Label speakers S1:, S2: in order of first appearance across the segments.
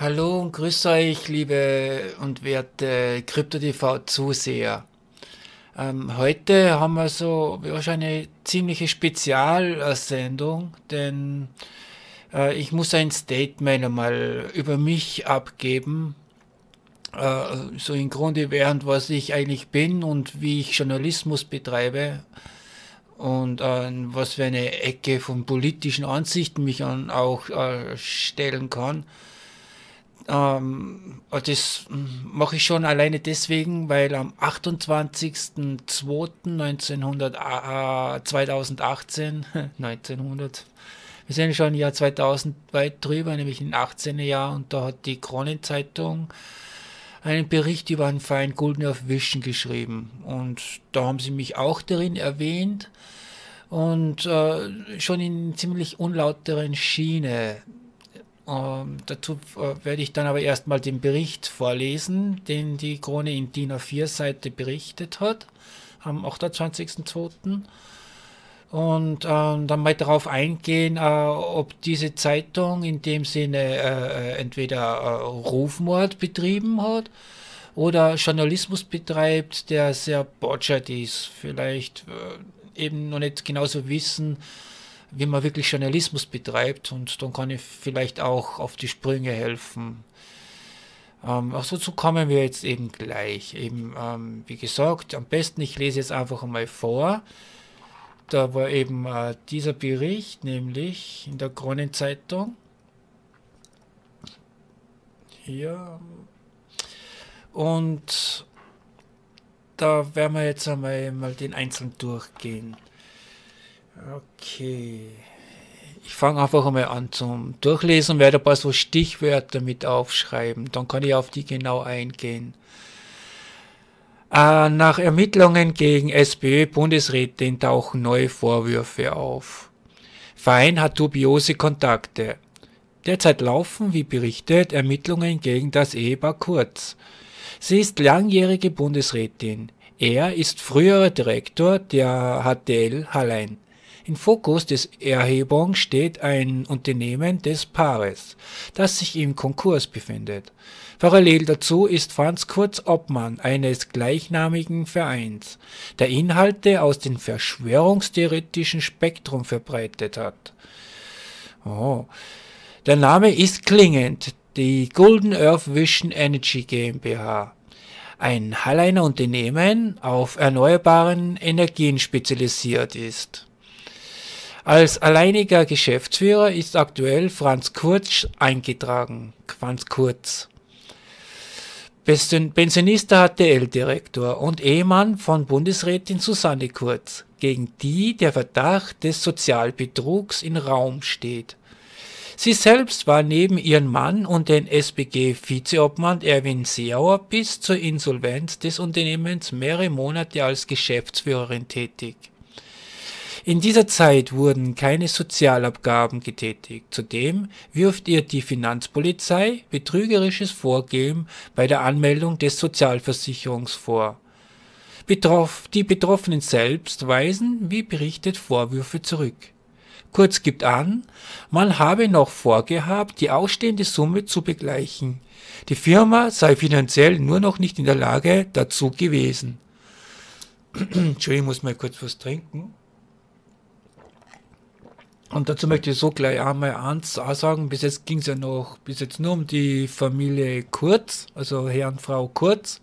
S1: Hallo und grüß euch, liebe und werte Krypto-TV-Zuseher. Heute haben wir so wahrscheinlich eine ziemliche Spezialsendung, denn ich muss ein Statement einmal über mich abgeben, so im Grunde während was ich eigentlich bin und wie ich Journalismus betreibe und was für eine Ecke von politischen Ansichten mich auch stellen kann. Das mache ich schon alleine deswegen, weil am 28.02.2018, 1900, wir sind schon im Jahr 2000 weit drüber, nämlich im 18. Jahr, und da hat die Kronenzeitung einen Bericht über einen Verein Guldenhof Vision geschrieben. Und da haben sie mich auch darin erwähnt und schon in ziemlich unlauteren Schiene. Dazu werde ich dann aber erstmal den Bericht vorlesen, den die Krone in DIN A4-Seite berichtet hat, am 28.02. Und dann mal darauf eingehen, ob diese Zeitung in dem Sinne entweder Rufmord betrieben hat oder Journalismus betreibt, der sehr botschert ist. Vielleicht eben noch nicht genauso wissen, wie man wirklich Journalismus betreibt, und dann kann ich vielleicht auch auf die Sprünge helfen. Auch dazu kommen wir jetzt eben gleich. Eben, wie gesagt, am besten ich lese jetzt einfach einmal vor. Da war eben dieser Bericht, nämlich in der Kronenzeitung. Hier. Und da werden wir jetzt einmal den einzeln durchgehen. Okay. Ich fange einfach einmal an zum Durchlesen und werde ein paar so Stichwörter mit aufschreiben. Dann kann ich auf die genau eingehen. Nach Ermittlungen gegen SPÖ-Bundesrätin tauchen neue Vorwürfe auf. Verein hat dubiose Kontakte. Derzeit laufen, wie berichtet, Ermittlungen gegen das Ehepaar Kurz. Sie ist langjährige Bundesrätin. Er ist früherer Direktor der HTL Hallein. Im Fokus des Erhebung steht ein Unternehmen des Paares, das sich im Konkurs befindet. Parallel dazu ist Franz Kurz Obmann eines gleichnamigen Vereins, der Inhalte aus dem verschwörungstheoretischen Spektrum verbreitet hat. Oh. Der Name ist klingend, die Golden Earth Vision Energy GmbH. Ein Halleiner Unternehmen auf erneuerbaren Energien spezialisiert ist. Als alleiniger Geschäftsführer ist aktuell Franz Kurz eingetragen. Franz Kurz. Pensionista HTL-Direktor und Ehemann von Bundesrätin Susanne Kurz, gegen die der Verdacht des Sozialbetrugs im Raum steht. Sie selbst war neben ihrem Mann und den SPG-Vizeobmann Erwin Seeauer bis zur Insolvenz des Unternehmens mehrere Monate als Geschäftsführerin tätig. In dieser Zeit wurden keine Sozialabgaben getätigt. Zudem wirft ihr die Finanzpolizei betrügerisches Vorgehen bei der Anmeldung des Sozialversicherungs vor. Die Betroffenen selbst weisen, wie berichtet, Vorwürfe zurück. Kurz gibt an, man habe noch vorgehabt, die ausstehende Summe zu begleichen. Die Firma sei finanziell nur noch nicht in der Lage dazu gewesen. Entschuldigung, ich muss mal kurz was trinken. Und dazu möchte ich so gleich einmal eins sagen, bis jetzt ging es ja bis jetzt nur um die Familie Kurz, also Herrn und Frau Kurz.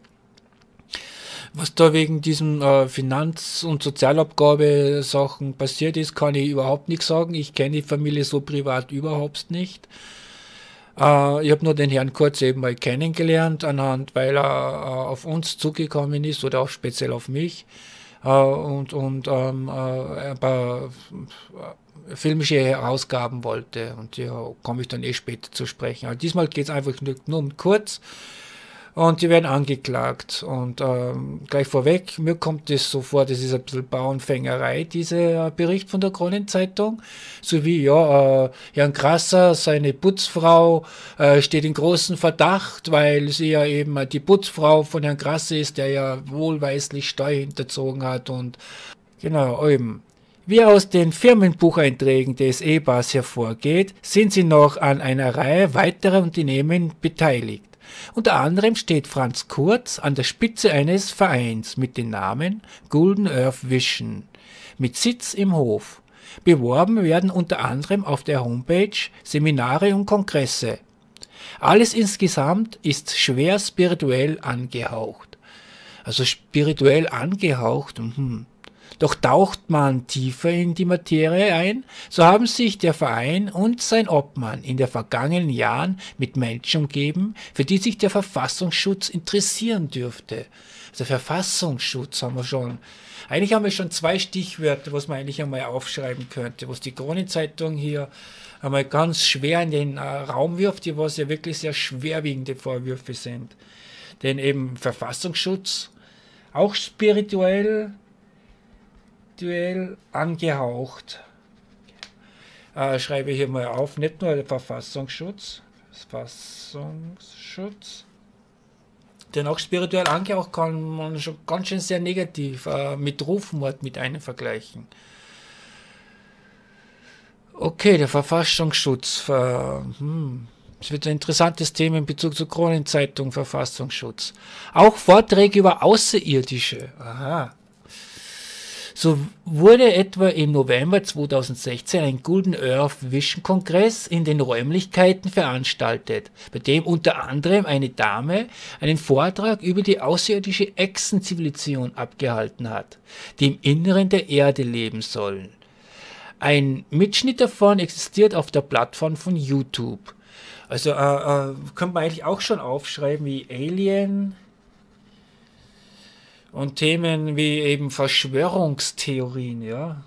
S1: Was da wegen diesen Finanz- und Sozialabgabe-Sachen passiert ist, kann ich überhaupt nichts sagen. Ich kenne die Familie so privat überhaupt nicht. Ich habe nur den Herrn Kurz eben mal kennengelernt, weil er auf uns zugekommen ist oder auch speziell auf mich. Und ein paar filmische Herausgaben wollte, und ja, komme ich dann später zu sprechen. Aber diesmal geht es einfach nur um Kurz, und die werden angeklagt. Und gleich vorweg, mir kommt es so vor, das ist ein bisschen Bauernfängerei, dieser Bericht von der Kronenzeitung, sowie ja, Herrn Krasser, seine Putzfrau, steht in großen Verdacht, weil sie ja eben die Putzfrau von Herrn Krasser ist, der ja wohlweislich Steuer hinterzogen hat, und genau, eben. Wie aus den Firmenbucheinträgen des EBAS hervorgeht, sind sie noch an einer Reihe weiterer Unternehmen beteiligt. Unter anderem steht Franz Kurz an der Spitze eines Vereins mit dem Namen Golden Earth Vision mit Sitz im Hof. Beworben werden unter anderem auf der Homepage Seminare und Kongresse. Alles insgesamt ist schwer spirituell angehaucht. Also spirituell angehaucht, Doch taucht man tiefer in die Materie ein, so haben sich der Verein und sein Obmann in den vergangenen Jahren mit Menschen umgeben, für die sich der Verfassungsschutz interessieren dürfte. Also Verfassungsschutz haben wir schon. Eigentlich haben wir schon 2 Stichwörter, was man eigentlich einmal aufschreiben könnte, was die Kronenzeitung hier einmal ganz schwer in den Raum wirft, die was ja wirklich sehr schwerwiegende Vorwürfe sind. Denn eben Verfassungsschutz, auch spirituell angehaucht. Schreibe hier mal auf, nicht nur der Verfassungsschutz, denn auch spirituell angehaucht kann man schon ganz schön sehr negativ mit Rufmord mit einem vergleichen. Okay, der Verfassungsschutz. Das wird ein interessantes Thema in Bezug zur Kronenzeitung, Verfassungsschutz. Auch Vorträge über Außerirdische. Aha. So wurde etwa im November 2016 ein Golden Earth Vision Kongress in den Räumlichkeiten veranstaltet, bei dem unter anderem eine Dame einen Vortrag über die außerirdische Echsenzivilisation abgehalten hat, die im Inneren der Erde leben sollen. Ein Mitschnitt davon existiert auf der Plattform von YouTube. Also könnte man eigentlich auch schon aufschreiben wie Alien und Themen wie eben Verschwörungstheorien, ja.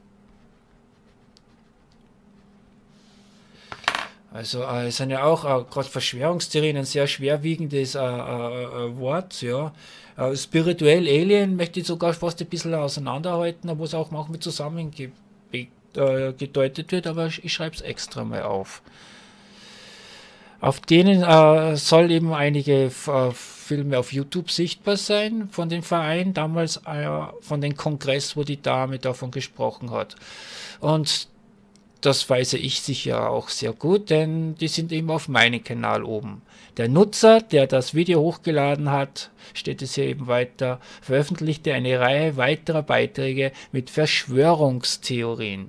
S1: Also es sind ja auch gerade Verschwörungstheorien ein sehr schwerwiegendes Wort, ja. Spirituell Alien möchte ich sogar fast ein bisschen auseinanderhalten, wo es auch manchmal zusammengedeutet wird, aber ich schreibe es extra mal auf. Auf denen soll eben einige Filme auf YouTube sichtbar sein von dem Verein, damals von dem Kongress, wo die Dame davon gesprochen hat. Und das weiß ich sicher auch sehr gut, denn die sind eben auf meinem Kanal oben. Der Nutzer, der das Video hochgeladen hat, steht es hier eben weiter, veröffentlichte eine Reihe weiterer Beiträge mit Verschwörungstheorien.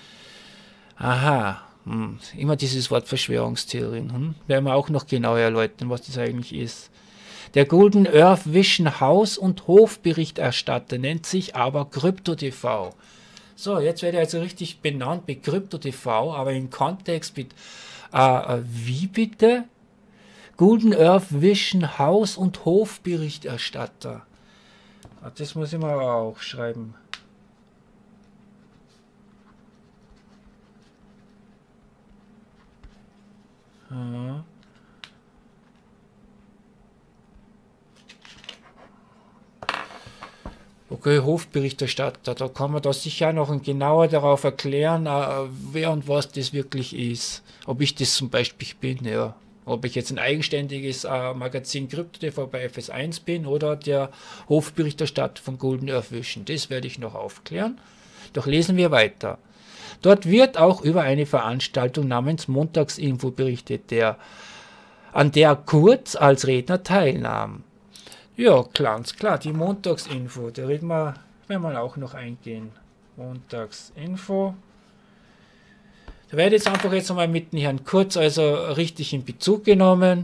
S1: Aha. Immer dieses Wort Verschwörungstheorien. Werden wir auch noch genauer erläutern, was das eigentlich ist. Der Golden Earth Vision Haus- und Hofberichterstatter nennt sich aber CryptoTV. So, jetzt werde ich also richtig benannt mit CryptoTV, aber im Kontext mit, wie bitte? Golden Earth Vision Haus- und Hofberichterstatter. Das muss ich mal auch schreiben. Okay, Hofberichterstatter, da kann man da sicher noch genauer darauf erklären, wer und was das wirklich ist. Ob ich das zum Beispiel bin, ja. Ob ich jetzt ein eigenständiges Magazin CryptoTV bei FS1 bin oder der Hofberichterstatter von Golden Earth Vision. Das werde ich noch aufklären. Doch lesen wir weiter. Dort wird auch über eine Veranstaltung namens Montagsinfo berichtet, an der Kurz als Redner teilnahm. Ja, ganz klar, die Montagsinfo, da werden wir auch noch eingehen. Montagsinfo. Da werde ich jetzt einfach einmal mit dem Herrn Kurz also richtig in Bezug genommen.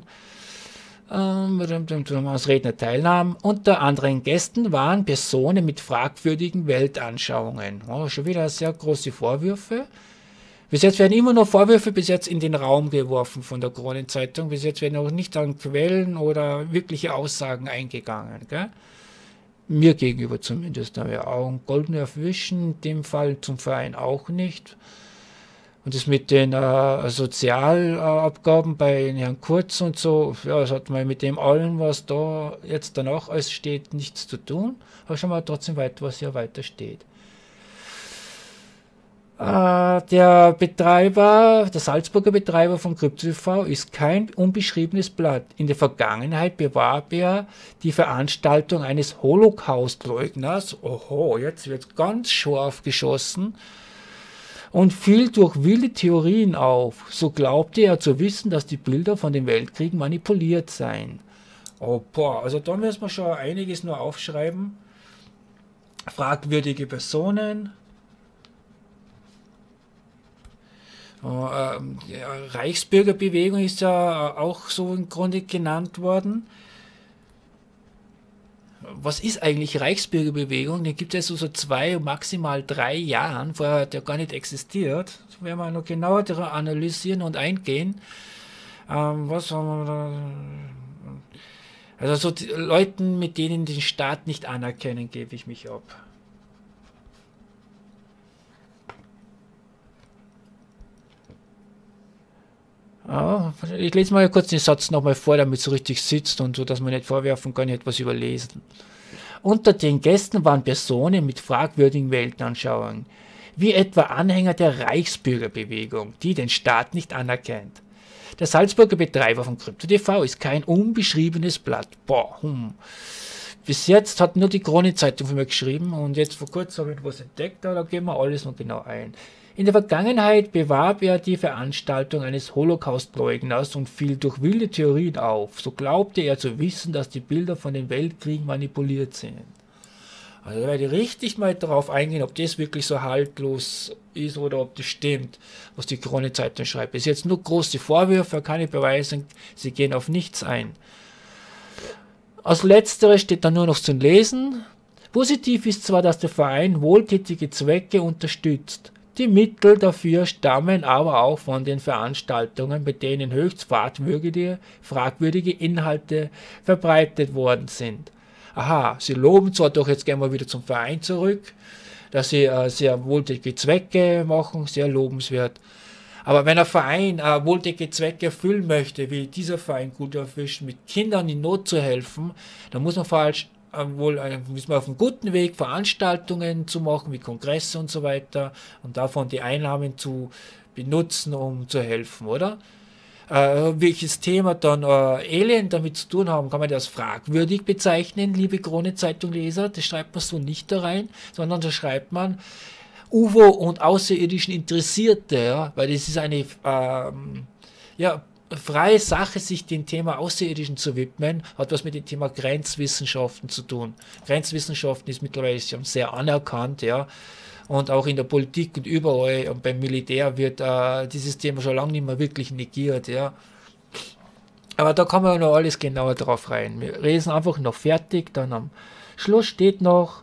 S1: Als Redner teilnahm. Unter anderen Gästen waren Personen mit fragwürdigen Weltanschauungen. Oh, schon wieder sehr große Vorwürfe. Bis jetzt werden immer noch Vorwürfe bis jetzt in den Raum geworfen von der Kronenzeitung. Bis jetzt werden auch nicht an Quellen oder wirkliche Aussagen eingegangen. Gell? Mir gegenüber zumindest. Da wir auch Golden Earth Vision, in dem Fall zum Verein auch nicht. Und das mit den Sozialabgaben bei Herrn Kurz und so, ja, das hat mal mit dem allen, was da jetzt danach alles steht, nichts zu tun. Aber schon mal trotzdem weiter, was hier weiter steht. Der Salzburger Betreiber von Krypto.tv ist kein unbeschriebenes Blatt. In der Vergangenheit bewarb er die Veranstaltung eines Holocaust-Leugners, oho, jetzt wird ganz scharf geschossen, und fiel durch wilde Theorien auf. So glaubte er zu wissen, dass die Bilder von den Weltkriegen manipuliert seien. Oh, boah, also da müssen wir schon einiges nur aufschreiben. Fragwürdige Personen. Ja, Reichsbürgerbewegung ist ja auch so im Grunde genannt worden. Was ist eigentlich Reichsbürgerbewegung? Den gibt es so 2, maximal 3 Jahren, vorher hat der gar nicht existiert. Das werden wir noch genauer analysieren und eingehen. Was haben wir da? Also so die Leuten, mit denen den Staat nicht anerkennen, gebe ich mich ab. Ja, ich lese mal kurz den Satz nochmal vor, damit es so richtig sitzt und so, dass man nicht vorwerfen kann, ich hätte etwas überlesen. Unter den Gästen waren Personen mit fragwürdigen Weltanschauungen, wie etwa Anhänger der Reichsbürgerbewegung, die den Staat nicht anerkennt. Der Salzburger Betreiber von Krypto.tv ist kein unbeschriebenes Blatt. Boah, Bis jetzt hat nur die Kronenzeitung für mich geschrieben und jetzt vor kurzem habe ich etwas entdeckt, da gehen wir alles noch genau ein. In der Vergangenheit bewarb er die Veranstaltung eines Holocaust-Leugners und fiel durch wilde Theorien auf. So glaubte er zu wissen, dass die Bilder von den Weltkriegen manipuliert sind. Also da werde ich richtig mal darauf eingehen, ob das wirklich so haltlos ist oder ob das stimmt, was die Krone-Zeitung schreibt. Bis jetzt nur große Vorwürfe, kann ich beweisen, sie gehen auf nichts ein. Als letzteres steht dann nur noch zum Lesen. Positiv ist zwar, dass der Verein wohltätige Zwecke unterstützt. Die Mittel dafür stammen aber auch von den Veranstaltungen, bei denen höchst fragwürdige Inhalte verbreitet worden sind. Aha, sie loben zwar, doch jetzt gehen wir wieder zum Verein zurück, dass sie sehr wohltätige Zwecke machen, sehr lobenswert. Aber wenn ein Verein wohltätige Zwecke erfüllen möchte, wie dieser Verein Gut auf Wischen, mit Kindern in Not zu helfen, dann muss man müssen wir auf einem guten Weg Veranstaltungen zu machen, wie Kongresse und so weiter und davon die Einnahmen zu benutzen, um zu helfen, oder? Welches Thema dann Elend damit zu tun haben, kann man das fragwürdig bezeichnen, liebe Krone-Zeitung-Leser. Das schreibt man so nicht da rein, sondern da schreibt man UFO und außerirdischen Interessierte, ja, weil das ist eine freie Sache, sich dem Thema Außerirdischen zu widmen, hat was mit dem Thema Grenzwissenschaften zu tun. Grenzwissenschaften ist mittlerweile schon sehr anerkannt, ja. Und auch in der Politik und überall und beim Militär wird dieses Thema schon lange nicht mehr wirklich negiert, ja. Aber da kann man noch alles genauer drauf rein. Wir lesen einfach noch fertig, dann am Schluss steht noch,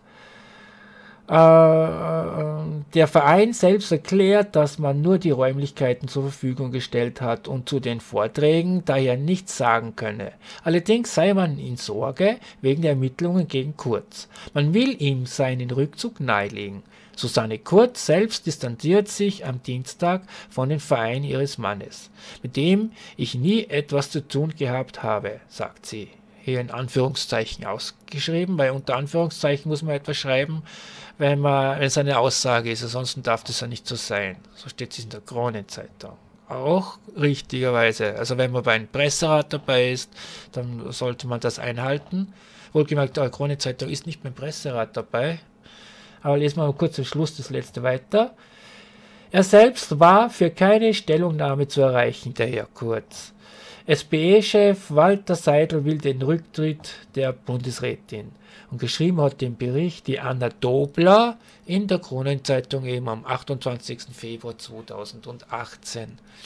S1: der Verein selbst erklärt, dass man nur die Räumlichkeiten zur Verfügung gestellt hat und zu den Vorträgen daher nichts sagen könne. Allerdings sei man in Sorge wegen der Ermittlungen gegen Kurz. Man will ihm seinen Rückzug nahelegen. Susanne Kurz selbst distanziert sich am Dienstag von dem Verein ihres Mannes, mit dem ich nie etwas zu tun gehabt habe, sagt sie. Hier in Anführungszeichen ausgeschrieben, weil unter Anführungszeichen muss man etwas schreiben, wenn es eine Aussage ist, ansonsten darf das ja nicht so sein. So steht es in der Kronenzeitung. Auch richtigerweise. Also wenn man bei einem Presserat dabei ist, dann sollte man das einhalten. Wohlgemerkt, die Kronenzeitung ist nicht beim Presserat dabei. Aber lesen wir mal kurz am Schluss das letzte weiter. Er selbst war für keine Stellungnahme zu erreichen, der Herr Kurz. SPÖ-Chef Walter Seidel will den Rücktritt der Bundesrätin. Und geschrieben hat den Bericht die Anna Dobler in der Kronenzeitung eben am 28. Februar 2018.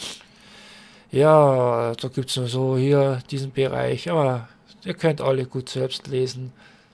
S1: Ja, da gibt es nur so hier diesen Bereich, aber ihr könnt alle gut selbst lesen.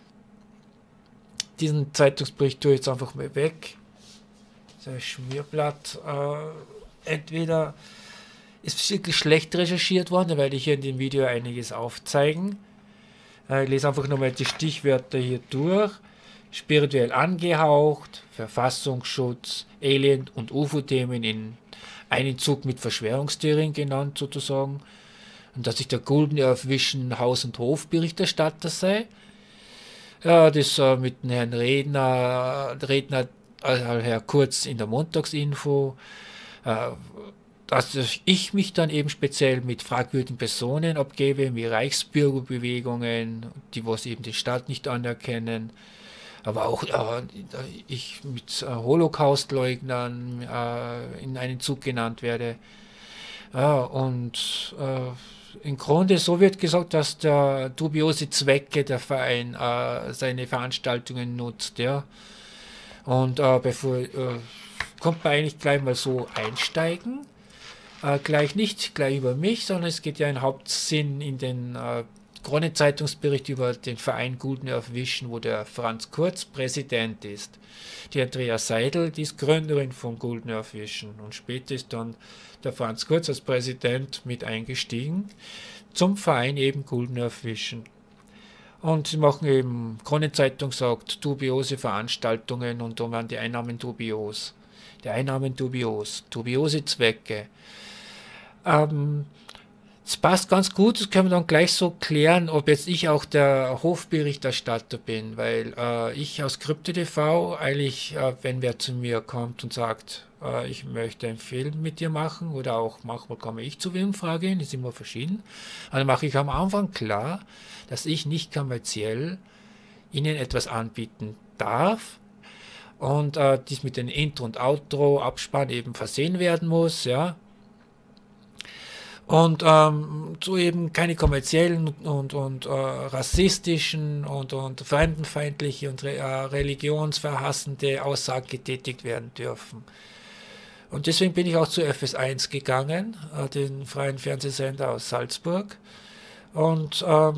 S1: Diesen Zeitungsbericht tue ich jetzt einfach mal weg. Das ist ein Schmierblatt. Entweder ist wirklich schlecht recherchiert worden, da werde ich hier in dem Video einiges aufzeigen. Ich lese einfach nochmal die Stichwörter hier durch. Spirituell angehaucht, Verfassungsschutz, Alien- und UFO-Themen in einen Zug mit Verschwörungstheorien genannt sozusagen. Und dass ich der Golden Earth Vision Haus- und Hofberichterstatter sei. Ja, das mit dem Herrn Redner Herr Kurz in der Montagsinfo, dass ich mich dann eben speziell mit fragwürdigen Personen abgebe, wie Reichsbürgerbewegungen, die was eben den Staat nicht anerkennen, aber auch ich mit Holocaustleugnern in einen Zug genannt werde. Und im Grunde so wird gesagt, dass der dubiose Zwecke der Verein seine Veranstaltungen nutzt, ja. Und bevor kommt man eigentlich gleich mal so einsteigen, gleich nicht gleich über mich, sondern es geht ja im Hauptsinn in den Krone-Zeitungsbericht über den Verein Guldner auf Wischen, wo der Franz Kurz Präsident ist. Die Andrea Seidel, die ist Gründerin von Guldner auf Wischen. Und später ist dann der Franz Kurz als Präsident mit eingestiegen zum Verein eben Guldner auf Wischen. Und sie machen eben, Krone-Zeitung sagt, dubiose Veranstaltungen und dann waren die Einnahmen dubios. Die Einnahmen dubios, dubiose Zwecke. Es passt ganz gut, das können wir dann gleich so klären, ob jetzt ich auch der Hofberichterstatter bin, weil ich aus Krypto.tv eigentlich, wenn wer zu mir kommt und sagt, ich möchte einen Film mit dir machen oder auch manchmal komme ich zu wem fragen, ist immer verschieden, dann mache ich am Anfang klar, dass ich nicht kommerziell Ihnen etwas anbieten darf und dies mit dem Intro und Outro Abspann eben versehen werden muss, ja. Und so eben keine kommerziellen und rassistischen und fremdenfeindliche und religionsverhassende Aussagen getätigt werden dürfen. Und deswegen bin ich auch zu FS1 gegangen, den freien Fernsehsender aus Salzburg. Und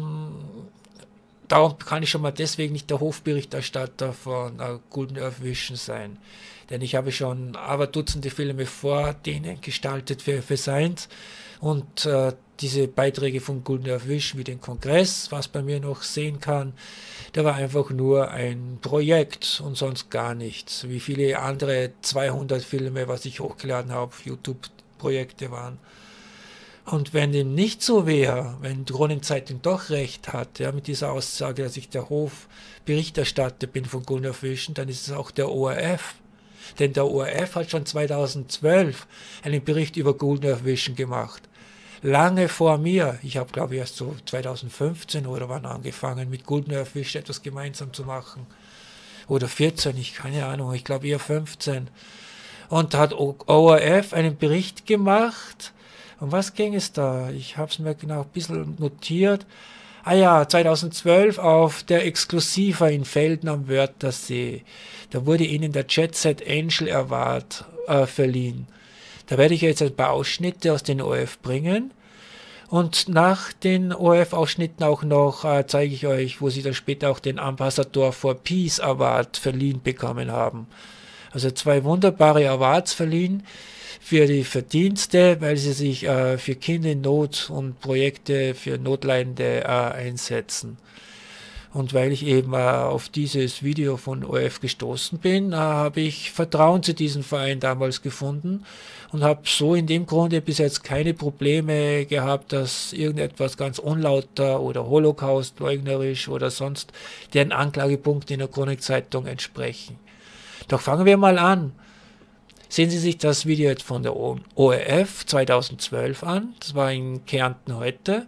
S1: darum kann ich schon mal deswegen nicht der Hofberichterstatter von Golden Earth Vision sein. Denn ich habe schon aber Dutzende Filme vor denen gestaltet für FS1. Und diese Beiträge von Golden Earth Vision wie den Kongress, was bei mir noch sehen kann, der war einfach nur ein Projekt und sonst gar nichts. Wie viele andere 200 Filme, was ich hochgeladen habe, auf YouTube-Projekte waren. Und wenn dem nicht so wäre, wenn die Kronenzeitung doch recht hat, ja, mit dieser Aussage, dass ich der Hofberichterstatter bin von Golden Earth Vision, dann ist es auch der ORF. Denn der ORF hat schon 2012 einen Bericht über Golden Earth Vision gemacht. Lange vor mir. Ich habe, glaube ich, erst so 2015 oder wann angefangen, mit Golden Earth Vision etwas gemeinsam zu machen. Oder 14, ich keine Ahnung, ich glaube eher 15. Und da hat ORF einen Bericht gemacht. Um was ging es da? Ich habe es mir genau ein bisschen notiert. Ah ja, 2012 auf der Exklusiva in Velden am Wörthersee. Da wurde ihnen der Jet Set Angel Award verliehen. Da werde ich jetzt ein paar Ausschnitte aus den ORF bringen. Und nach den ORF-Ausschnitten auch noch zeige ich euch, wo sie dann später auch den Ambassador for Peace Award verliehen bekommen haben. Also 2 wunderbare Awards verliehen für die Verdienste, weil sie sich für Kinder in Not und Projekte für Notleidende einsetzen. Und weil ich eben auf dieses Video von ORF gestoßen bin, habe ich Vertrauen zu diesem Verein damals gefunden und habe so in dem Grunde bis jetzt keine Probleme gehabt, dass irgendetwas ganz unlauter oder Holocaust-leugnerisch oder sonst deren Anklagepunkte in der Chronik-Zeitung entsprechen. Doch fangen wir mal an. Sehen Sie sich das Video jetzt von der ORF 2012 an. Das war in Kärnten heute.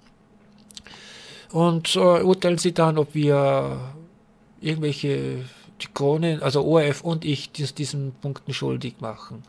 S1: Und urteilen Sie dann, ob wir irgendwelche die Krone, also ORF und ich, diesen Punkten schuldig machen.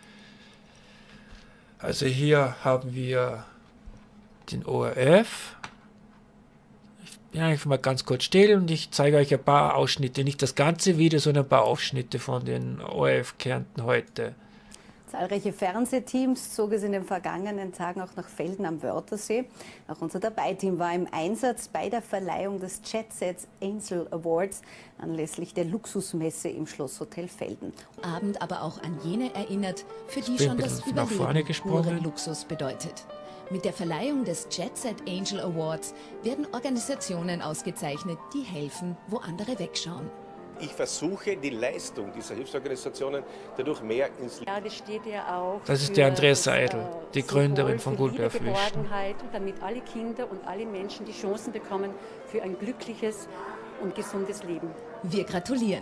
S1: Also hier haben wir den ORF. Ich bin einfach mal ganz kurz still und ich zeige euch ein paar Ausschnitte, nicht das ganze Video, sondern ein paar Ausschnitte von den ORF Kärnten heute.
S2: Zahlreiche Fernsehteams zog es in den vergangenen Tagen auch nach Velden am Wörthersee. Auch unser Dabei-Team war im Einsatz bei der Verleihung des Jet Set Angel Awards anlässlich der Luxusmesse im Schlosshotel Velden.
S3: Abend aber auch an jene erinnert, für die schon das Überleben puren Luxus bedeutet. Mit der Verleihung des Jet Set Angel Awards werden Organisationen ausgezeichnet, die helfen, wo andere wegschauen.
S4: Ich versuche, die Leistung dieser Hilfsorganisationen dadurch mehr ins
S5: Ja, das steht ja auch.
S1: Das ist die Andrea Seidel, die Gründerin von Golden Earth Vision.
S5: Damit alle Kinder und alle Menschen die Chancen bekommen für ein glückliches und gesundes Leben.
S3: Wir gratulieren.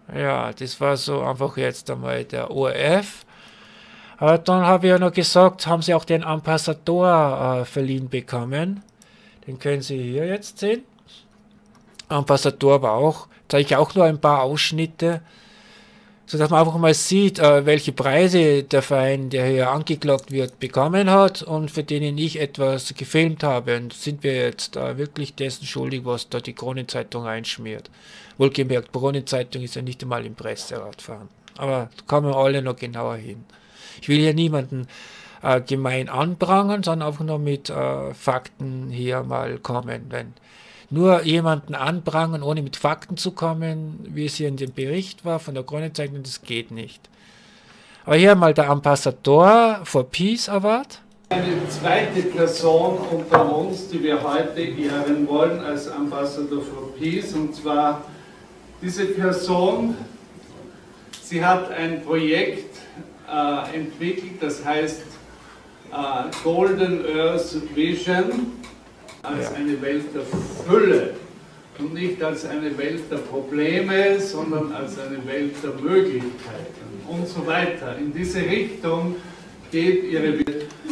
S1: Ja, das war so einfach jetzt einmal der ORF. Dann habe ich ja noch gesagt, haben sie auch den Ambassador verliehen bekommen. Den können Sie hier jetzt sehen. Ambassador war auch, zeige ich auch nur ein paar Ausschnitte, sodass man einfach mal sieht, welche Preise der Verein, der hier angeklagt wird, bekommen hat und für denen ich etwas gefilmt habe. Und sind wir jetzt wirklich dessen schuldig, was da die Kronenzeitung einschmiert. Wohlgemerkt, Kronenzeitung ist ja nicht einmal im Presserat vorhanden. Aber da kommen wir alle noch genauer hin. Ich will hier niemanden gemein anprangern, sondern einfach nur mit Fakten hier mal kommen. Wenn nur jemanden anprangern, ohne mit Fakten zu kommen, wie es hier in dem Bericht war von der Kronenzeitung, das geht nicht. Aber hier mal der Ambassador for Peace Award.
S6: Eine zweite Person unter uns, die wir heute ehren wollen als Ambassador for Peace, und zwar diese Person, sie hat ein Projekt entwickelt, das heißt Golden Earth Vision, als eine Welt der Fülle und nicht als eine Welt der Probleme, sondern als eine Welt der Möglichkeiten und so weiter. In diese Richtung geht ihre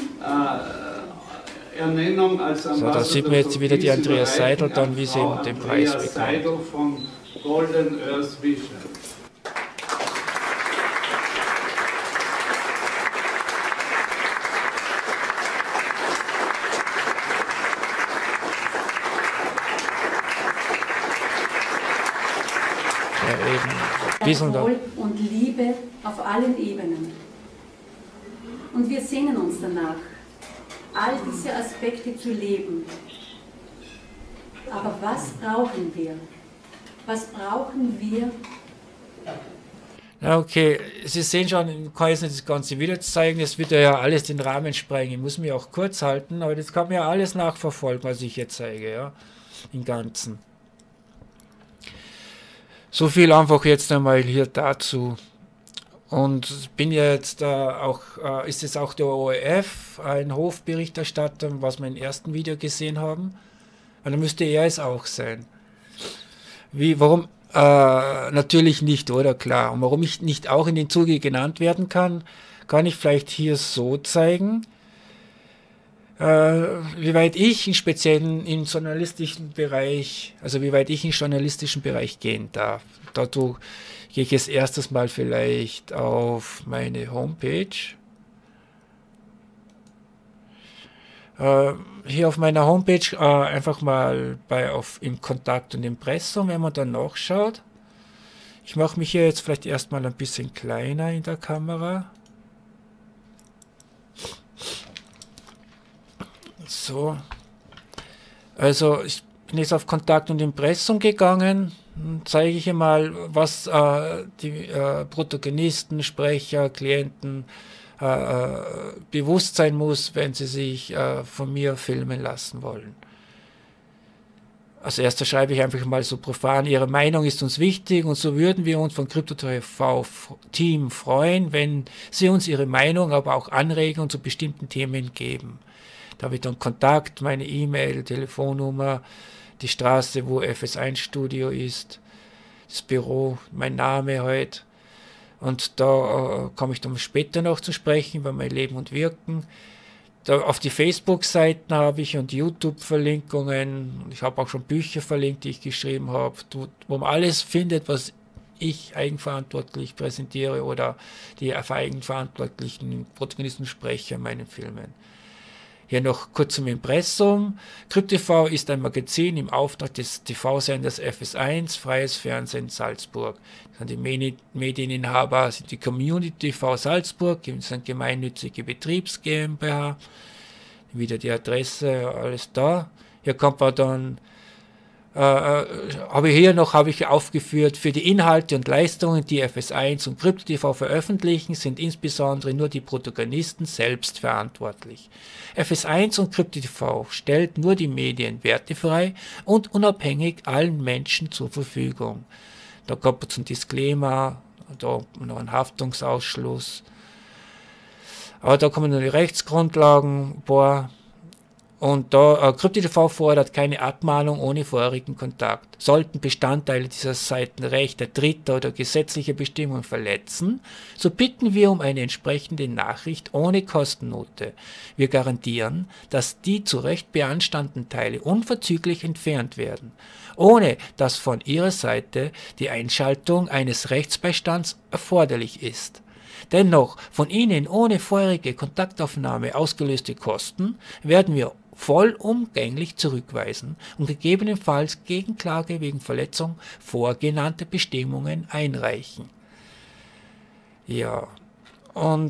S6: Ernennung als Ambassador.
S1: So, da sieht man jetzt wieder die Andrea Seidel, dann wie sie eben den Preis bekommt.
S6: Seidel von Golden Earth Vision.
S5: Erfolg und Liebe auf allen Ebenen. Und wir sehnen uns danach, all diese Aspekte zu leben. Aber was brauchen wir? Was brauchen wir?
S1: Ja, okay, Sie sehen schon, ich kann jetzt nicht das ganze Video zeigen, das wird ja alles den Rahmen sprengen. Ich muss mich auch kurz halten, aber das kann man ja alles nachverfolgen, was ich hier zeige, ja, im Ganzen. So viel einfach jetzt einmal hier dazu. Und bin jetzt ist es auch der ORF, ein Hofberichterstatter, was wir im ersten Video gesehen haben. Und dann müsste er es auch sein. Warum? Natürlich nicht, oder? Klar. Und warum ich nicht auch in den Zuge genannt werden kann, kann ich vielleicht hier so zeigen. Wie weit ich im journalistischen Bereich, also wie weit ich im journalistischen Bereich gehen darf. Dazu gehe ich jetzt erstes Mal vielleicht auf meine Homepage. Hier auf meiner Homepage einfach mal im Kontakt und Impressum, wenn man dann nachschaut. Ich mache mich hier jetzt vielleicht erstmal ein bisschen kleiner in der Kamera. So, also ich bin jetzt auf Kontakt und Impressum gegangen, zeige ich hier mal, was die Protagonisten, Sprecher, Klienten bewusst sein muss, wenn sie sich von mir filmen lassen wollen. Als erstes schreibe ich einfach mal so profan, Ihre Meinung ist uns wichtig und so würden wir uns von Krypto-TV-Team freuen, wenn Sie uns Ihre Meinung, aber auch Anregungen zu bestimmten Themen geben. Da habe ich dann Kontakt, meine E-Mail, Telefonnummer, die Straße, wo FS1 Studio ist, das Büro, mein Name halt. Und da komme ich dann später noch zu sprechen, über mein Leben und Wirken. Da auf die Facebook-Seiten habe ich und YouTube-Verlinkungen. Ich habe auch schon Bücher verlinkt, die ich geschrieben habe, wo man alles findet, was ich eigenverantwortlich präsentiere oder die eigenverantwortlichen Protagonisten spreche in meinen Filmen. Hier noch kurz zum Impressum. KrypTV ist ein Magazin im Auftrag des TV-Senders FS1, Freies Fernsehen Salzburg. Die Medieninhaber sind die Community TV Salzburg, das sind gemeinnützige Betriebs GmbH. Wieder die Adresse, alles da. Hier kommt man dann, habe ich aufgeführt, für die Inhalte und Leistungen, die FS1 und KryptoTV veröffentlichen, sind insbesondere nur die Protagonisten selbst verantwortlich. FS1 und KryptoTV stellt nur die Medien wertefrei und unabhängig allen Menschen zur Verfügung. Da kommt man zum Disclaimer, da noch ein Haftungsausschluss. Aber da kommen nur die Rechtsgrundlagen, Und da CryptoTV fordert keine Abmahnung ohne vorherigen Kontakt. Sollten Bestandteile dieser Seiten Rechte Dritter oder gesetzliche Bestimmungen verletzen, so bitten wir um eine entsprechende Nachricht ohne Kostennote. Wir garantieren, dass die zu Recht beanstandeten Teile unverzüglich entfernt werden, ohne dass von Ihrer Seite die Einschaltung eines Rechtsbeistands erforderlich ist. Dennoch von Ihnen ohne vorherige Kontaktaufnahme ausgelöste Kosten werden wir vollumgänglich zurückweisen und gegebenenfalls Gegenklage wegen Verletzung vorgenannter Bestimmungen einreichen. Ja, und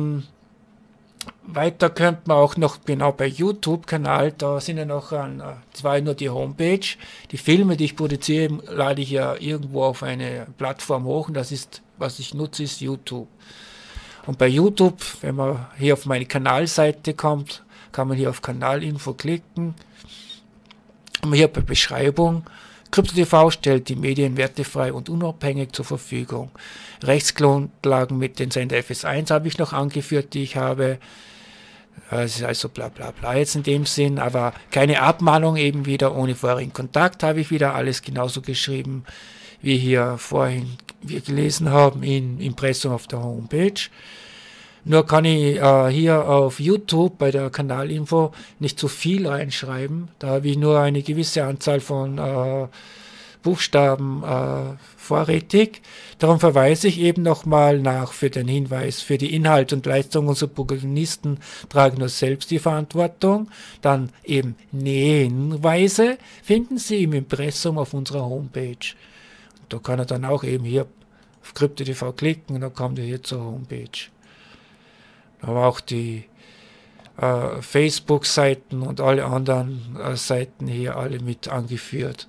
S1: weiter könnte man auch noch genau bei YouTube-Kanal, da sind ja noch das war ja nur die Homepage, die Filme, die ich produziere, lade ich ja irgendwo auf eine Plattform hoch und das ist, was ich nutze, ist YouTube. Und bei YouTube, wenn man hier auf meine Kanalseite kommt, kann man hier auf Kanalinfo klicken. Und hier bei Beschreibung, CryptoTV stellt die Medien wertefrei und unabhängig zur Verfügung. Rechtsgrundlagen mit den Sender FS1 habe ich noch angeführt, die ich habe. Es ist also bla bla bla jetzt in dem Sinn, aber keine Abmahnung eben wieder, ohne vorherigen Kontakt habe ich wieder alles genauso geschrieben, wie hier vorhin wir gelesen haben im Impressum auf der Homepage. Nur kann ich hier auf YouTube bei der Kanalinfo nicht zu viel reinschreiben. Da habe ich nur eine gewisse Anzahl von Buchstaben vorrätig. Darum verweise ich eben nochmal nach für den Hinweis, für die Inhalt und Leistung unserer Protagonisten tragen nur selbst die Verantwortung. Dann eben Nähenweise finden Sie im Impressum auf unserer Homepage. Da kann er dann auch eben hier auf CryptoTV klicken und dann kommt er hier zur Homepage. Aber auch die Facebook-Seiten und alle anderen Seiten hier alle mit angeführt.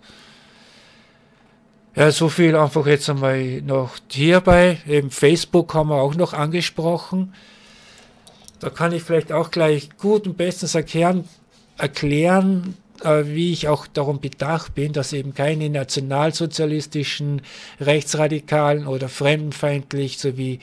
S1: Ja, so viel einfach jetzt einmal noch hierbei. Eben Facebook haben wir auch noch angesprochen. Da kann ich vielleicht auch gleich gut und bestens erklären, wie ich auch darum bedacht bin, dass eben keine nationalsozialistischen, rechtsradikalen oder fremdenfeindlich sowie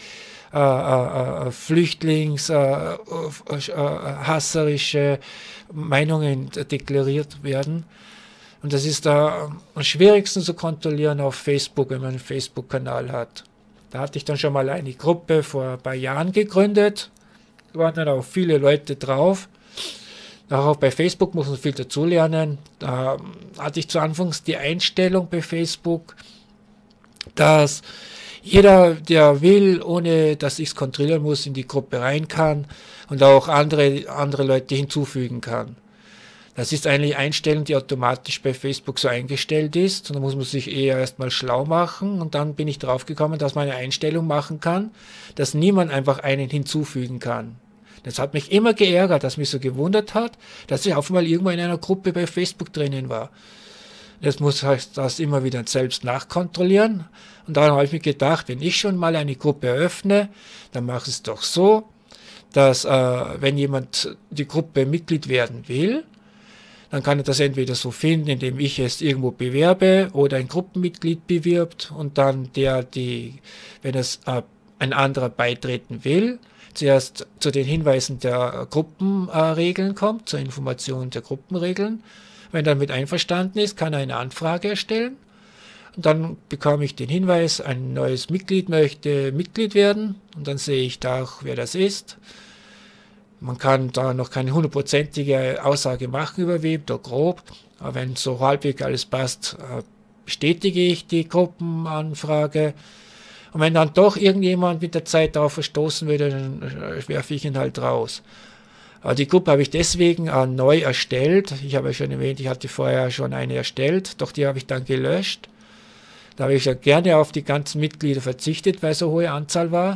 S1: hasserische Meinungen deklariert werden. Und das ist am schwierigsten zu kontrollieren auf Facebook, wenn man einen Facebook-Kanal hat. Da hatte ich dann schon mal eine Gruppe vor ein paar Jahren gegründet. Da waren dann auch viele Leute drauf. Auch bei Facebook muss man viel dazulernen. Da hatte ich zu Anfangs die Einstellung bei Facebook, dass jeder, der will, ohne dass ich es kontrollieren muss, in die Gruppe rein kann und auch andere Leute hinzufügen kann. Das ist eigentlich eine Einstellung, die automatisch bei Facebook so eingestellt ist. Und da muss man sich eher erstmal schlau machen. Und dann bin ich drauf gekommen, dass man eine Einstellung machen kann, dass niemand einfach einen hinzufügen kann. Das hat mich immer geärgert, dass mich so gewundert hat, dass ich auf einmal irgendwo in einer Gruppe bei Facebook drinnen war. Jetzt muss ich das immer wieder selbst nachkontrollieren. Und dann habe ich mir gedacht, wenn ich schon mal eine Gruppe eröffne, dann mache ich es doch so, dass wenn jemand die Gruppe Mitglied werden will, dann kann er das entweder so finden, indem ich es irgendwo bewerbe oder ein Gruppenmitglied bewirbt und dann wenn es ein anderer beitreten will, zuerst zu den Hinweisen der Gruppenregeln kommt, zur Information der Gruppenregeln. Wenn er damit einverstanden ist, kann er eine Anfrage erstellen. Und dann bekomme ich den Hinweis, ein neues Mitglied möchte Mitglied werden. Und dann sehe ich da auch, wer das ist. Man kann da noch keine 100%ige Aussage machen über wem, da grob. Aber wenn so halbwegs alles passt, bestätige ich die Gruppenanfrage. Und wenn dann doch irgendjemand mit der Zeit darauf verstoßen würde, dann werfe ich ihn halt raus. Aber die Gruppe habe ich deswegen neu erstellt. Ich habe ja schon erwähnt, ich hatte vorher schon eine erstellt, doch die habe ich dann gelöscht. Da habe ich ja gerne auf die ganzen Mitglieder verzichtet, weil so hohe Anzahl war.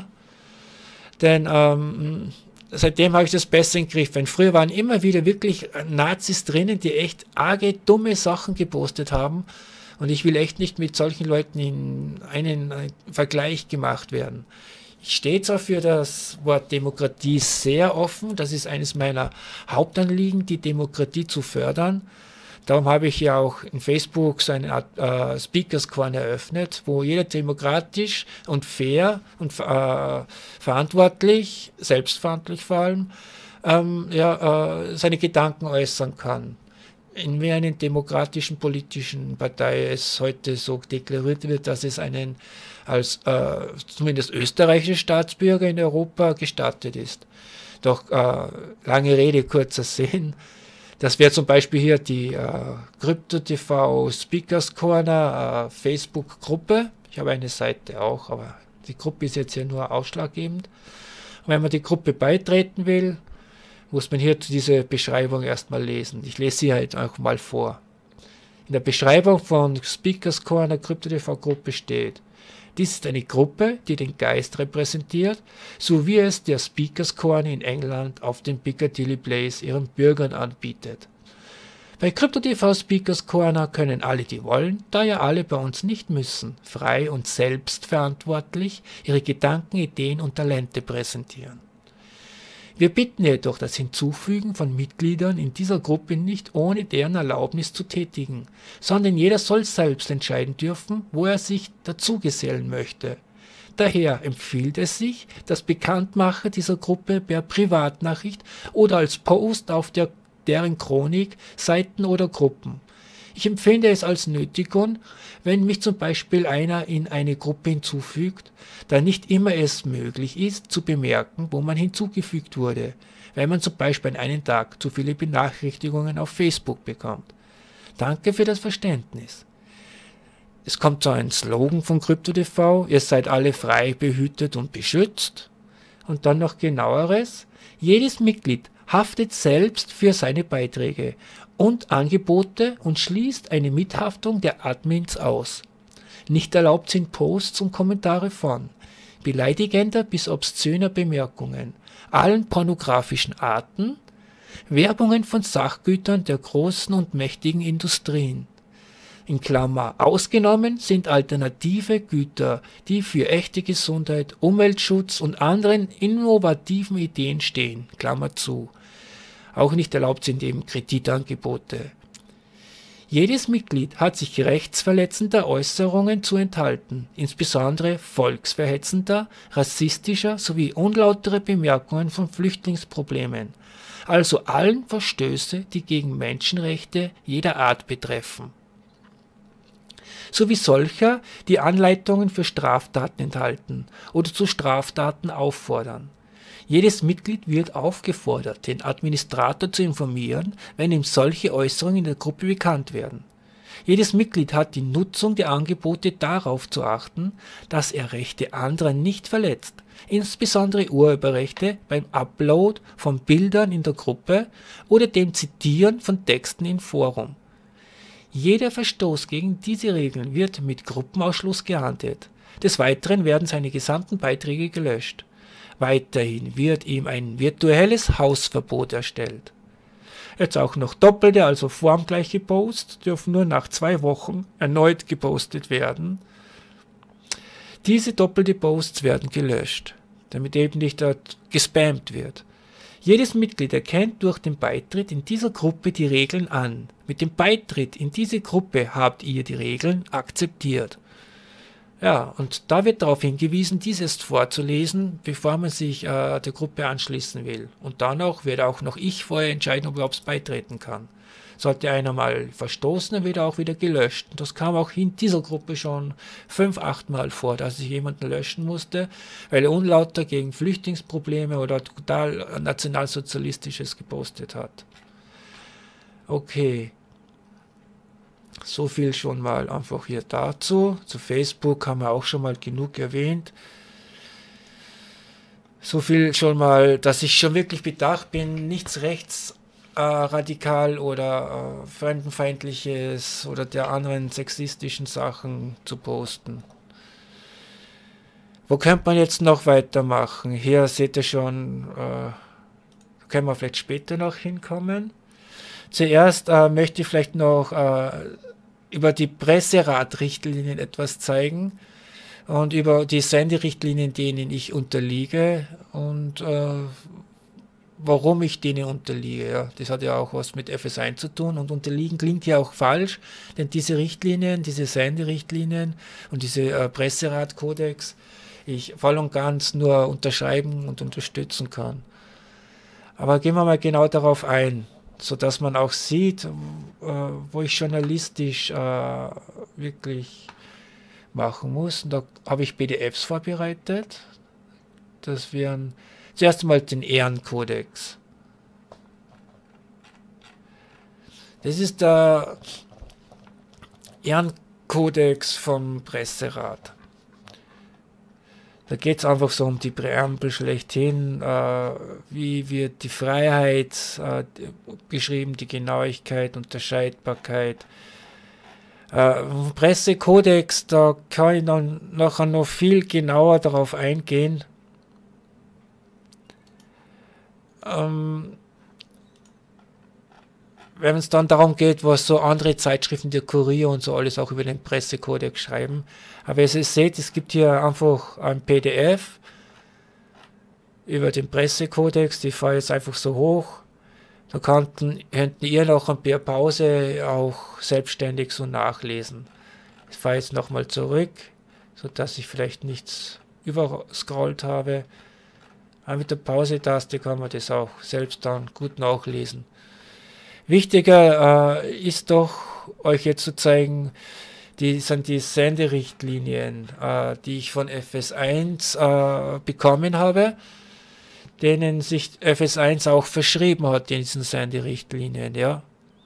S1: Denn seitdem habe ich das besser im Griff. Denn früher waren immer wieder wirklich Nazis drinnen, die echt arge, dumme Sachen gepostet haben. Und ich will echt nicht mit solchen Leuten in einen Vergleich gemacht werden. Ich stehe zwar für das Wort Demokratie sehr offen, das ist eines meiner Hauptanliegen, die Demokratie zu fördern. Darum habe ich ja auch in Facebook so eine Art Speakers Corner eröffnet, wo jeder demokratisch und fair und verantwortlich, selbstverantwortlich vor allem, seine Gedanken äußern kann. In mehr einer demokratischen politischen Partei es heute so deklariert wird, dass es einen als zumindest österreichischer Staatsbürger in Europa gestattet ist. Doch lange Rede, kurzer Sinn. Das wäre zum Beispiel hier die Krypto-TV Speakers Corner Facebook-Gruppe. Ich habe eine Seite auch, aber die Gruppe ist jetzt hier nur ausschlaggebend. Und wenn man die Gruppe beitreten will, muss man hier diese Beschreibung erstmal lesen. Ich lese sie halt auch mal vor. In der Beschreibung von Speakers Corner Krypto-TV-Gruppe steht: Dies ist eine Gruppe, die den Geist repräsentiert, so wie es der Speakers Corner in England auf dem Piccadilly Place ihren Bürgern anbietet. Bei Krypto-TV Speakers Corner können alle, die wollen, da ja alle bei uns nicht müssen, frei und selbstverantwortlich ihre Gedanken, Ideen und Talente präsentieren. Wir bitten jedoch das Hinzufügen von Mitgliedern in dieser Gruppe nicht ohne deren Erlaubnis zu tätigen, sondern jeder soll selbst entscheiden dürfen, wo er sich dazugesellen möchte. Daher empfiehlt es sich, das Bekanntmachen dieser Gruppe per Privatnachricht oder als Post auf deren Chronik, Seiten oder Gruppen. Ich empfinde es als Nötigung, wenn mich zum Beispiel einer in eine Gruppe hinzufügt, da nicht immer es möglich ist, zu bemerken, wo man hinzugefügt wurde, wenn man zum Beispiel an einem Tag zu viele Benachrichtigungen auf Facebook bekommt. Danke für das Verständnis. Es kommt so ein Slogan von Krypto-TV: Ihr seid alle frei, behütet und beschützt. Und dann noch genaueres: Jedes Mitglied haftet selbst für seine Beiträge und Angebote und schließt eine Mithaftung der Admins aus. Nicht erlaubt sind Posts und Kommentare von beleidigender bis obszöner Bemerkungen, allen pornografischen Arten, Werbungen von Sachgütern der großen und mächtigen Industrien. In Klammer ausgenommen sind alternative Güter, die für echte Gesundheit, Umweltschutz und anderen innovativen Ideen stehen, Klammer zu. Auch nicht erlaubt sind eben Kreditangebote. Jedes Mitglied hat sich rechtsverletzender Äußerungen zu enthalten, insbesondere volksverhetzender, rassistischer sowie unlautere Bemerkungen von Flüchtlingsproblemen, also allen Verstöße, die gegen Menschenrechte jeder Art betreffen, sowie solcher, die Anleitungen für Straftaten enthalten oder zu Straftaten auffordern. Jedes Mitglied wird aufgefordert, den Administrator zu informieren, wenn ihm solche Äußerungen in der Gruppe bekannt werden. Jedes Mitglied hat die Nutzung der Angebote darauf zu achten, dass er Rechte anderer nicht verletzt, insbesondere Urheberrechte beim Upload von Bildern in der Gruppe oder dem Zitieren von Texten im Forum. Jeder Verstoß gegen diese Regeln wird mit Gruppenausschluss geahndet. Des Weiteren werden seine gesamten Beiträge gelöscht. Weiterhin wird ihm ein virtuelles Hausverbot erstellt. Jetzt auch noch doppelte, also formgleiche Posts dürfen nur nach 2 Wochen erneut gepostet werden. Diese doppelte Posts werden gelöscht, damit eben nicht dort gespammt wird. Jedes Mitglied erkennt durch den Beitritt in dieser Gruppe die Regeln an. Mit dem Beitritt in diese Gruppe habt ihr die Regeln akzeptiert. Ja, und da wird darauf hingewiesen, dieses vorzulesen, bevor man sich der Gruppe anschließen will. Und dann wird auch noch ich vorher entscheiden, ob ich überhaupt beitreten kann. Sollte einer mal verstoßen, dann wird er auch wieder gelöscht. Und das kam auch in dieser Gruppe schon 5-8 Mal vor, dass ich jemanden löschen musste, weil er unlauter gegen Flüchtlingsprobleme oder total nationalsozialistisches gepostet hat. Okay. So viel schon mal einfach hier dazu. Zu Facebook haben wir auch schon mal genug erwähnt. So viel schon mal, dass ich schon wirklich bedacht bin, nichts rechtsradikal oder fremdenfeindliches oder der anderen sexistischen Sachen zu posten. Wo könnte man jetzt noch weitermachen? Hier seht ihr schon, können wir vielleicht später noch hinkommen. Zuerst möchte ich vielleicht noch über die Presseratrichtlinien etwas zeigen und über die Senderichtlinien, denen ich unterliege und warum ich denen unterliege. Ja, das hat ja auch was mit FS1 zu tun und unterliegen klingt ja auch falsch, denn diese Richtlinien, diese Senderichtlinien und diese Presseratkodex ich voll und ganz nur unterschreiben und unterstützen kann. Aber gehen wir mal genau darauf ein, sodass man auch sieht, wo ich journalistisch wirklich machen muss. Und da habe ich PDFs vorbereitet. Das wären zuerst einmal den Ehrenkodex. Das ist der Ehrenkodex vom Presserat. Da geht es einfach so um die Präambel schlechthin, wie wird die Freiheit beschrieben, die Genauigkeit, Unterscheidbarkeit. Pressekodex, da kann ich dann nachher noch viel genauer darauf eingehen. Wenn es dann darum geht, was so andere Zeitschriften, der Kurier und so alles auch über den Pressekodex schreiben. Aber wie ihr seht, es gibt hier einfach ein PDF über den Pressekodex, die fahre jetzt einfach so hoch. Da könnten ihr noch ein paar Pause auch selbstständig so nachlesen. Ich fahre jetzt nochmal zurück, sodass ich vielleicht nichts überscrollt habe. Aber mit der Pause-Taste kann man das auch selbst dann gut nachlesen. Wichtiger ist doch, euch jetzt zu zeigen, sind die Senderichtlinien, die ich von FS1 bekommen habe, denen sich FS1 auch verschrieben hat in diesen Senderichtlinien. Ja.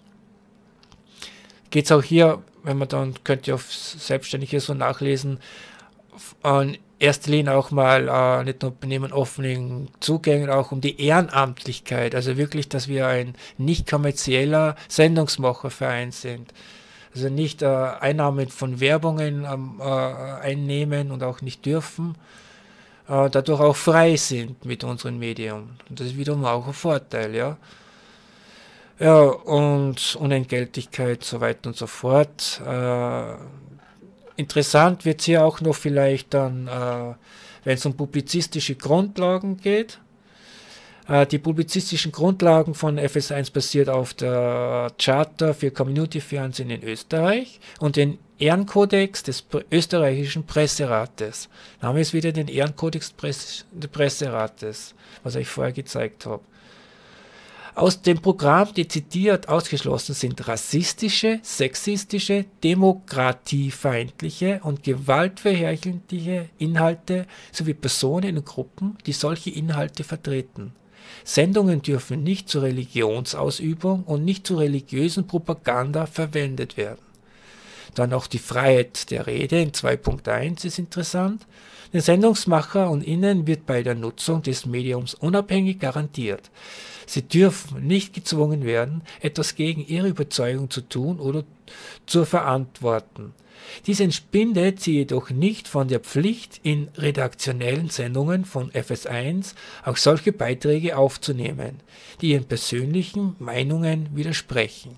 S1: Geht es auch hier, wenn man dann, könnt ihr selbstständig hier so nachlesen, an erster Linie auch mal nicht nur neben offenen Zugängen, auch um die Ehrenamtlichkeit, also wirklich, dass wir ein nicht kommerzieller Sendungsmacherverein sind. Also nicht Einnahmen von Werbungen einnehmen und auch nicht dürfen, dadurch auch frei sind mit unserem Medium. Und das ist wiederum auch ein Vorteil, ja. Ja, und Unentgeltlichkeit, so weiter und so fort. Interessant wird es hier auch noch vielleicht dann, wenn es um publizistische Grundlagen geht. Die publizistischen Grundlagen von FS1 basiert auf der Charta für Community-Fernsehen in Österreich und den Ehrenkodex des österreichischen Presserates. Da haben wir jetzt wieder den Ehrenkodex des Presserates, was ich vorher gezeigt habe. Aus dem Programm dezidiert ausgeschlossen sind rassistische, sexistische, demokratiefeindliche und gewaltverherrlichende Inhalte sowie Personen und Gruppen, die solche Inhalte vertreten. Sendungen dürfen nicht zur Religionsausübung und nicht zu religiösen Propaganda verwendet werden. Dann auch die Freiheit der Rede in 2.1 ist interessant. Den Sendungsmacher und Ihnen wird bei der Nutzung des Mediums unabhängig garantiert. Sie dürfen nicht gezwungen werden, etwas gegen ihre Überzeugung zu tun oder zu verantworten. Dies entspindet sie jedoch nicht von der Pflicht, in redaktionellen Sendungen von FS1 auch solche Beiträge aufzunehmen, die ihren persönlichen Meinungen widersprechen.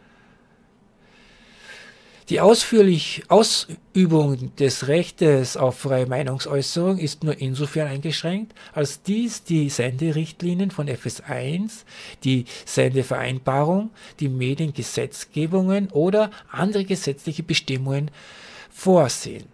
S1: Die Ausübung des Rechtes auf freie Meinungsäußerung ist nur insofern eingeschränkt, als dies die Senderichtlinien von FS1, die Sendevereinbarung, die Mediengesetzgebungen oder andere gesetzliche Bestimmungen vorsehen.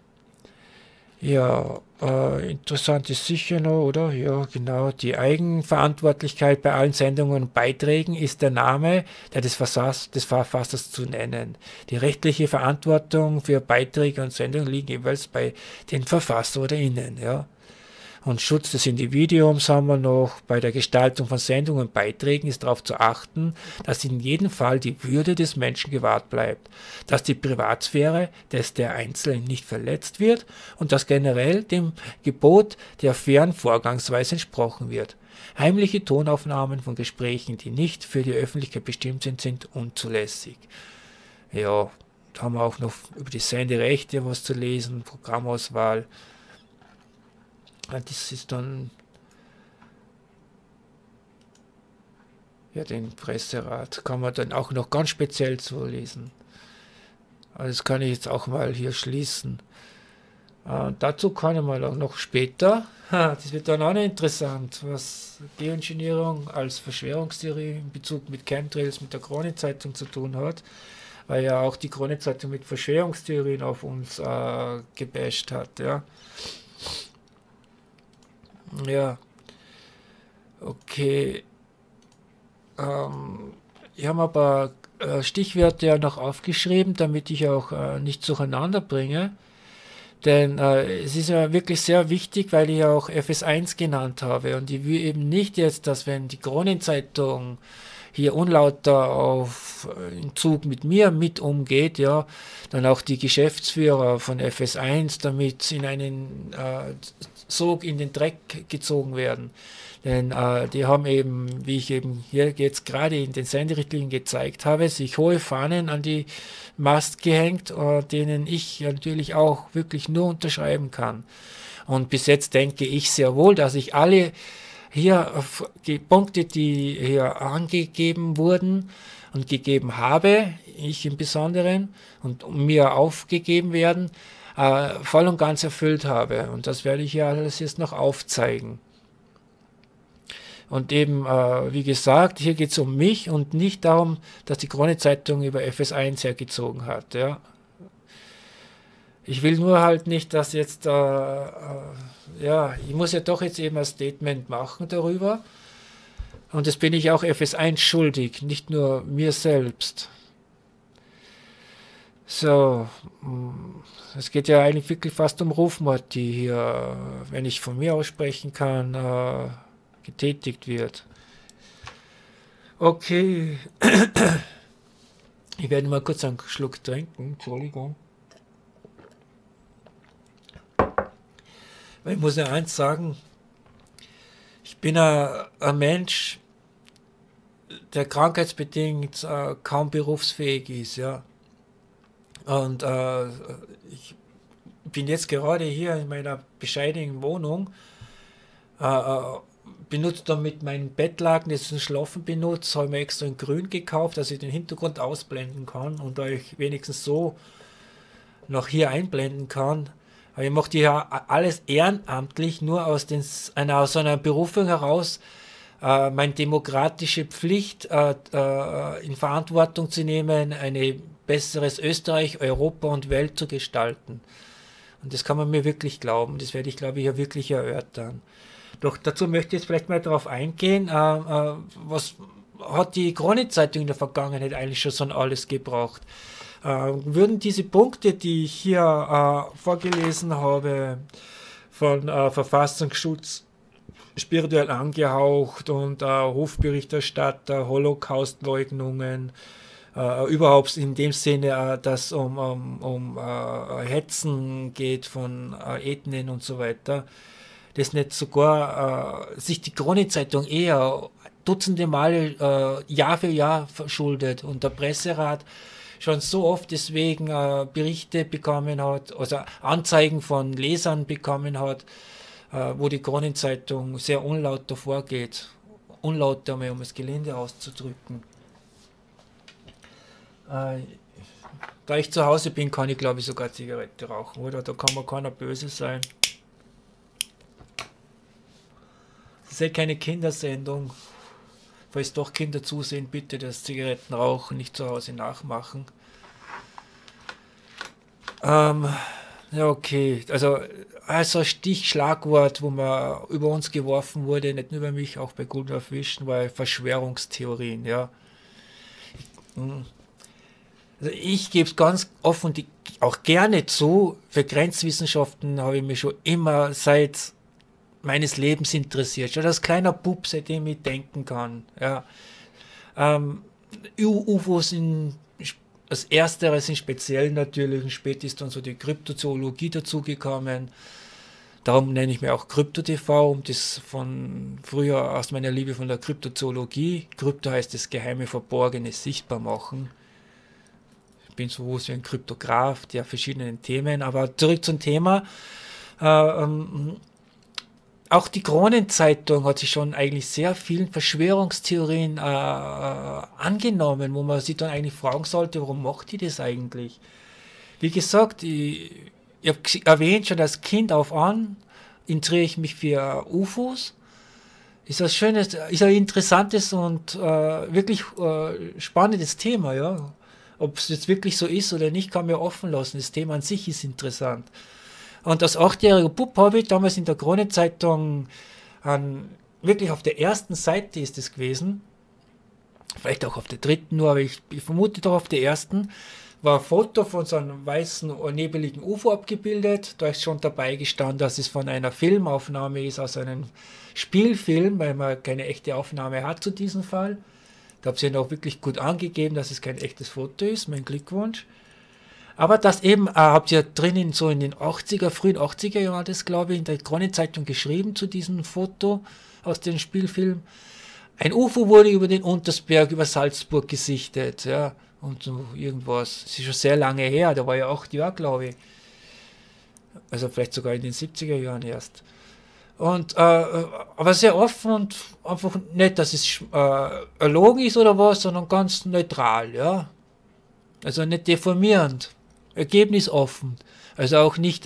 S1: Ja, interessant ist sicher noch, oder? Ja, genau. Die Eigenverantwortlichkeit bei allen Sendungen und Beiträgen ist der Name des Verfassers zu nennen. Die rechtliche Verantwortung für Beiträge und Sendungen liegt jeweils bei den Verfasser oder Ihnen, ja. Und Schutz des Individuums haben wir noch. Bei der Gestaltung von Sendungen und Beiträgen ist darauf zu achten, dass in jedem Fall die Würde des Menschen gewahrt bleibt, dass die Privatsphäre der Einzelnen nicht verletzt wird und dass generell dem Gebot der fairen Vorgangsweise entsprochen wird. Heimliche Tonaufnahmen von Gesprächen, die nicht für die Öffentlichkeit bestimmt sind, sind unzulässig. Ja, da haben wir auch noch über die Senderechte was zu lesen, Programmauswahl. Das ist dann ja den Presserat, kann man dann auch noch ganz speziell so lesen. Also das kann ich jetzt auch mal hier schließen. Dazu kann ich mal auch noch später, das wird dann auch noch interessant, was Geoengineering als Verschwörungstheorie in Bezug mit Chemtrails, mit der Kronenzeitung zu tun hat, weil ja auch die Kronenzeitung mit Verschwörungstheorien auf uns gebasht hat, ja. Ja, okay, ich habe ein paar Stichwörter ja noch aufgeschrieben, damit ich auch nicht durcheinander bringe. Denn es ist ja wirklich sehr wichtig, weil ich ja auch FS1 genannt habe. Und ich will eben nicht jetzt, dass wenn die Kronenzeitung hier unlauter im Zug mit mir mit umgeht, ja, dann auch die Geschäftsführer von FS1 damit in einen Sog in den Dreck gezogen werden. Denn die haben eben, wie ich eben hier jetzt gerade in den Senderichtlinien gezeigt habe, sich hohe Fahnen an die Mast gehängt, denen ich natürlich auch wirklich nur unterschreiben kann. Und bis jetzt denke ich sehr wohl, dass ich alle hier die Punkte, die hier angegeben wurden und gegeben habe, ich im Besonderen, und mir aufgegeben werden, voll und ganz erfüllt habe. Und das werde ich ja alles jetzt noch aufzeigen. Und eben, wie gesagt, hier geht es um mich und nicht darum, dass die Kronenzeitung über FS1 hergezogen hat. Ja. Ich will nur halt nicht, dass jetzt, ja, ich muss ja doch jetzt eben ein Statement machen darüber. Und das bin ich auch FS1 schuldig, nicht nur mir selbst. So, es geht ja eigentlich wirklich fast um Rufmord, die hier, wenn ich von mir aussprechen kann, getätigt wird. Okay. Ich werde mal kurz einen Schluck trinken. Entschuldigung. Ich muss ja eins sagen. Ich bin ein Mensch, der krankheitsbedingt kaum berufsfähig ist. Ja. Und ich bin jetzt gerade hier in meiner bescheidenen Wohnung, benutze damit meinen Bettlaken, das ich zum Schlafen benutze, habe mir extra in grün gekauft, dass ich den Hintergrund ausblenden kann und euch wenigstens so noch hier einblenden kann. Aber ich mache ja alles ehrenamtlich, nur aus einer Berufung heraus, meine demokratische Pflicht in Verantwortung zu nehmen, ein besseres Österreich, Europa und Welt zu gestalten. Und das kann man mir wirklich glauben, das werde ich, glaube ich, ja wirklich erörtern. Doch dazu möchte ich jetzt vielleicht mal darauf eingehen, was hat die Kronenzeitung in der Vergangenheit eigentlich schon so alles gebracht? Würden diese Punkte, die ich hier vorgelesen habe, von Verfassungsschutz spirituell angehaucht und Hofberichterstatter, Holocaustleugnungen, überhaupt in dem Sinne, dass um Hetzen geht von Ethnien und so weiter, das nicht sogar sich die Kronenzeitung eher dutzende Male Jahr für Jahr verschuldet und der Presserat schon so oft deswegen Berichte bekommen hat, also Anzeigen von Lesern bekommen hat, wo die Kronenzeitung sehr unlauter vorgeht. Unlauter, um es gelinde auszudrücken. Da ich zu Hause bin, kann ich, glaube ich, sogar Zigarette rauchen, oder? Da kann man keiner böse sein. Das ist ja keine Kindersendung. Falls doch Kinder zusehen, bitte das Zigarettenrauchen nicht zu Hause nachmachen. Ja, okay. Also ein Stichschlagwort, wo man über uns geworfen wurde, nicht nur über mich, auch bei Guldorf Wischen, war Verschwörungstheorien. Ja. Also ich gebe es ganz offen und auch gerne zu, für Grenzwissenschaften habe ich mich schon immer seit meines Lebens interessiert. Schon als kleiner Bub, seitdem ich denken kann. Ja. UFOs als ersteres in speziell natürlich, und später ist dann so die Kryptozoologie dazugekommen. Darum nenne ich mir auch Krypto-TV, um das von früher aus meiner Liebe von der Kryptozoologie. Krypto heißt das Geheime, Verborgene sichtbar machen. Ich bin so wie ein Kryptograph der verschiedenen Themen, aber zurück zum Thema. Auch die Kronenzeitung hat sich schon eigentlich sehr vielen Verschwörungstheorien angenommen, wo man sich dann eigentlich fragen sollte, warum macht die das eigentlich? Wie gesagt, ich habe erwähnt, schon als Kind auf an, interessiere ich mich für UFOs. Ist ein schönes, ist ein interessantes und wirklich spannendes Thema, ja. Ob es jetzt wirklich so ist oder nicht, kann man offen lassen. Das Thema an sich ist interessant. Und als 8-jähriger Bub habe ich damals in der Kronenzeitung wirklich auf der ersten Seite ist es gewesen, vielleicht auch auf der dritten nur, aber ich vermute doch auf der ersten, war ein Foto von so einem weißen, nebeligen UFO abgebildet. Da ist schon dabei gestanden, dass es von einer Filmaufnahme ist, aus einem Spielfilm, weil man keine echte Aufnahme hat zu diesem Fall. Da habe ich ja auch wirklich gut angegeben, dass es kein echtes Foto ist. Mein Glückwunsch. Aber das eben, habt ihr drinnen so in den 80er, frühen 80er Jahren, das glaube ich, in der Kronenzeitung geschrieben zu diesem Foto aus dem Spielfilm. Ein UFO wurde über den Untersberg, über Salzburg gesichtet, ja, und so irgendwas. Das ist schon sehr lange her, da war ja 8 Jahre, glaube ich. Also vielleicht sogar in den 70er Jahren erst. Und, aber sehr offen und einfach nicht, dass es erlogen ist oder was, sondern ganz neutral, ja. Also nicht deformierend. Ergebnis offen. Also auch nicht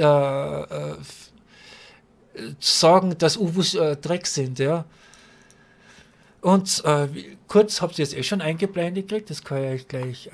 S1: sagen, dass UFOs Dreck sind, ja. Und kurz, habt ihr jetzt schon eingeblendet gekriegt, das kann ich gleich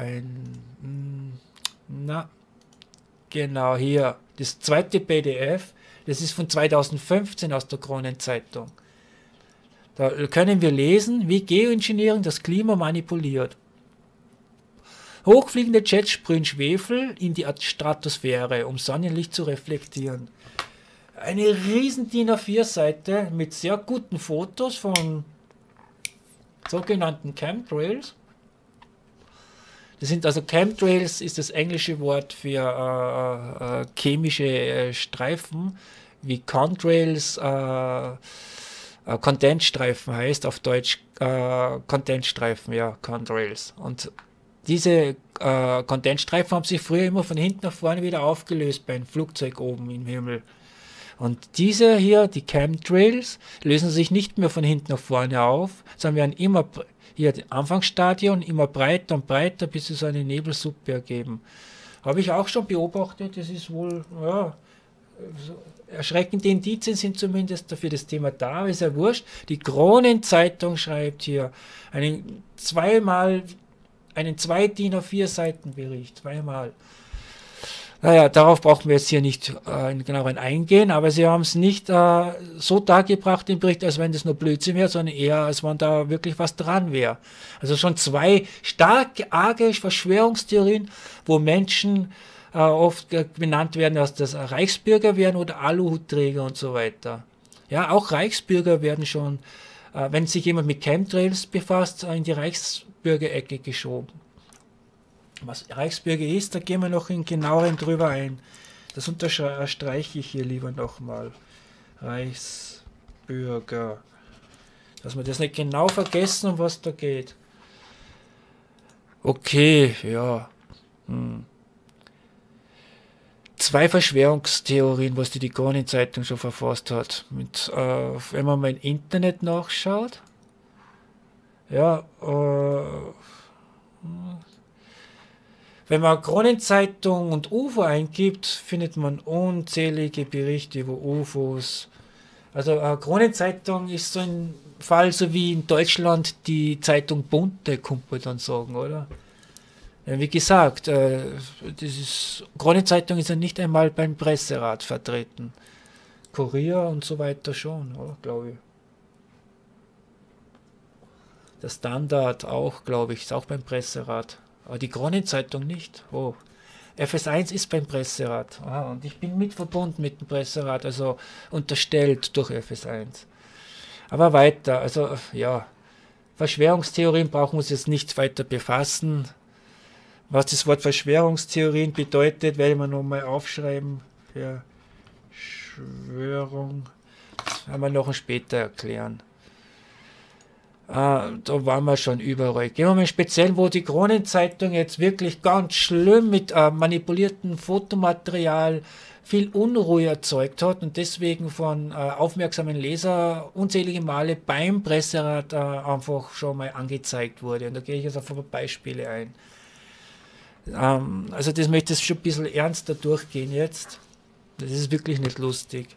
S1: genau hier, das zweite PDF, das ist von 2015 aus der Kronenzeitung. Da können wir lesen, wie Geoengineering das Klima manipuliert. Hochfliegende Jets sprühen Schwefel in die Stratosphäre, um Sonnenlicht zu reflektieren. Eine riesen DIN A4-Seite mit sehr guten Fotos von sogenannten Chemtrails. Das sind also Chemtrails, ist das englische Wort für chemische Streifen, wie Contrails Kondensstreifen heißt, auf Deutsch Kondensstreifen, ja, Contrails. Und diese Kondensstreifen haben sich früher immer von hinten nach vorne wieder aufgelöst bei einem Flugzeug oben im Himmel. Und diese hier, die Chemtrails, lösen sich nicht mehr von hinten nach vorne auf, sondern werden immer, hier das Anfangsstadion, immer breiter und breiter, bis sie so eine Nebelsuppe ergeben. Habe ich auch schon beobachtet, das ist wohl, ja, so erschreckende Indizien sind zumindest für das Thema da, aber ist ja wurscht. Die Kronenzeitung schreibt hier einen 2 DIN A4 Seitenbericht, zweimal. Naja, darauf brauchen wir jetzt hier nicht genauer eingehen, aber sie haben es nicht so dargebracht im Bericht, als wenn das nur Blödsinn wäre, sondern eher, als wenn da wirklich was dran wäre. Also schon 2 stark arge Verschwörungstheorien, wo Menschen oft benannt werden, dass das Reichsbürger wären oder Aluhutträger und so weiter. Ja, auch Reichsbürger werden schon, wenn sich jemand mit Chemtrails befasst, in die Reichsbürgerecke geschoben. Was Reichsbürger ist, da gehen wir noch in genaueren drüber ein. Das unterstreiche ich hier lieber nochmal. Reichsbürger. Dass wir das nicht genau vergessen, um was da geht. Okay, ja. 2 Verschwörungstheorien, was die Kronenzeitung schon verfasst hat. Wenn man mal im Internet nachschaut. Ja, wenn man Kronenzeitung und UFO eingibt, findet man unzählige Berichte über UFOs. Also Kronenzeitung ist so ein Fall, so wie in Deutschland die Zeitung Bunte, kann man dann sagen, oder? Ja, wie gesagt, Kronenzeitung ist ja nicht einmal beim Presserat vertreten. Kurier und so weiter schon, glaube ich. Der Standard auch, glaube ich, ist auch beim Presserat. Aber die Kronenzeitung nicht. Oh. FS1 ist beim Presserat. Und ich bin mit verbunden mit dem Presserat, also unterstellt durch FS1. Aber weiter, also ja, Verschwörungstheorien brauchen wir uns jetzt nicht weiter befassen. Was das Wort Verschwörungstheorien bedeutet, werde ich mir nochmal aufschreiben. Verschwörung. Das werden wir noch später erklären. Da waren wir schon überall. Gehen wir mal speziell, wo die Kronenzeitung jetzt wirklich ganz schlimm mit manipuliertem Fotomaterial viel Unruhe erzeugt hat und deswegen von aufmerksamen Lesern unzählige Male beim Presserat einfach schon mal angezeigt wurde. Und da gehe ich jetzt auf ein paar Beispiele ein. Also das möchte ich schon ein bisschen ernster durchgehen jetzt. Das ist wirklich nicht lustig.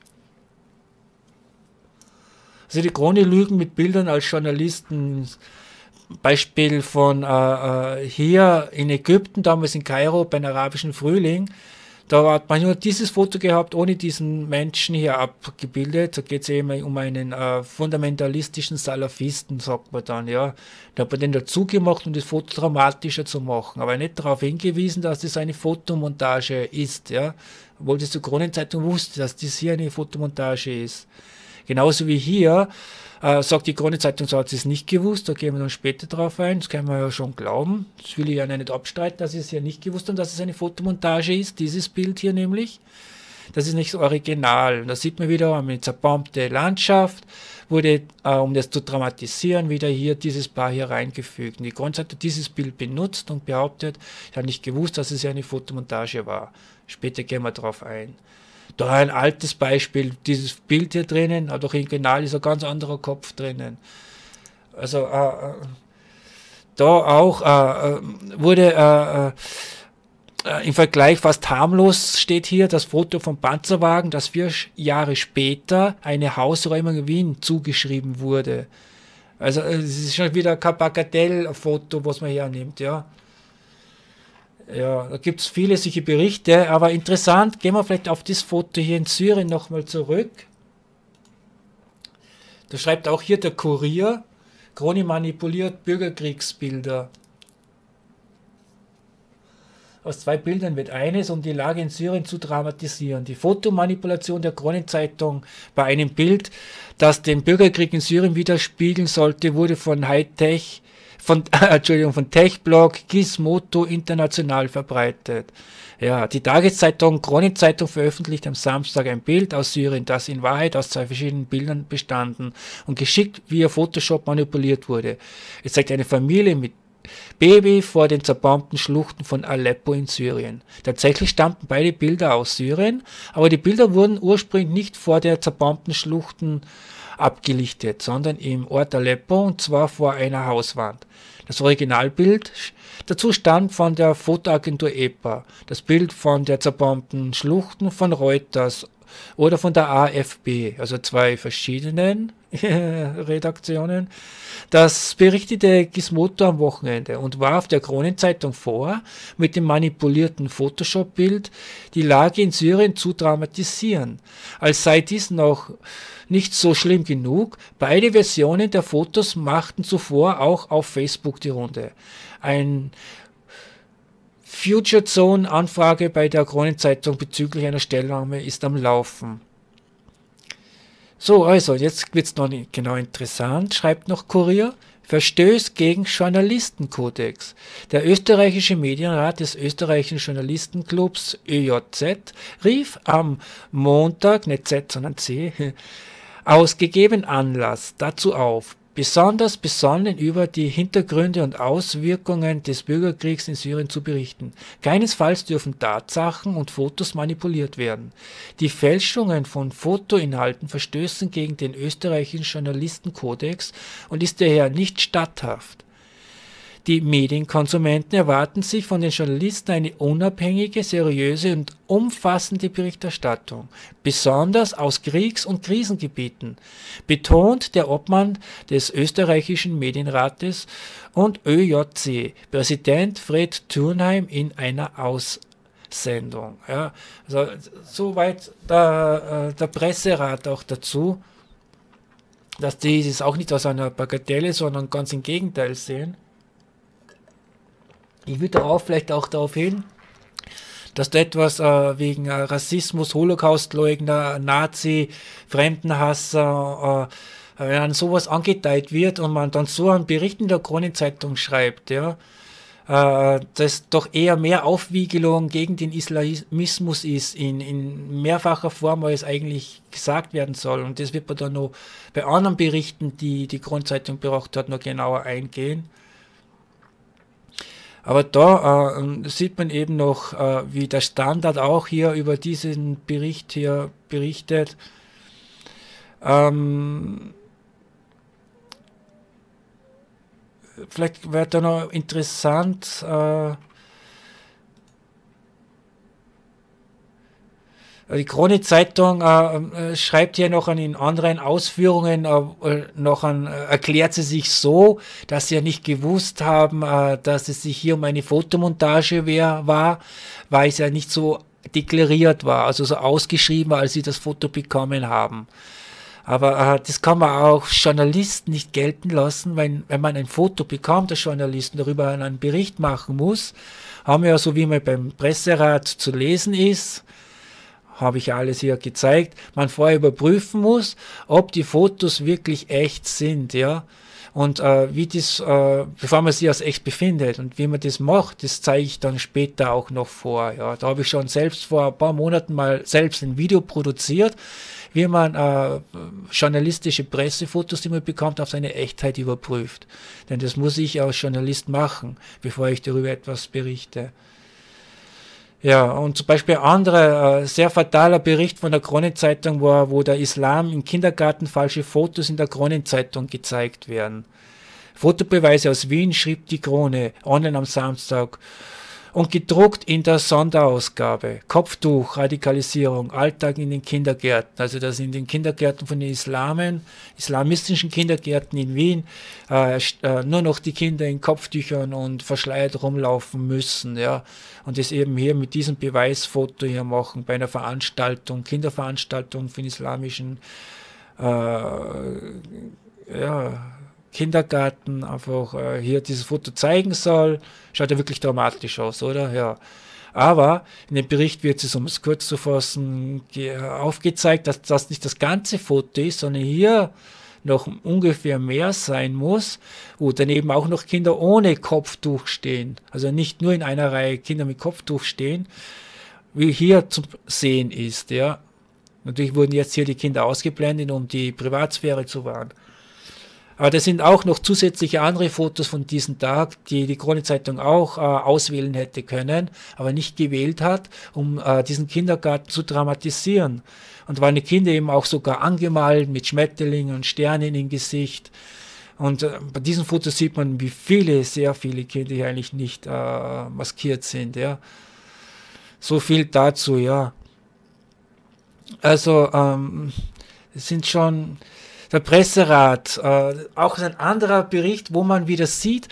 S1: Also die Krone-Lügen mit Bildern als Journalisten, Beispiel von hier in Ägypten, damals in Kairo, beim arabischen Frühling, Da hat man nur dieses Foto gehabt, ohne diesen Menschen hier abgebildet. Da geht es eben um einen fundamentalistischen Salafisten, sagt man dann, ja. Da hat man den dazu gemacht, um das Foto dramatischer zu machen, aber nicht darauf hingewiesen, dass das eine Fotomontage ist, ja. Obwohl das die Kronenzeitung wusste, dass das hier eine Fotomontage ist. Genauso wie hier, sagt die Kronenzeitung, so hat sie es nicht gewusst, da gehen wir dann später drauf ein, das kann man ja schon glauben, das will ich ja nicht abstreiten, dass sie es ja nicht gewusst haben, dass es eine Fotomontage ist, dieses Bild hier nämlich, das ist nicht so original, da sieht man wieder eine zerbombte Landschaft, wurde, um das zu dramatisieren, wieder hier dieses Paar hier reingefügt. Und die Kronenzeitung hat dieses Bild benutzt und behauptet, ich habe nicht gewusst, dass es ja eine Fotomontage war. Später gehen wir drauf ein. Da ein altes Beispiel, dieses Bild hier drinnen, aber doch original ist ein ganz anderer Kopf drinnen. Also da auch wurde im Vergleich fast harmlos, steht hier das Foto vom Panzerwagen, das 4 Jahre später eine Hausräumung in Wien zugeschrieben wurde. Also es ist schon wieder kein Bagatellfoto, was man hernimmt, ja. Ja, da gibt es viele solche Berichte, aber interessant, gehen wir vielleicht auf das Foto hier in Syrien nochmal zurück. Da schreibt auch hier der Kurier, Krone manipuliert Bürgerkriegsbilder. Aus 2 Bildern wird eines, um die Lage in Syrien zu dramatisieren. Die Fotomanipulation der Kronenzeitung bei einem Bild, das den Bürgerkrieg in Syrien widerspiegeln sollte, wurde von von Techblog Gizmodo international verbreitet. Ja, die Tageszeitung Kronenzeitung veröffentlicht am Samstag ein Bild aus Syrien, das in Wahrheit aus 2 verschiedenen Bildern bestanden und geschickt via Photoshop manipuliert wurde. Es zeigt eine Familie mit Baby vor den zerbombten Schluchten von Aleppo in Syrien. Tatsächlich stammten beide Bilder aus Syrien, aber die Bilder wurden ursprünglich nicht vor der zerbombten Schluchten abgelichtet, sondern im Ort Aleppo, und zwar vor einer Hauswand. Das Originalbild dazu stammt von der Fotoagentur EPA, das Bild von der zerbombten Schluchten von Reuters oder von der AFP, also 2 verschiedenen Redaktionen. Das berichtete Gizmodo am Wochenende und warf der Kronenzeitung vor, mit dem manipulierten Photoshop-Bild die Lage in Syrien zu dramatisieren, als sei dies noch nicht so schlimm genug. Beide Versionen der Fotos machten zuvor auch auf Facebook die Runde. Ein Future Zone Anfrage bei der Kronenzeitung bezüglich einer Stellungnahme ist am Laufen. So, also, jetzt wird es noch nicht genau interessant, schreibt noch Kurier. Verstößt gegen Journalistenkodex. Der österreichische Medienrat des österreichischen Journalistenclubs ÖJZ rief am Montag, nicht Z, sondern C, aus gegebenen Anlass dazu auf, besonders besonnen über die Hintergründe und Auswirkungen des Bürgerkriegs in Syrien zu berichten. Keinesfalls dürfen Tatsachen und Fotos manipuliert werden. Die Fälschungen von Fotoinhalten verstößen gegen den österreichischen Journalistenkodex und ist daher nicht statthaft. Die Medienkonsumenten erwarten sich von den Journalisten eine unabhängige, seriöse und umfassende Berichterstattung, besonders aus Kriegs- und Krisengebieten, betont der Obmann des österreichischen Medienrates und ÖJC, Präsident Fred Thurnheim in einer Aussendung. Ja, also soweit der Presserat auch dazu, dass die es auch nicht aus einer Bagatelle, sondern ganz im Gegenteil sehen. Ich würde darauf vielleicht auch darauf hin, dass da etwas wegen Rassismus, Holocaustleugner, Nazi, Fremdenhasser, wenn sowas angeteilt wird und man dann so einen Bericht in der Kronenzeitung schreibt, ja, dass doch eher mehr Aufwiegelung gegen den Islamismus ist, in mehrfacher Form, als eigentlich gesagt werden soll. Und das wird man dann noch bei anderen Berichten, die die Kronenzeitung berichtet hat, noch genauer eingehen. Aber da sieht man eben noch, wie der Standard auch hier über diesen Bericht hier berichtet. Vielleicht wäre da noch interessant, Die Krone-Zeitung schreibt hier noch in anderen Ausführungen, erklärt sie sich so, dass sie ja nicht gewusst haben, dass es sich hier um eine Fotomontage war, weil es ja nicht so deklariert war, also so ausgeschrieben war, als sie das Foto bekommen haben. Aber das kann man auch Journalisten nicht gelten lassen, wenn man ein Foto bekommt, als Journalisten darüber einen Bericht machen muss, haben wir ja so, wie man beim Presserat zu lesen ist, habe ich ja alles hier gezeigt, man vorher überprüfen muss, ob die Fotos wirklich echt sind, ja. Und bevor man sie als echt befindet und wie man das macht, das zeige ich dann später auch noch vor. Ja. Da habe ich schon selbst vor ein paar Monaten mal selbst ein Video produziert, wie man journalistische Pressefotos, die man bekommt, auf seine Echtheit überprüft. Denn das muss ich als Journalist machen, bevor ich darüber etwas berichte. Ja, und zum Beispiel ein anderer sehr fataler Bericht von der Kronenzeitung war, wo der Islam im Kindergarten falsche Fotos in der Kronenzeitung gezeigt werden. Fotobeweise aus Wien, schrieb die Krone, online am Samstag. Und gedruckt in der Sonderausgabe. Kopftuch, Radikalisierung, Alltag in den Kindergärten. Also das in den Kindergärten von den islamistischen Kindergärten in Wien, nur noch die Kinder in Kopftüchern und verschleiert rumlaufen müssen. Ja. Und das eben hier mit diesem Beweisfoto hier machen, bei einer Veranstaltung, Kinderveranstaltung für den islamischen Kindergarten einfach hier dieses Foto zeigen soll. Schaut ja wirklich dramatisch aus, oder? Ja. Aber in dem Bericht wird es, um es kurz zu fassen, aufgezeigt, dass das nicht das ganze Foto ist, sondern hier noch ungefähr mehr sein muss, wo daneben auch noch Kinder ohne Kopftuch stehen. Also nicht nur in einer Reihe Kinder mit Kopftuch stehen, wie hier zu sehen ist. Ja. Natürlich wurden jetzt hier die Kinder ausgeblendet, um die Privatsphäre zu wahren. Aber das sind auch noch zusätzliche andere Fotos von diesem Tag, die die Kronenzeitung auch auswählen hätte können, aber nicht gewählt hat, um diesen Kindergarten zu dramatisieren. Und waren die Kinder eben auch sogar angemalt mit Schmetterlingen und Sternen im Gesicht. Und bei diesen Fotos sieht man, wie sehr viele Kinder hier eigentlich nicht maskiert sind. Ja. So viel dazu, ja. Also, es sind schon... Der Presserat, auch ein anderer Bericht, wo man wieder sieht,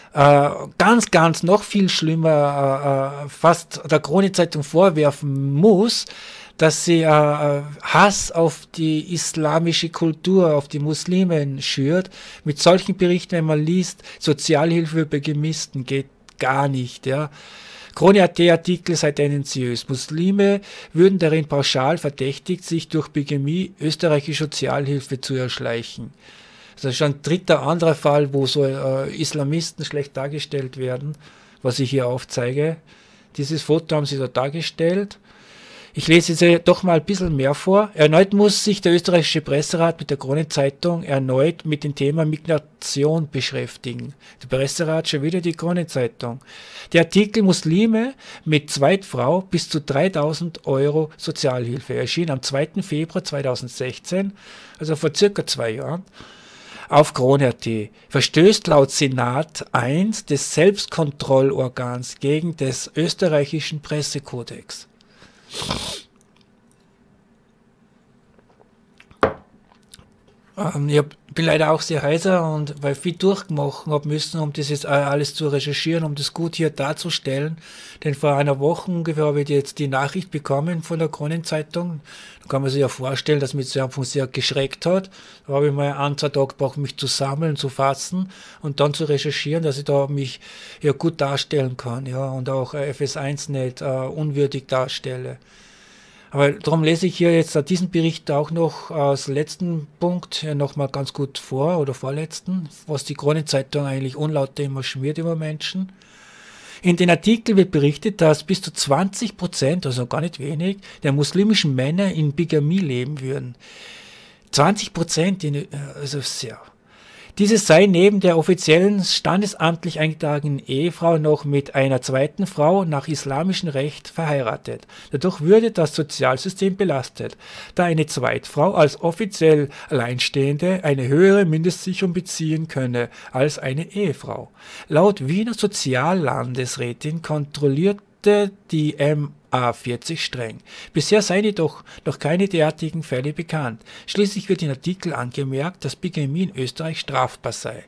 S1: ganz noch viel schlimmer, fast der Kronenzeitung vorwerfen muss, dass sie Hass auf die islamische Kultur, auf die Muslimen schürt. Mit solchen Berichten, wenn man liest, Sozialhilfe für Bigamisten geht gar nicht, ja. Krone.at-Artikel sei tendenziös. Muslime würden darin pauschal verdächtigt, sich durch Bigamie österreichische Sozialhilfe zu erschleichen. Das ist schon ein dritter anderer Fall, wo so Islamisten schlecht dargestellt werden, was ich hier aufzeige. Dieses Foto haben sie da dargestellt. Ich lese jetzt doch mal ein bisschen mehr vor. Erneut muss sich der österreichische Presserat mit der Kronenzeitung erneut mit dem Thema Migration beschäftigen. Der Presserat, schon wieder die Kronenzeitung. Der Artikel Muslime mit Zweitfrau bis zu 3.000 € Sozialhilfe erschien am 2. Februar 2016, also vor circa 2 Jahren, auf Krone.at. Verstößt laut Senat 1 des Selbstkontrollorgans gegen des österreichischen Pressekodex. Ich bin leider auch sehr heiser und weil viel durchgemacht habe müssen, um das jetzt alles zu recherchieren, um das gut hier darzustellen. Denn vor einer Woche ungefähr habe ich jetzt die Nachricht bekommen von der Kronenzeitung. Da kann man sich ja vorstellen, dass mich das sehr geschreckt hat. Da habe ich mal 1-2 Tage gebraucht, mich zu sammeln, zu fassen und dann zu recherchieren, dass ich da mich ja gut darstellen kann, ja, und auch FS1 nicht unwürdig darstelle. Aber darum lese ich hier jetzt diesen Bericht auch noch als letzten Punkt nochmal ganz gut vor, oder vorletzten, was die Kronenzeitung eigentlich unlauter immer schmiert über Menschen. In den Artikeln wird berichtet, dass bis zu 20%, also gar nicht wenig, der muslimischen Männer in Bigamie leben würden. 20%, also sehr. Diese sei neben der offiziellen standesamtlich eingetragenen Ehefrau noch mit einer zweiten Frau nach islamischem Recht verheiratet. Dadurch würde das Sozialsystem belastet, da eine Zweitfrau als offiziell Alleinstehende eine höhere Mindestsicherung beziehen könne als eine Ehefrau. Laut Wiener Soziallandesrätin kontrollierte die A40 streng. Bisher seien jedoch noch keine derartigen Fälle bekannt. Schließlich wird in Artikel angemerkt, dass Bigamie in Österreich strafbar sei.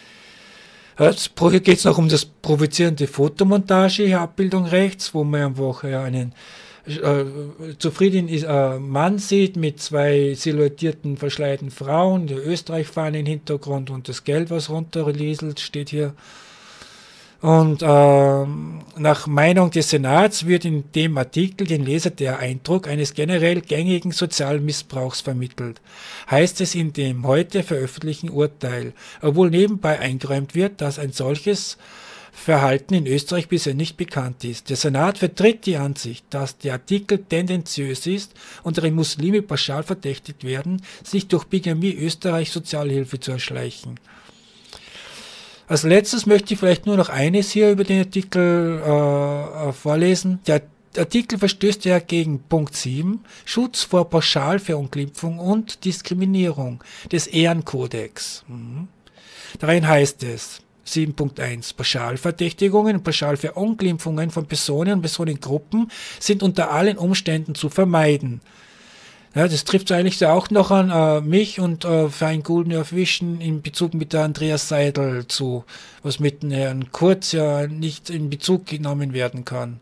S1: Hier geht es noch um das provozierende Fotomontage, hier Abbildung rechts, wo man einfach einen zufriedenen Mann sieht mit zwei silhouettierten, verschleierten Frauen, die Österreich-Fahne im Hintergrund und das Geld, was runterrieselt, steht hier. Und nach Meinung des Senats wird in dem Artikel den Leser der Eindruck eines generell gängigen Sozialmissbrauchs vermittelt, heißt es in dem heute veröffentlichten Urteil, obwohl nebenbei eingeräumt wird, dass ein solches Verhalten in Österreich bisher nicht bekannt ist. Der Senat vertritt die Ansicht, dass der Artikel tendenziös ist und darin Muslime pauschal verdächtigt werden, sich durch Bigamie Österreich Sozialhilfe zu erschleichen. Als letztes möchte ich vielleicht nur noch eines hier über den Artikel vorlesen. Der Artikel verstößt ja gegen Punkt 7, Schutz vor Pauschalverunglimpfung und Diskriminierung des Ehrenkodex. Darin heißt es, 7.1 Pauschalverdächtigungen und Pauschalverunglimpfungen von Personen und Personengruppen sind unter allen Umständen zu vermeiden. Ja, das trifft eigentlich auch noch an mich und Verein Golden Earth Vision in Bezug mit der Andreas Seidel zu, was mit dem Herrn Kurz ja nicht in Bezug genommen werden kann.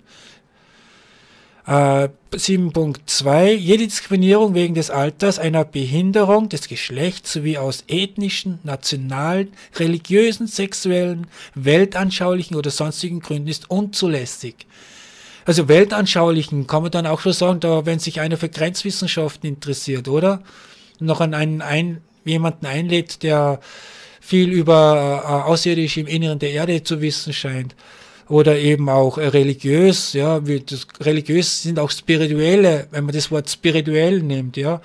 S1: 7.2 Jede Diskriminierung wegen des Alters, einer Behinderung, des Geschlechts sowie aus ethnischen, nationalen, religiösen, sexuellen, weltanschaulichen oder sonstigen Gründen ist unzulässig. Also weltanschaulichen kann man dann auch schon sagen, da wenn sich einer für Grenzwissenschaften interessiert, oder? Noch an jemanden einlädt, der viel über Außerirdische im Inneren der Erde zu wissen scheint. Oder eben auch religiös, ja, religiös sind auch spirituelle, wenn man das Wort spirituell nimmt, ja.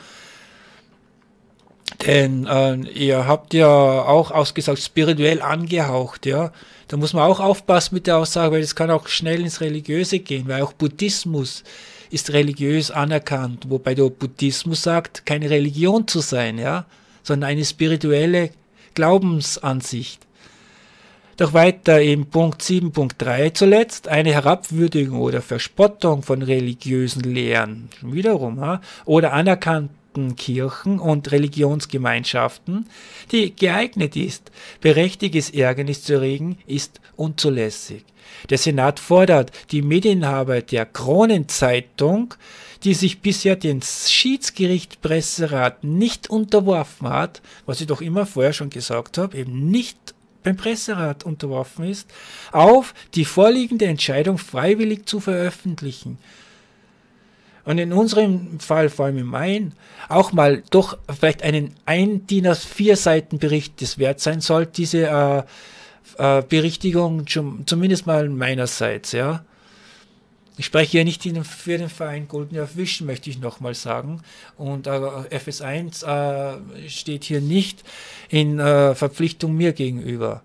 S1: Denn ihr habt ja auch ausgesagt, spirituell angehaucht, ja. Da muss man auch aufpassen mit der Aussage, weil das kann auch schnell ins Religiöse gehen, weil auch Buddhismus ist religiös anerkannt, wobei der Buddhismus sagt, keine Religion zu sein, ja, sondern eine spirituelle Glaubensansicht. Doch weiter eben Punkt 7.3 zuletzt, eine Herabwürdigung oder Verspottung von religiösen Lehren, wiederum, oder anerkannten Kirchen und Religionsgemeinschaften, die geeignet ist, berechtigtes Ärgernis zu erregen, ist unzulässig. Der Senat fordert die Medieninhaber der Kronenzeitung, die sich bisher dem Schiedsgericht Presserat nicht unterworfen hat, was ich doch immer vorher schon gesagt habe, eben nicht beim Presserat unterworfen ist, auf die vorliegende Entscheidung freiwillig zu veröffentlichen. Und in unserem Fall, vor allem im Main, auch mal doch vielleicht einen DIN A4 Seiten Bericht des wert sein soll, diese Berichtigung zumindest mal meinerseits, ja. Ich spreche hier nicht für den Verein Golden Earth Vision, möchte ich nochmal sagen. Und FS1 steht hier nicht in Verpflichtung mir gegenüber.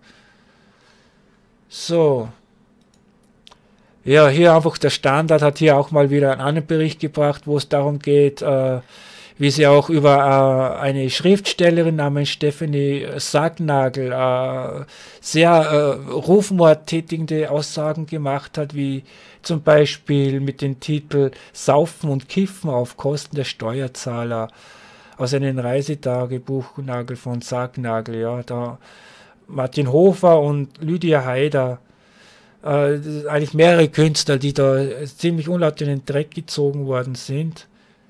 S1: So. Ja, hier einfach der Standard hat hier auch mal wieder einen anderen Bericht gebracht, wo es darum geht, wie sie auch über eine Schriftstellerin namens Stephanie Sargnagel sehr rufmordtätigende Aussagen gemacht hat, wie zum Beispiel mit dem Titel Saufen und Kiffen auf Kosten der Steuerzahler aus einem Reisetagebuchnagel von Sargnagel, ja, da Martin Hofer und Lydia Haider, eigentlich mehrere Künstler, die da ziemlich unlaut in den Dreck gezogen worden sind.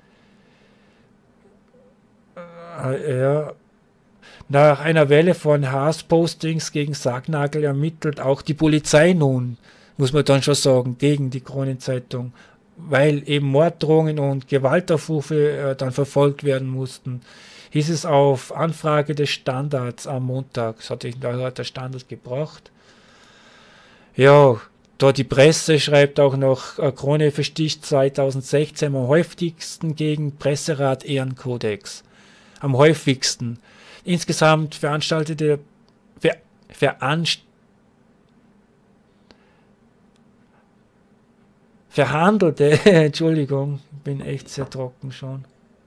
S1: Ja. Nach einer Welle von Hass-Postings gegen Sargnagel ermittelt auch die Polizei nun, muss man dann schon sagen, gegen die Kronenzeitung, weil eben Morddrohungen und Gewaltaufrufe dann verfolgt werden mussten. Hieß es auf Anfrage des Standards am Montag, das hat der Standard gebracht. Ja, da die Presse schreibt auch noch, Krone versticht 2016 am häufigsten gegen Presserat Ehrenkodex. Am häufigsten. Insgesamt verhandelte, Entschuldigung, bin echt sehr trocken schon.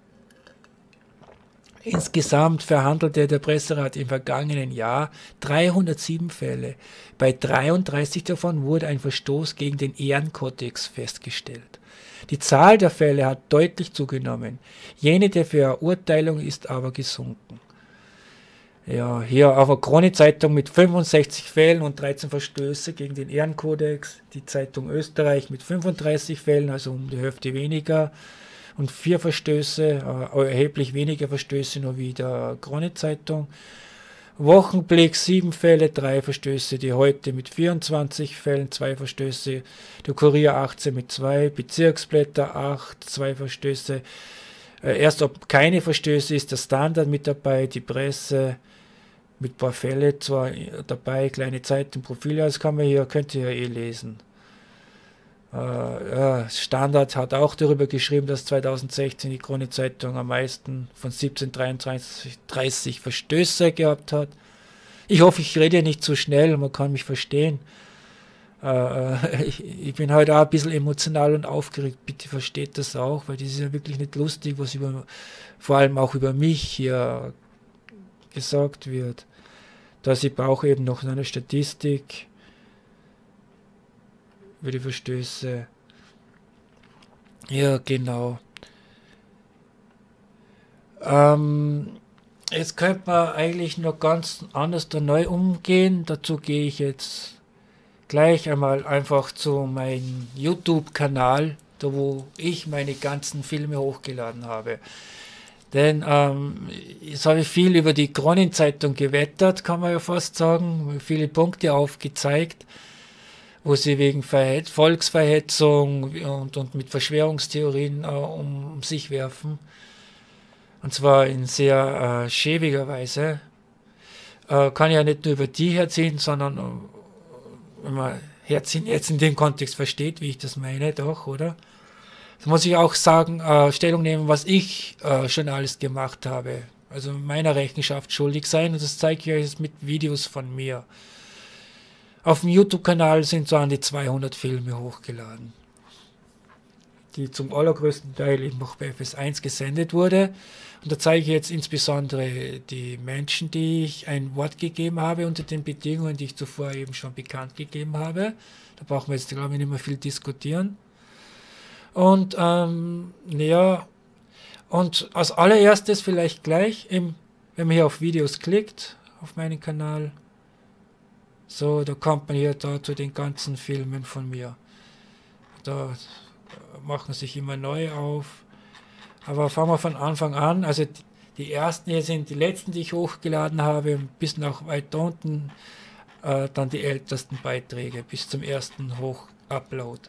S1: Insgesamt verhandelte der Presserat im vergangenen Jahr 307 Fälle. Bei 33 davon wurde ein Verstoß gegen den Ehrenkodex festgestellt. Die Zahl der Fälle hat deutlich zugenommen. Jene der Verurteilung ist aber gesunken. Ja, hier auf der Krone-Zeitung mit 65 Fällen und 13 Verstöße gegen den Ehrenkodex. Die Zeitung Österreich mit 35 Fällen, also um die Hälfte weniger. Und 4 Verstöße, erheblich weniger Verstöße nur wie der Krone-Zeitung. Wochenblick 7 Fälle, 3 Verstöße, die Heute mit 24 Fällen, 2 Verstöße, der Kurier 18 mit 2, Bezirksblätter 8, 2 Verstöße. Erst ob keine Verstöße ist der Standard mit dabei, die Presse mit ein paar Fälle zwar dabei, kleine Zeitung, Profile, das kann man hier, könnt ihr ja eh lesen. Standard hat auch darüber geschrieben, dass 2016 die Krone-Zeitung am meisten von 1730 Verstöße gehabt hat. Ich hoffe, ich rede nicht zu schnell, man kann mich verstehen. Ich bin heute auch ein bisschen emotional und aufgeregt, bitte versteht das auch, weil das ist ja wirklich nicht lustig, was vor allem auch über mich hier gesagt wird. Dass ich brauche eben noch eine Statistik über die Verstöße. Ja, genau. Jetzt könnte man eigentlich noch ganz anders da neu umgehen. Dazu gehe ich jetzt gleich einmal einfach zu meinem YouTube-Kanal, da wo ich meine ganzen Filme hochgeladen habe. Denn jetzt habe ich viel über die Kronenzeitung gewettert, kann man ja fast sagen, viele Punkte aufgezeigt, wo sie wegen Volksverhetzung und mit Verschwörungstheorien um sich werfen. Und zwar in sehr schäbiger Weise. Kann ja nicht nur über die herziehen, sondern wenn man herziehen jetzt in dem Kontext versteht, wie ich das meine, doch, oder? So muss ich auch sagen, Stellung nehmen, was ich schon alles gemacht habe. Also meiner Rechenschaft schuldig sein, und das zeige ich euch jetzt mit Videos von mir. Auf dem YouTube-Kanal sind so an die 200 Filme hochgeladen, die zum allergrößten Teil eben auch bei FS1 gesendet wurde. Und da zeige ich jetzt insbesondere die Menschen, die ich ein Wort gegeben habe unter den Bedingungen, die ich zuvor eben schon bekannt gegeben habe. Da brauchen wir jetzt, glaube ich, nicht mehr viel diskutieren. Und ja, und als allererstes vielleicht gleich, wenn man hier auf Videos klickt, auf meinen Kanal, so, da kommt man hier da zu den ganzen Filmen von mir. Da machen sich immer neu auf. Aber fangen wir von Anfang an. Also die ersten hier sind die letzten, die ich hochgeladen habe, bis nach weit unten, dann die ältesten Beiträge, bis zum ersten Upload.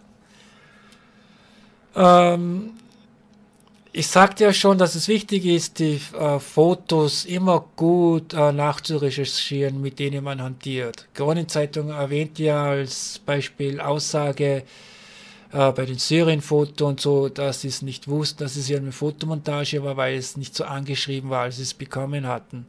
S1: Ich sagte ja schon, dass es wichtig ist, die Fotos immer gut nachzurecherchieren, mit denen man hantiert. Kronenzeitung erwähnt ja als Beispiel Aussage bei den Syrien-Fotos und so, dass sie es nicht wussten, dass es ja eine Fotomontage war, weil es nicht so angeschrieben war, als sie es bekommen hatten.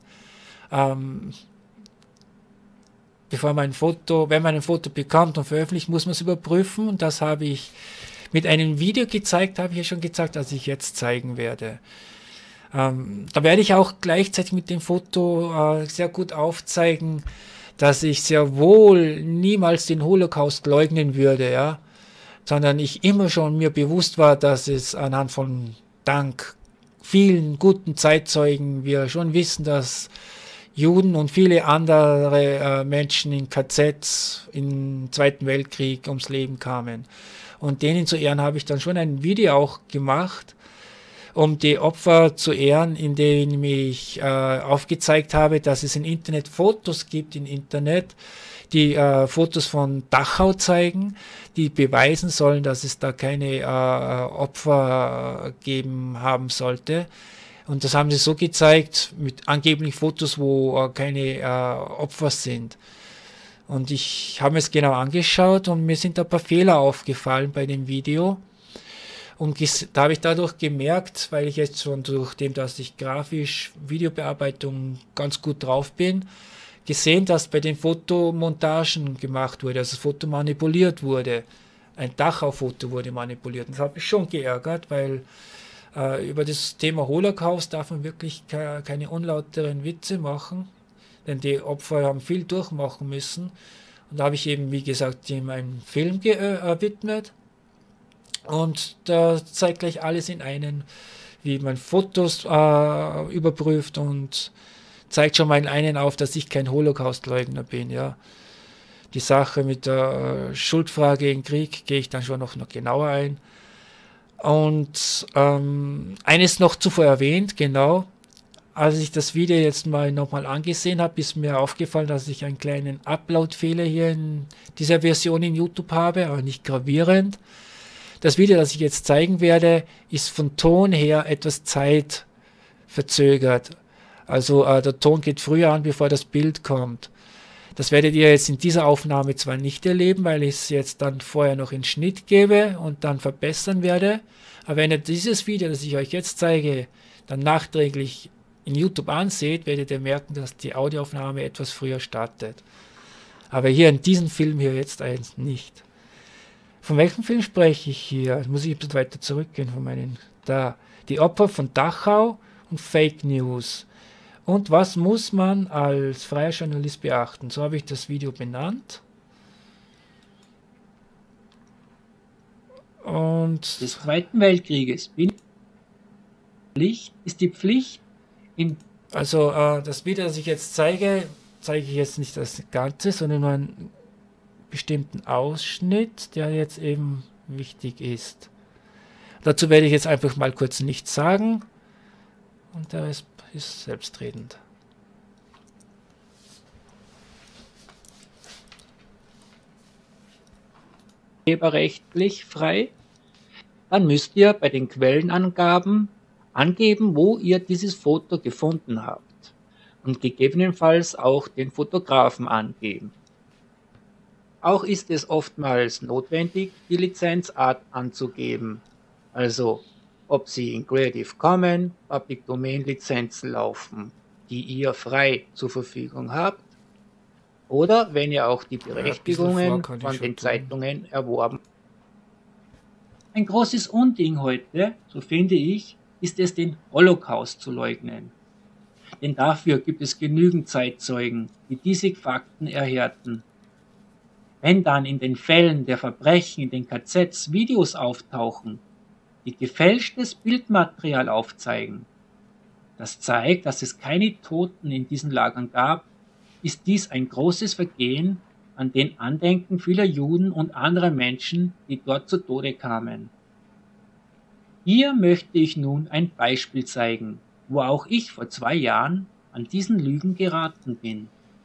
S1: Wenn man ein Foto bekommt und veröffentlicht, muss man es überprüfen, und das habe ich mit einem Video gezeigt, habe ich ja schon gesagt, dass ich jetzt zeigen werde. Da werde ich auch gleichzeitig mit dem Foto sehr gut aufzeigen, dass ich sehr wohl niemals den Holocaust leugnen würde, ja, sondern ich immer schon mir bewusst war, dass es anhand von dank vielen guten Zeitzeugen wir schon wissen, dass Juden und viele andere Menschen in KZs im Zweiten Weltkrieg ums Leben kamen. Und denen zu ehren habe ich dann schon ein Video auch gemacht, um die Opfer zu ehren, indem ich aufgezeigt habe, dass es im Internet Fotos gibt, die Fotos von Dachau zeigen, die beweisen sollen, dass es da keine Opfer geben haben sollte. Und das haben sie so gezeigt, mit angeblich Fotos, wo keine Opfer sind. Und ich habe mir es genau angeschaut und mir sind ein paar Fehler aufgefallen bei dem Video. Und da habe ich dadurch gemerkt, weil ich jetzt schon durch dem, dass ich grafisch Videobearbeitung ganz gut drauf bin, gesehen, dass bei den Fotomontagen gemacht wurde, also das Foto manipuliert wurde. Ein Dachau-Foto wurde manipuliert. Und das hat mich schon geärgert, weil über das Thema Holocaust darf man wirklich keine unlauteren Witze machen, denn die Opfer haben viel durchmachen müssen. Und da habe ich eben, wie gesagt, ihm einen Film gewidmet. Und da zeigt gleich alles in einem, wie man Fotos überprüft und zeigt schon mal in einen auf, dass ich kein Holocaust-Leugner bin. Ja. Die Sache mit der Schuldfrage im Krieg gehe ich dann schon noch genauer ein. Und eines noch zuvor erwähnt, genau, als ich das Video jetzt mal nochmal angesehen habe, ist mir aufgefallen, dass ich einen kleinen Upload-Fehler hier in dieser Version in YouTube habe, aber nicht gravierend. Das Video, das ich jetzt zeigen werde, ist von Ton her etwas zeitverzögert. Also der Ton geht früher an, bevor das Bild kommt. Das werdet ihr jetzt in dieser Aufnahme zwar nicht erleben, weil ich es jetzt dann vorher noch in Schnitt gebe und dann verbessern werde. Aber wenn ihr dieses Video, das ich euch jetzt zeige, dann nachträglich in YouTube anseht, werdet ihr merken, dass die Audioaufnahme etwas früher startet. Aber hier in diesem Film hier jetzt eins nicht. Von welchem Film spreche ich hier? Jetzt muss ich ein bisschen weiter zurückgehen von meinen. Da. Die Opfer von Dachau und Fake News. Und was muss man als freier Journalist beachten? So habe ich das Video benannt. Und
S7: des Zweiten Weltkrieges ist die Pflicht in...
S1: Also das Video, das ich jetzt zeige ich jetzt nicht das Ganze, sondern nur einen bestimmten Ausschnitt, der jetzt eben wichtig ist. Dazu werde ich jetzt einfach mal kurz nichts sagen und der Rest ist selbstredend.
S7: Urheberrechtlich frei, dann müsst ihr bei den Quellenangaben angeben, wo ihr dieses Foto gefunden habt und gegebenenfalls auch den Fotografen angeben. Auch ist es oftmals notwendig, die Lizenzart anzugeben, also ob sie in Creative Commons Public Domain Lizenzen laufen, die ihr frei zur Verfügung habt, oder wenn ihr auch die Berechtigungen von den Zeitungen erworben habt. Ein großes Unding heute, so finde ich, ist es, den Holocaust zu leugnen. Denn dafür gibt es genügend Zeitzeugen, die diese Fakten erhärten. Wenn dann in den Fällen der Verbrechen in den KZs Videos auftauchen, die gefälschtes Bildmaterial aufzeigen, das zeigt, dass es keine Toten in diesen Lagern gab, ist dies ein großes Vergehen an den Andenken vieler Juden und anderer Menschen, die dort zu Tode kamen. Hier möchte ich nun ein Beispiel zeigen, wo auch ich vor 2 Jahren an diesen Lügen geraten bin.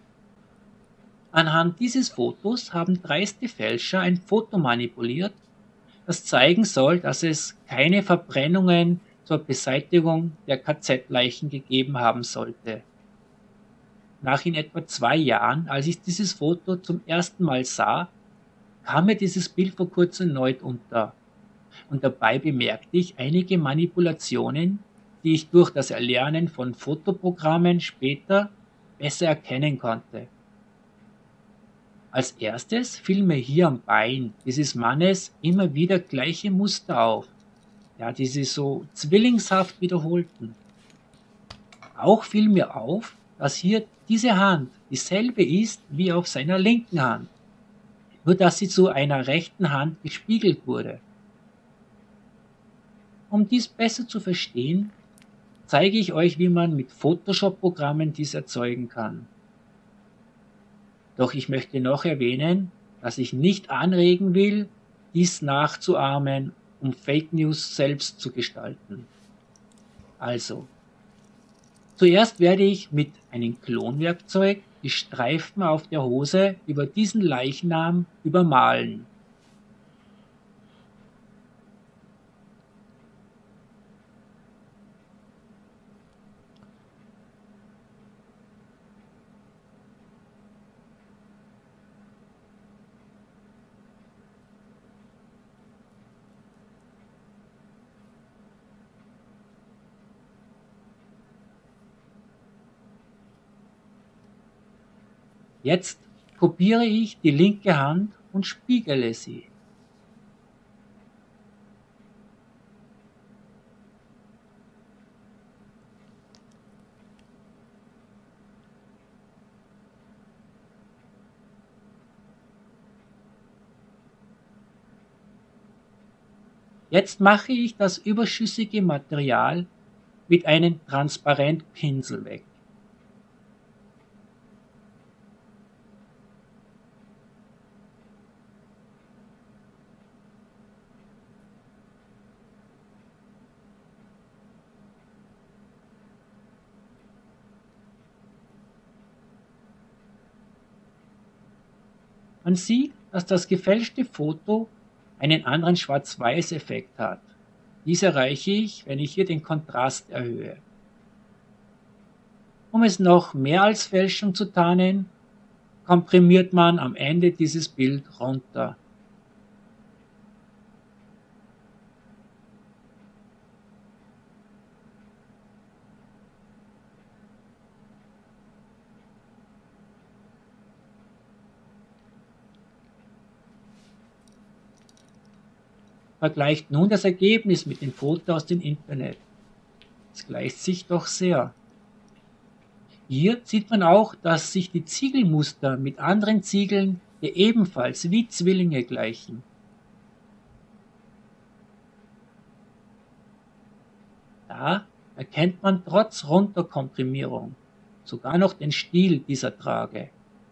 S7: Anhand dieses Fotos haben dreiste Fälscher ein Foto manipuliert, das zeigen soll, dass es keine Verbrennungen zur Beseitigung der KZ-Leichen gegeben haben sollte. Nach in etwa 2 Jahren, als ich dieses Foto zum ersten Mal sah, kam mir dieses Bild vor kurzem erneut unter. Und dabei bemerkte ich einige Manipulationen, die ich durch das Erlernen von Fotoprogrammen später besser erkennen konnte. Als erstes fiel mir hier am Bein dieses Mannes immer wieder gleiche Muster auf, ja, die sich so zwillingshaft wiederholten. Auch fiel mir auf, dass hier diese Hand dieselbe ist wie auf seiner linken Hand, nur dass sie zu einer rechten Hand gespiegelt wurde. Um dies besser zu verstehen, zeige ich euch, wie man mit Photoshop-Programmen dies erzeugen kann. Doch ich möchte noch erwähnen, dass ich nicht anregen will, dies nachzuahmen, um Fake News selbst zu gestalten. Also, zuerst werde ich mit einem Klonwerkzeug die Streifen auf der Hose über diesen Leichnam übermalen. Jetzt kopiere ich die linke Hand und spiegele sie. Jetzt mache ich das überschüssige Material mit einem Transparentpinsel weg. Man sieht, dass das gefälschte Foto einen anderen Schwarz-Weiß-Effekt hat. Dies erreiche ich, wenn ich hier den Kontrast erhöhe. Um es noch mehr als Fälschung zu tarnen, komprimiert man am Ende dieses Bild runter. Vergleicht nun das Ergebnis mit dem Foto aus dem Internet. Es gleicht sich doch sehr. Hier sieht man auch, dass sich die Ziegelmuster mit anderen Ziegeln hier ebenfalls wie Zwillinge gleichen. Da erkennt man trotz Runterkomprimierung sogar noch den Stil dieser Trage.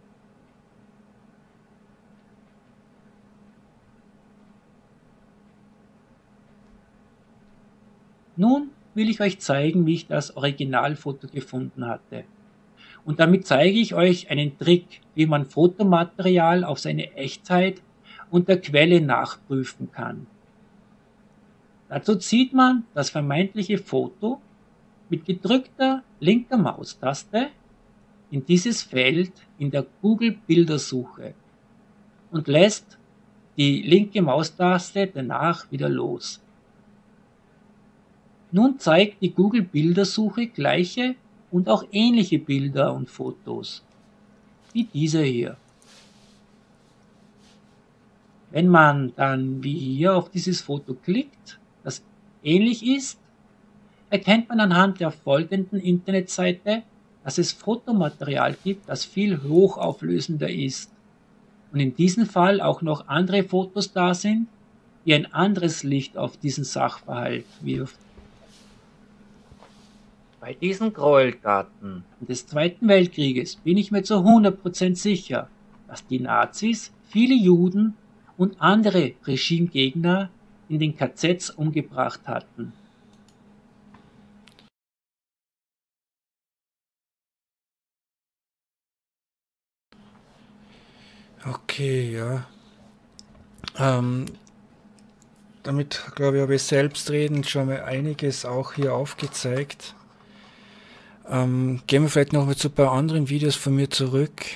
S7: Nun will ich euch zeigen, wie ich das Originalfoto gefunden hatte. Und damit zeige ich euch einen Trick, wie man Fotomaterial auf seine Echtheit und der Quelle nachprüfen kann. Dazu zieht man das vermeintliche Foto mit gedrückter linker Maustaste in dieses Feld in der Google-Bildersuche und lässt die linke Maustaste danach wieder los. Nun zeigt die Google-Bildersuche gleiche und auch ähnliche Bilder und Fotos, wie diese hier. Wenn man dann wie hier auf dieses Foto klickt, das ähnlich ist, erkennt man anhand der folgenden Internetseite, dass es Fotomaterial gibt, das viel hochauflösender ist und in diesem Fall auch noch andere Fotos da sind, die ein anderes Licht auf diesen Sachverhalt wirft. Bei diesen Gräueltaten des Zweiten Weltkrieges bin ich mir zu 100% sicher, dass die Nazis viele Juden und andere Regimegegner in den KZs umgebracht hatten.
S1: Okay, ja. Damit, glaube ich, habe ich selbstredend schon mal einiges auch hier aufgezeigt. Gehen wir vielleicht noch mal zu ein paar anderen Videos von mir zurück.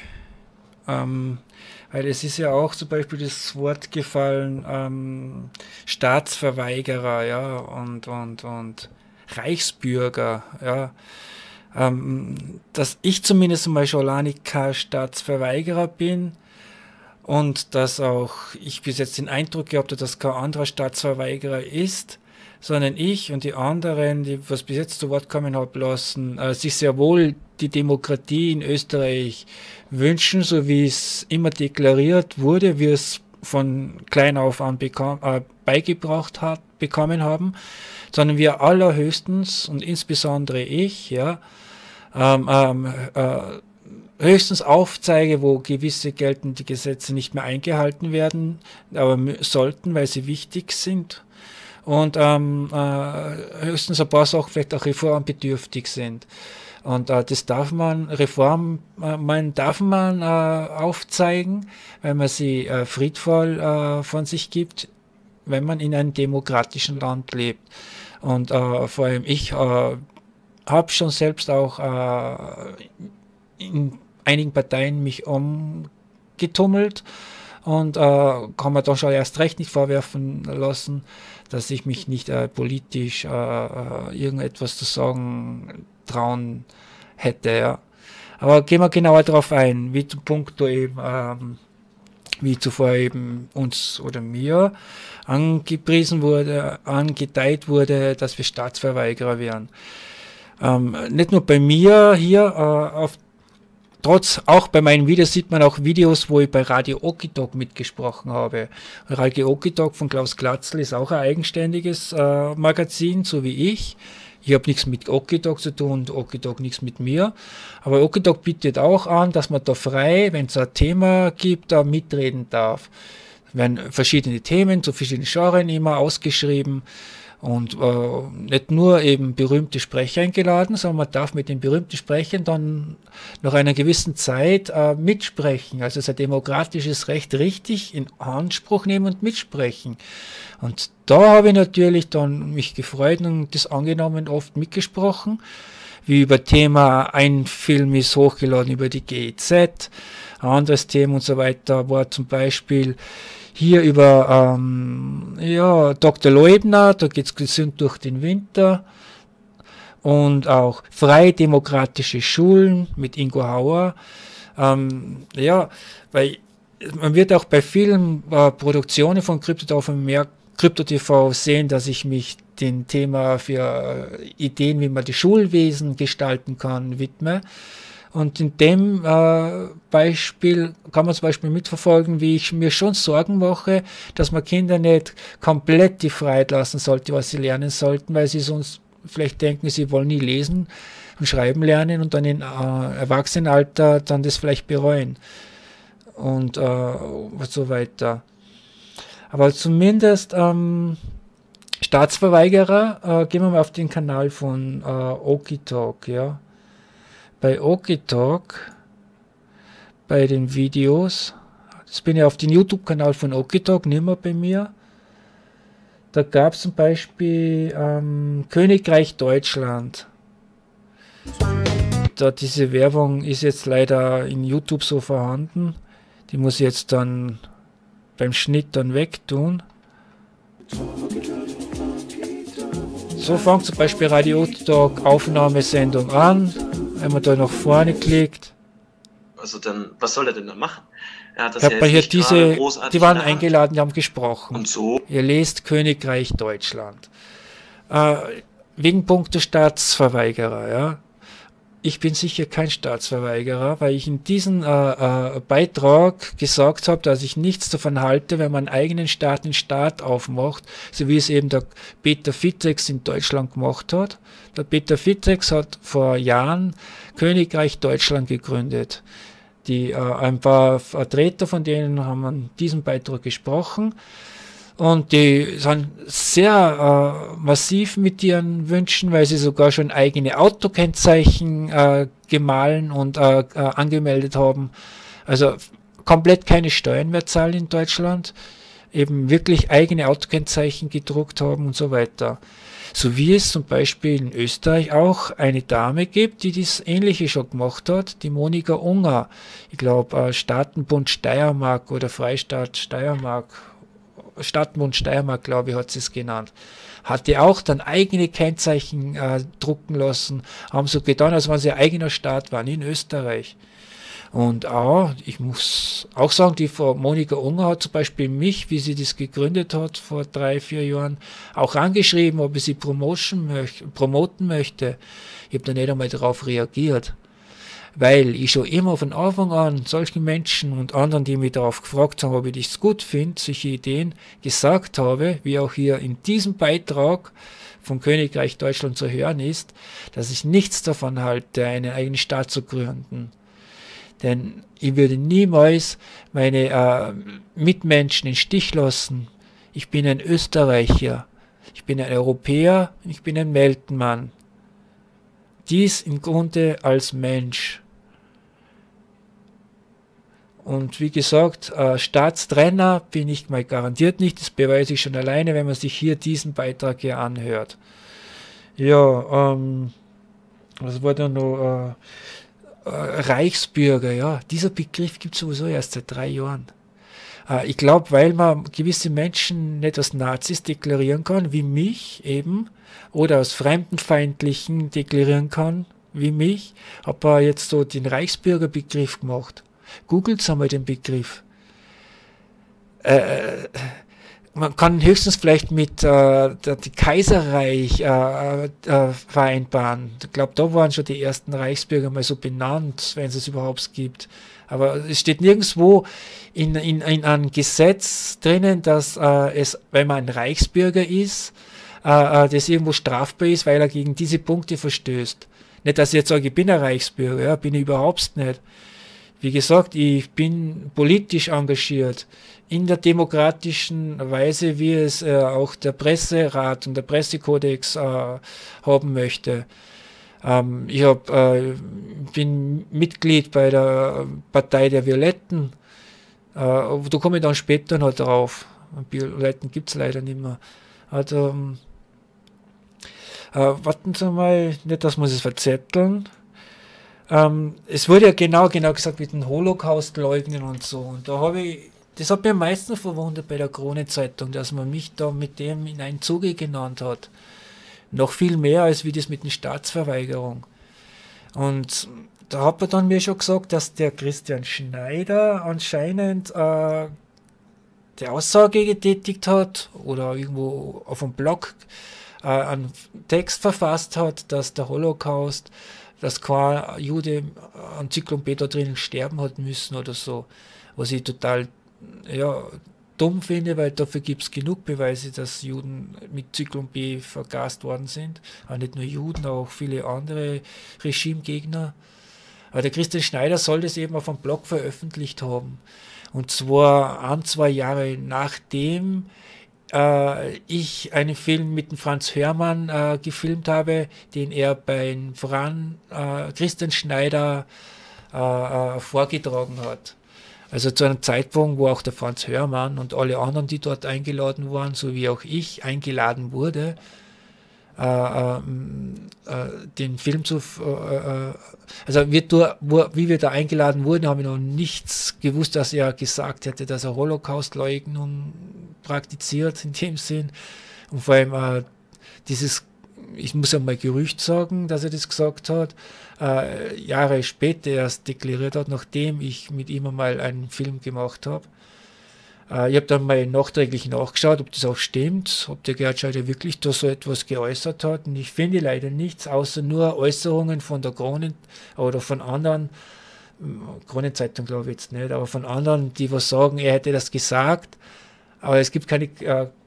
S1: Weil es ist ja auch zum Beispiel das Wort gefallen, Staatsverweigerer, ja, und Reichsbürger, ja. Dass ich zumindest mal schon alleine kein Staatsverweigerer bin und dass auch ich bis jetzt den Eindruck gehabt habe, dass kein anderer Staatsverweigerer ist, sondern ich und die anderen, die was bis jetzt zu Wort kommen haben lassen, sich sehr wohl die Demokratie in Österreich wünschen, so wie es immer deklariert wurde, wie es von klein auf an beigebracht bekommen haben, sondern wir allerhöchstens und insbesondere ich, ja, höchstens aufzeige, wo gewisse geltende Gesetze nicht mehr eingehalten werden, aber sollten, weil sie wichtig sind. Und höchstens ein paar Sachen vielleicht auch reformbedürftig sind. Und das darf man, darf man aufzeigen, weil man sie friedvoll von sich gibt, wenn man in einem demokratischen Land lebt. Und vor allem ich habe schon selbst auch in einigen Parteien mich umgetummelt und kann man doch schon erst recht nicht vorwerfen lassen, dass ich mich nicht politisch irgendetwas zu sagen trauen hätte. Ja. Aber gehen wir genauer darauf ein, wie zum Punkt eben, wie zuvor eben uns oder mir angepriesen wurde, angedeiht wurde, dass wir Staatsverweigerer wären. Nicht nur bei mir hier auch bei meinen Videos sieht man auch Videos, wo ich bei Radio Okidog mitgesprochen habe. Radio Okidog von Klaus Glatzl ist auch ein eigenständiges Magazin, so wie ich. Ich habe nichts mit Okidog zu tun und Okidog nichts mit mir. Aber Okidog bietet auch an, dass man da frei, wenn es ein Thema gibt, da mitreden darf. Es werden verschiedene Themen zu verschiedenen Genres immer ausgeschrieben. Und nicht nur eben berühmte Sprecher eingeladen, sondern man darf mit den berühmten Sprechern dann nach einer gewissen Zeit mitsprechen. Also sein demokratisches Recht richtig in Anspruch nehmen und mitsprechen. Und da habe ich natürlich dann mich gefreut und das angenommen, oft mitgesprochen. Wie über Thema, ein Film ist hochgeladen über die GEZ, ein anderes Thema und so weiter war zum Beispiel hier über Dr. Leubner, da geht es gesund durch den Winter. Und auch freie demokratische Schulen mit Ingo Hauer. Weil man wird auch bei vielen Produktionen von Krypto TV sehen, dass ich mich dem Thema für Ideen, wie man das Schulwesen gestalten kann, widme. Und in dem Beispiel kann man zum Beispiel mitverfolgen, wie ich mir schon Sorgen mache, dass man Kinder nicht komplett die Freiheit lassen sollte, was sie lernen sollten, weil sie sonst vielleicht denken, sie wollen nie lesen und schreiben lernen und dann im Erwachsenenalter dann das vielleicht bereuen und so weiter. Aber zumindest Staatsverweigerer, gehen wir mal auf den Kanal von Okidog, ja. Bei Okidog, bei den Videos, das bin ja auf den YouTube-Kanal von Okidog, nicht mehr bei mir. Da gab es zum Beispiel Königreich Deutschland. Diese Werbung ist jetzt leider in YouTube so vorhanden. Die muss ich jetzt dann beim Schnitt dann wegtun. So fängt zum Beispiel Radio Okidog Aufnahmesendung an. Wenn man da nach vorne klickt.
S8: Also dann, was soll er denn da machen? Er hat das
S1: ja jetzt hier die waren eingeladen, die haben gesprochen.
S8: Und so?
S1: Ihr lest Königreich Deutschland. Wegen Punkte Staatsverweigerer, ja. Ich bin sicher kein Staatsverweigerer, weil ich in diesem Beitrag gesagt habe, dass ich nichts davon halte, wenn man einen eigenen Staat in Staat aufmacht, so wie es eben der Peter Fittex in Deutschland gemacht hat. Der Peter Fittex hat vor Jahren Königreich Deutschland gegründet. Ein paar Vertreter von denen haben an diesem Beitrag gesprochen. Und die sind sehr massiv mit ihren Wünschen, weil sie sogar schon eigene Autokennzeichen gemahlen und angemeldet haben. Also komplett keine Steuern mehr zahlen in Deutschland. Eben wirklich eigene Autokennzeichen gedruckt haben und so weiter. So wie es zum Beispiel in Österreich auch eine Dame gibt, die das Ähnliche schon gemacht hat, die Monika Unger. Ich glaube, Staatenbund Steiermark oder Freistaat Steiermark. Stadtmund Steiermark, glaube ich, hat sie es genannt, hatte auch dann eigene Kennzeichen drucken lassen, haben so getan, als wenn sie ein eigener Staat waren in Österreich. Und ich muss auch sagen, die Frau Monika Unger hat zum Beispiel mich, wie sie das gegründet hat vor 3-4 Jahren, auch angeschrieben, ob ich sie promoten möchte. Ich habe da nicht einmal darauf reagiert. Weil ich schon immer von Anfang an solchen Menschen und anderen, die mich darauf gefragt haben, ob ich das gut finde, solche Ideen gesagt habe, wie auch hier in diesem Beitrag vom Königreich Deutschland zu hören ist, dass ich nichts davon halte, einen eigenen Staat zu gründen. Denn ich würde niemals meine Mitmenschen in Stich lassen. Ich bin ein Österreicher, ich bin ein Europäer, ich bin ein Weltmann. Dies im Grunde als Mensch. Und wie gesagt, Staatstrenner bin ich mal garantiert nicht. Das beweise ich schon alleine, wenn man sich hier diesen Beitrag hier anhört. Ja, was war da noch? Reichsbürger, ja. Dieser Begriff gibt es sowieso erst seit 3 Jahren. Ich glaube, weil man gewisse Menschen nicht als Nazis deklarieren kann, wie mich eben, oder als Fremdenfeindlichen deklarieren kann, wie mich, hat man jetzt so den Reichsbürgerbegriff gemacht. Googelt einmal den Begriff. man kann höchstens vielleicht mit die Kaiserreich vereinbaren. Ich glaube, da waren schon die ersten Reichsbürger mal so benannt, wenn es überhaupt gibt. Aber es steht nirgendwo in einem Gesetz drinnen, dass wenn man ein Reichsbürger ist, das irgendwo strafbar ist, weil er gegen diese Punkte verstößt. Nicht, dass ich jetzt sage, ich bin ein Reichsbürger, ja, bin ich überhaupt nicht. Wie gesagt, ich bin politisch engagiert, in der demokratischen Weise, wie es auch der Presserat und der Pressekodex haben möchte. Ich bin Mitglied bei der Partei der Violetten. Da komme ich dann später noch drauf. Violetten gibt es leider nicht mehr. Also, warten Sie mal, nicht, dass wir es verzetteln. Es wurde ja genau gesagt mit dem Holocaust leugnen und so. Und das hat mir am meisten verwundert bei der Krone-Zeitung, dass man mich da mit dem in einen Zuge genannt hat. Noch viel mehr als wie das mit der Staatsverweigerung. Und da hat man dann mir schon gesagt, dass der Christian Schneider anscheinend die Aussage getätigt hat oder irgendwo auf dem Blog einen Text verfasst hat, dass der Holocaust, dass kein Jude an Zyklon B da drinnen sterben hat müssen oder so. Was ich total dumm finde, weil dafür gibt es genug Beweise, dass Juden mit Zyklon B vergast worden sind. Aber nicht nur Juden, auch viele andere Regimegegner. Aber der Christian Schneider soll das eben auf einem Blog veröffentlicht haben. Und zwar 1-2 Jahre nachdem ich einen Film mit dem Franz Hörmann gefilmt habe, den er beim Christian Schneider vorgetragen hat. Also zu einem Zeitpunkt, wo auch der Franz Hörmann und alle anderen, die dort eingeladen waren, so wie auch ich eingeladen wurde, den Film also wie wir da eingeladen wurden, haben wir noch nichts gewusst, dass er gesagt hätte, dass er Holocaust-Leugnung praktiziert in dem Sinn. Und vor allem ich muss ja mal Gerücht sagen, dass er das gesagt hat, Jahre später erst deklariert hat, nachdem ich mit ihm einmal einen Film gemacht habe. Ich habe dann mal nachträglich nachgeschaut, ob das auch stimmt, ob der Gerhard Schneider wirklich da so etwas geäußert hat. Und ich finde leider nichts, außer nur Äußerungen von der Kronen oder von anderen, Kronenzeitung glaube ich jetzt nicht, aber von anderen, die was sagen, er hätte das gesagt. Aber es gibt keine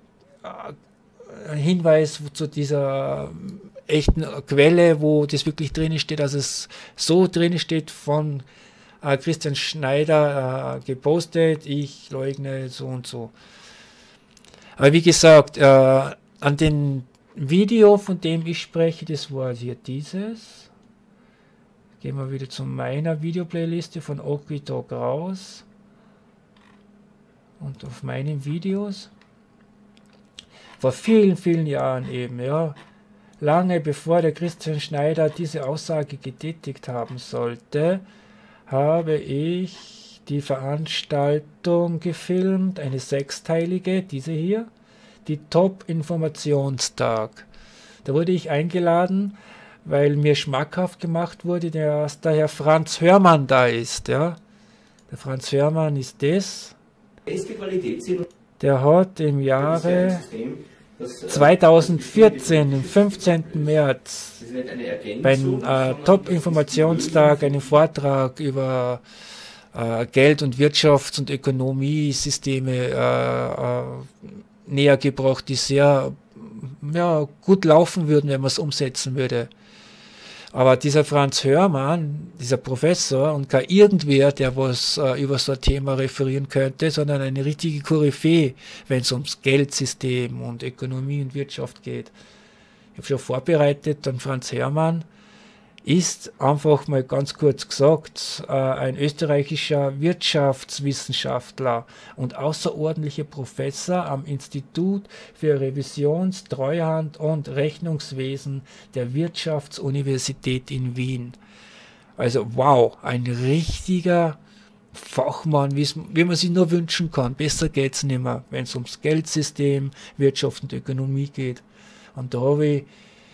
S1: Hinweis zu dieser echten Quelle, wo das wirklich drin steht, dass es so drin steht von Christian Schneider gepostet, ich leugne so und so. Aber wie gesagt, an dem Video, von dem ich spreche, das war hier dieses. Gehen wir wieder zu meiner Videoplayliste von Okidog raus. Und auf meinen Videos. Vor vielen, vielen Jahren eben, ja. Lange bevor der Christian Schneider diese Aussage getätigt haben sollte, habe ich die Veranstaltung gefilmt, eine 6-teilige, diese hier, die Top-Informationstag. Da wurde ich eingeladen, weil mir schmackhaft gemacht wurde, dass der Herr Franz Hörmann da ist. Ja. Der Franz Hörmann ist das. Der hat im Jahre 2014, am 15. März, beim Top-Informationstag einen Vortrag über Geld- und Wirtschafts- und Ökonomiesysteme näher gebracht, die sehr gut laufen würden, wenn man es umsetzen würde. Aber dieser Franz Hörmann, dieser Professor und kein irgendwer, der was über so ein Thema referieren könnte, sondern eine richtige Koryphäe, wenn es ums Geldsystem und Ökonomie und Wirtschaft geht. Ich habe schon vorbereitet, dann Franz Hörmann ist einfach mal ganz kurz gesagt ein österreichischer Wirtschaftswissenschaftler und außerordentlicher Professor am Institut für Revisions-, Treuhand- und Rechnungswesen der Wirtschaftsuniversität in Wien. Also wow, ein richtiger Fachmann, wie man sich nur wünschen kann. Besser geht es nicht mehr, wenn es ums Geldsystem, Wirtschaft und Ökonomie geht. Und da habe ich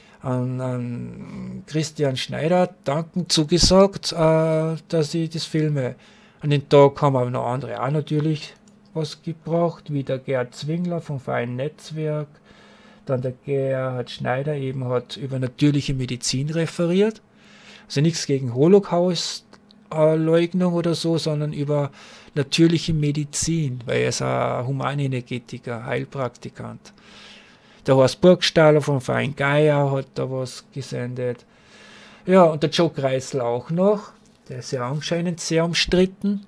S1: an Christian Schneider dankend zugesagt, dass ich das filme. An den Tag haben aber noch andere auch natürlich was gebracht, wie der Gerd Zwingler vom Verein Netzwerk. Dann der Gerhard Schneider eben hat über natürliche Medizin referiert. Also nichts gegen Holocaust-Leugnung oder so, sondern über natürliche Medizin, weil er ist ein Humanenergetiker, Heilpraktikant. Der Horst Burgstaller vom Verein Gaia hat da was gesendet. Ja, und der Joe Kreisel auch noch. Der ist ja anscheinend sehr umstritten.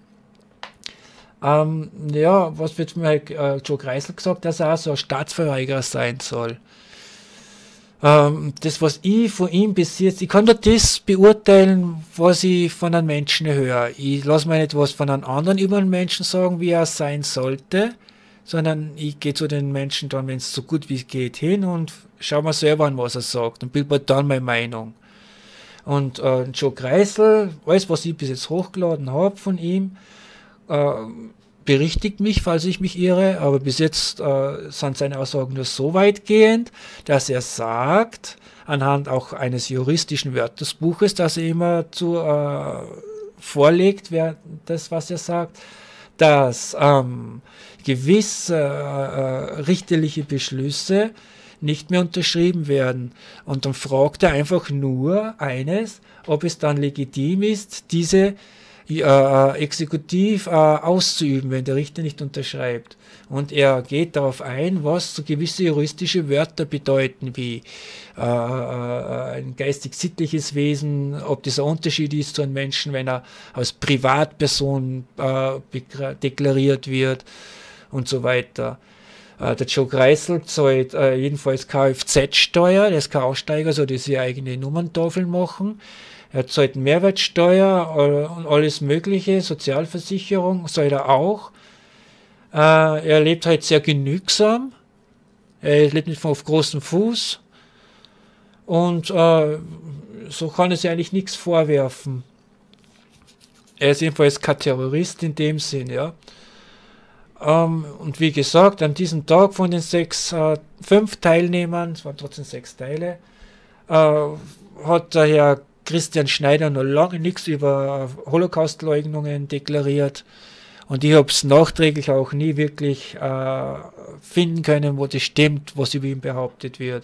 S1: Ja, was wird mir Joe Kreisel gesagt, dass er auch so ein Staatsverweigerer sein soll. Das, was ich von ihm bis jetzt, ich kann nur das beurteilen, was ich von einem Menschen höre. Ich lasse mir nicht was von einem anderen über einen Menschen sagen, wie er sein sollte, sondern ich gehe zu den Menschen dann, wenn es so gut wie es geht, hin und schaue mir selber an, was er sagt und bilde mir dann meine Meinung. Und Joe Kreisel, alles, was ich bis jetzt hochgeladen habe von ihm, berichtigt mich, falls ich mich irre, aber bis jetzt sind seine Aussagen nur so weitgehend, dass er sagt, anhand auch eines juristischen Wörterbuches, das er immer vorlegt, das, was er sagt, dass gewisse richterliche Beschlüsse nicht mehr unterschrieben werden. Und dann fragt er einfach nur eines, ob es dann legitim ist, diese exekutiv auszuüben, wenn der Richter nicht unterschreibt. Und er geht darauf ein, was so gewisse juristische Wörter bedeuten, wie ein geistig-sittliches Wesen, ob dieser Unterschied ist zu einem Menschen, wenn er als Privatperson deklariert wird und so weiter. Der Joe Kreisel zahlt jedenfalls Kfz-Steuer, der ist kein Aussteiger, so dass sie eigene Nummerntafeln machen. Er zahlt Mehrwertsteuer und alles mögliche, Sozialversicherung zahlt er auch. Er lebt halt sehr genügsam, er lebt nicht auf großem Fuß und so kann er sich eigentlich nichts vorwerfen. Er ist jedenfalls kein Terrorist in dem Sinn, ja. Und wie gesagt, an diesem Tag von den 5 Teilnehmern, es waren trotzdem 6 Teile, hat der Herr Christian Schneider noch lange nichts über Holocaust-Leugnungen deklariert und ich habe es nachträglich auch nie wirklich finden können, wo das stimmt, was über ihn behauptet wird.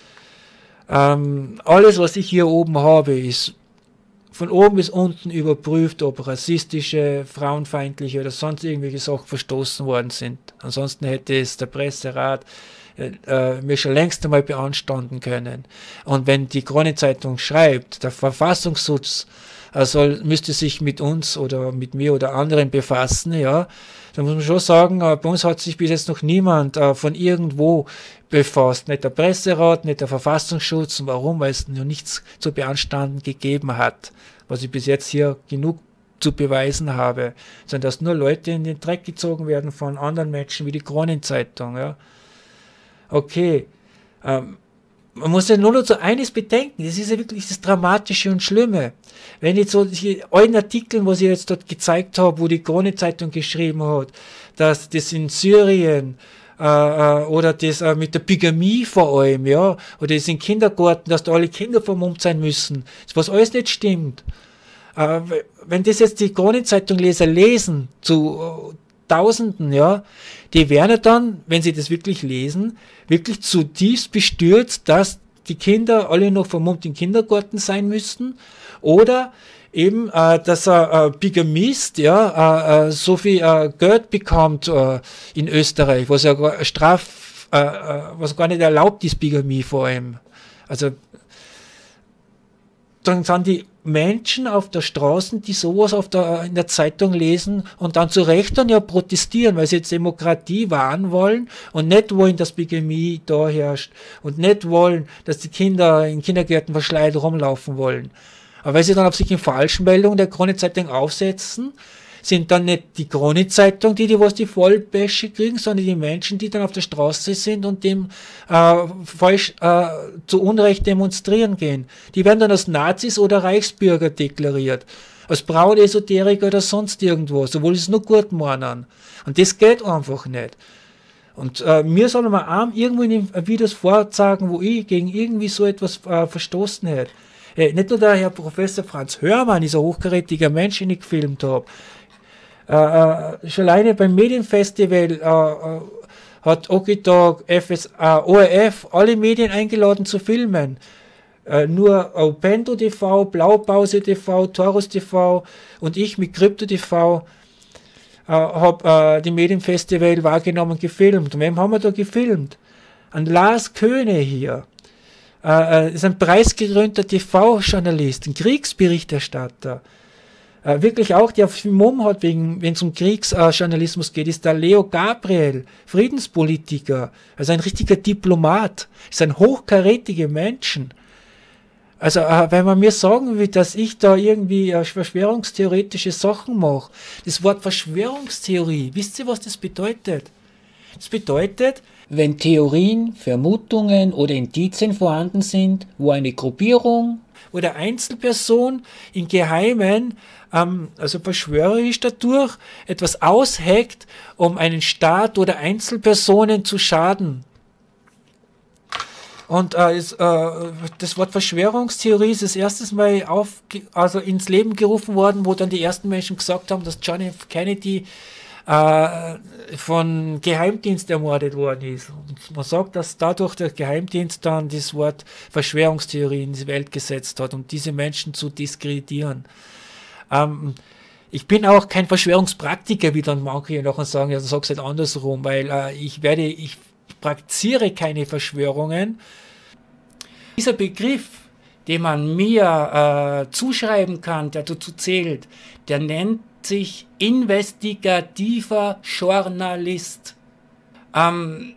S1: Alles, was ich hier oben habe, ist von oben bis unten überprüft, ob rassistische, frauenfeindliche oder sonst irgendwelche Sachen verstoßen worden sind. Ansonsten hätte es der Presserat mir schon längst einmal beanstanden können. Und wenn die Kronenzeitung schreibt, der Verfassungsschutz müsste sich mit uns oder mit mir oder anderen befassen, ja, dann muss man schon sagen, bei uns hat sich bis jetzt noch niemand von irgendwo befasst. Nicht der Presserat, nicht der Verfassungsschutz. Und warum? Weil es noch nichts zu beanstanden gegeben hat, was ich bis jetzt hier genug zu beweisen habe. Sondern dass nur Leute in den Dreck gezogen werden von anderen Menschen wie die Kronenzeitung, ja. Okay, man muss ja nur noch so eines bedenken, das ist ja wirklich das Dramatische und Schlimme. Wenn jetzt so die alten Artikeln, was ich jetzt dort gezeigt habe, wo die Kronenzeitung geschrieben hat, dass das in Syrien oder das mit der Bigamie vor allem, ja, oder das in Kindergarten, dass da alle Kinder vermummt sein müssen, was alles nicht stimmt. Wenn das jetzt die Kronenzeitung-Leser lesen, zu Tausenden, ja, die werden dann, wenn sie das wirklich lesen, wirklich zutiefst bestürzt, dass die Kinder alle noch vermummt im Kindergarten sein müssten oder eben, dass ein Bigamist, ja, so viel Geld bekommt in Österreich, was ja was gar nicht erlaubt ist, Bigamie vor allem. Also dann sind die Menschen auf der Straße, die sowas in der Zeitung lesen und dann zu Recht dann ja protestieren, weil sie jetzt Demokratie wahren wollen und nicht wollen, dass Bigamie da herrscht und nicht wollen, dass die Kinder in Kindergärten verschleiert rumlaufen wollen. Aber weil sie dann auf sich in Falschmeldungen der Kronenzeitung aufsetzen, sind dann nicht die Kronenzeitung, die Vollbäsche kriegen, sondern die Menschen, die dann auf der Straße sind und dem falsch zu Unrecht demonstrieren gehen. Die werden dann als Nazis oder Reichsbürger deklariert, als Braunesoteriker oder sonst irgendwas, obwohl es nur gut meinen. Und das geht einfach nicht. Und mir soll man arm irgendwo in den Videos vorzeigen, wo ich gegen irgendwie so etwas verstoßen hätte. Nicht nur der Herr Professor Franz Hörmann ist ein hochkarätiger Mensch, den ich gefilmt habe. Schon alleine beim Medienfestival hat Okitog, ORF alle Medien eingeladen zu filmen. Nur Opendo TV, Blaupause TV, Taurus TV und ich mit Krypto TV habe die Medienfestival wahrgenommen, gefilmt. Und wem haben wir da gefilmt? An Lars Köhne hier. Ist ein preisgekrönter TV-Journalist, ein Kriegsberichterstatter. Wirklich auch, der viel Mumm hat, wenn es um Kriegsjournalismus geht, ist der Leo Gabriel, Friedenspolitiker, also ein richtiger Diplomat, ist ein hochkarätiger Mensch. Also, wenn man mir sagen will, dass ich da irgendwie verschwörungstheoretische Sachen mache, das Wort Verschwörungstheorie, wisst ihr, was das bedeutet? Das bedeutet, wenn Theorien, Vermutungen oder Indizien vorhanden sind, wo eine Gruppierung oder Einzelperson im Geheimen, also verschwörerisch dadurch, etwas ausheckt, um einen Staat oder Einzelpersonen zu schaden. Und das Wort Verschwörungstheorie ist das erste Mal ins Leben gerufen worden, wo dann die ersten Menschen gesagt haben, dass John F. Kennedy von Geheimdienst ermordet worden ist. Und man sagt, dass dadurch der Geheimdienst dann das Wort Verschwörungstheorie in die Welt gesetzt hat, um diese Menschen zu diskreditieren. Ich bin auch kein Verschwörungspraktiker, wie dann manche nachher sagen, ja, dann sag's halt andersrum, weil ich praktiziere keine Verschwörungen. Dieser Begriff, den man mir zuschreiben kann, der dazu zählt, der nennt sich investigativer Journalist. Wenn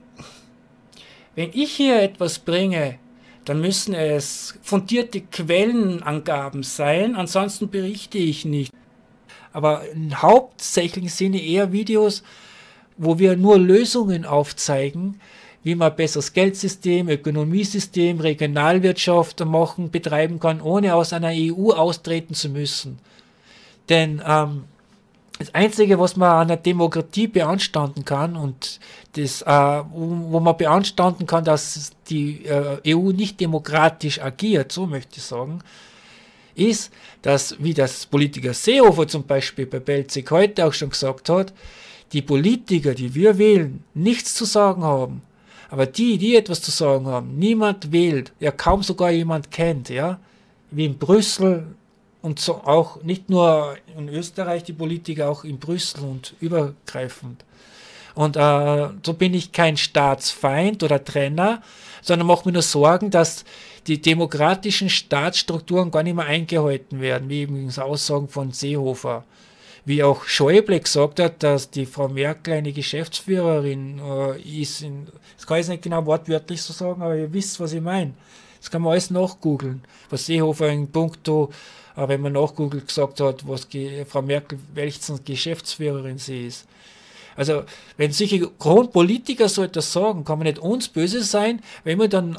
S1: ich hier etwas bringe, dann müssen es fundierte Quellenangaben sein, ansonsten berichte ich nicht. Aber im hauptsächlichen Sinne eher Videos, wo wir nur Lösungen aufzeigen, wie man besseres Geldsystem, Ökonomiesystem, Regionalwirtschaft betreiben kann, ohne aus einer EU austreten zu müssen. Denn das Einzige, was man an der Demokratie beanstanden kann und das, wo man beanstanden kann, dass die EU nicht demokratisch agiert, so möchte ich sagen, ist, dass, wie das Politiker Seehofer zum Beispiel bei Belzig heute auch schon gesagt hat, die Politiker, die wir wählen, nichts zu sagen haben. Aber die etwas zu sagen haben, niemand wählt, ja kaum sogar jemand kennt, ja, wie in Brüssel und so auch nicht nur in Österreich die Politiker, auch in Brüssel und übergreifend. Und so bin ich kein Staatsfeind oder Trenner, sondern mache mir nur Sorgen, dass die demokratischen Staatsstrukturen gar nicht mehr eingehalten werden, wie eben die Aussagen von Seehofer. Wie auch Schäuble gesagt hat, dass die Frau Merkel eine Geschäftsführerin ist. Das kann ich nicht genau wortwörtlich so sagen, aber ihr wisst, was ich meine. Das kann man alles nachgoogeln, was Seehofer in puncto, wenn man nachgoogelt, gesagt hat, was Frau Merkel, welche Geschäftsführerin sie ist. Also, wenn solche Kronpolitiker so etwas sagen, kann man nicht uns böse sein, wenn wir dann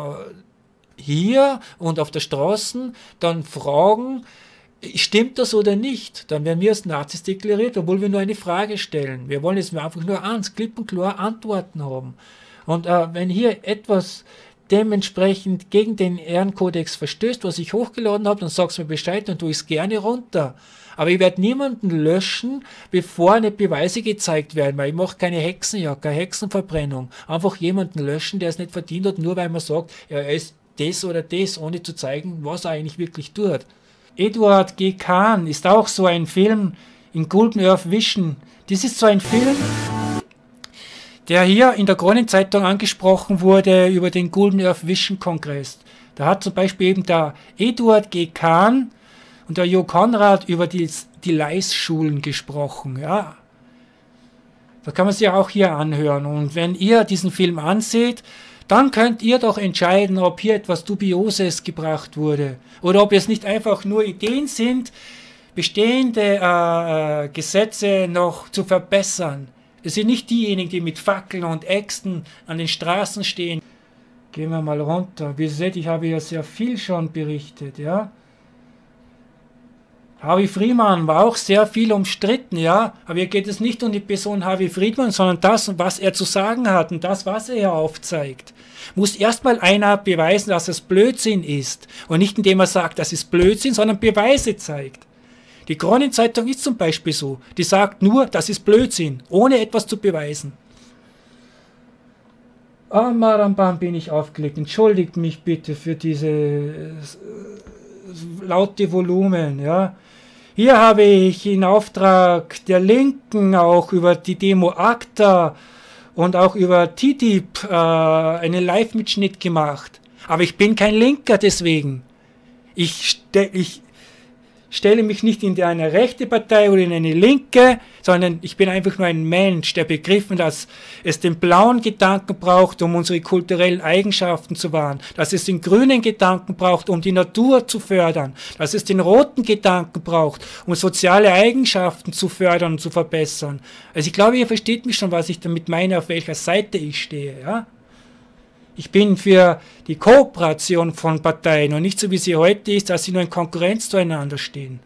S1: hier und auf der Straße dann fragen, stimmt das oder nicht? Dann werden wir als Nazis deklariert, obwohl wir nur eine Frage stellen. Wir wollen jetzt einfach nur klipp und klar Antworten haben. Und wenn hier etwas dementsprechend gegen den Ehrenkodex verstößt, was ich hochgeladen habe, dann sag's mir Bescheid und tue ich es gerne runter. Aber ich werde niemanden löschen, bevor nicht Beweise gezeigt werden, weil ich mache keine Hexenjagd, keine Hexenverbrennung. Einfach jemanden löschen, der es nicht verdient hat, nur weil man sagt, ja, er ist das oder das, ohne zu zeigen, was er eigentlich wirklich tut. Edward G. Cahn ist auch so ein Film in Golden Earth Vision. Das ist so ein Film, der hier in der Kronenzeitung angesprochen wurde über den Golden Earth Vision Kongress. Da hat zum Beispiel eben der Edward G. Cahn und der Jo Konrad über die Leis-Schulen gesprochen. Ja. Da kann man sich auch hier anhören. Und wenn ihr diesen Film anseht, dann könnt ihr doch entscheiden, ob hier etwas Dubioses gebracht wurde oder ob es nicht einfach nur Ideen sind, bestehende Gesetze noch zu verbessern. Das sind nicht diejenigen, die mit Fackeln und Äxten an den Straßen stehen. Gehen wir mal runter. Wie ihr seht, ich habe ja sehr viel schon berichtet, ja. Harvey Friedman war auch sehr viel umstritten, ja, aber hier geht es nicht um die Person Harvey Friedman, sondern das, was er zu sagen hat und das, was er hier aufzeigt. Muss erstmal einer beweisen, dass es Blödsinn ist und nicht indem er sagt, das ist Blödsinn, sondern Beweise zeigt. Die Kronenzeitung ist zum Beispiel so. Die sagt nur, das ist Blödsinn, ohne etwas zu beweisen. Ah, Marambam bin ich aufgelegt. Entschuldigt mich bitte für diese laute Volumen. Ja. Hier habe ich in Auftrag der Linken auch über die Demo ACTA und auch über TTIP einen Live-Mitschnitt gemacht. Aber ich bin kein Linker deswegen. Ich stelle mich nicht in eine rechte Partei oder in eine linke, sondern ich bin einfach nur ein Mensch, der begriffen, dass es den blauen Gedanken braucht, um unsere kulturellen Eigenschaften zu wahren, dass es den grünen Gedanken braucht, um die Natur zu fördern, dass es den roten Gedanken braucht, um soziale Eigenschaften zu fördern und zu verbessern. Also ich glaube, ihr versteht mich schon, was ich damit meine, auf welcher Seite ich stehe, ja? Ich bin für die Kooperation von Parteien und nicht so, wie sie heute ist, dass sie nur in Konkurrenz zueinander stehen.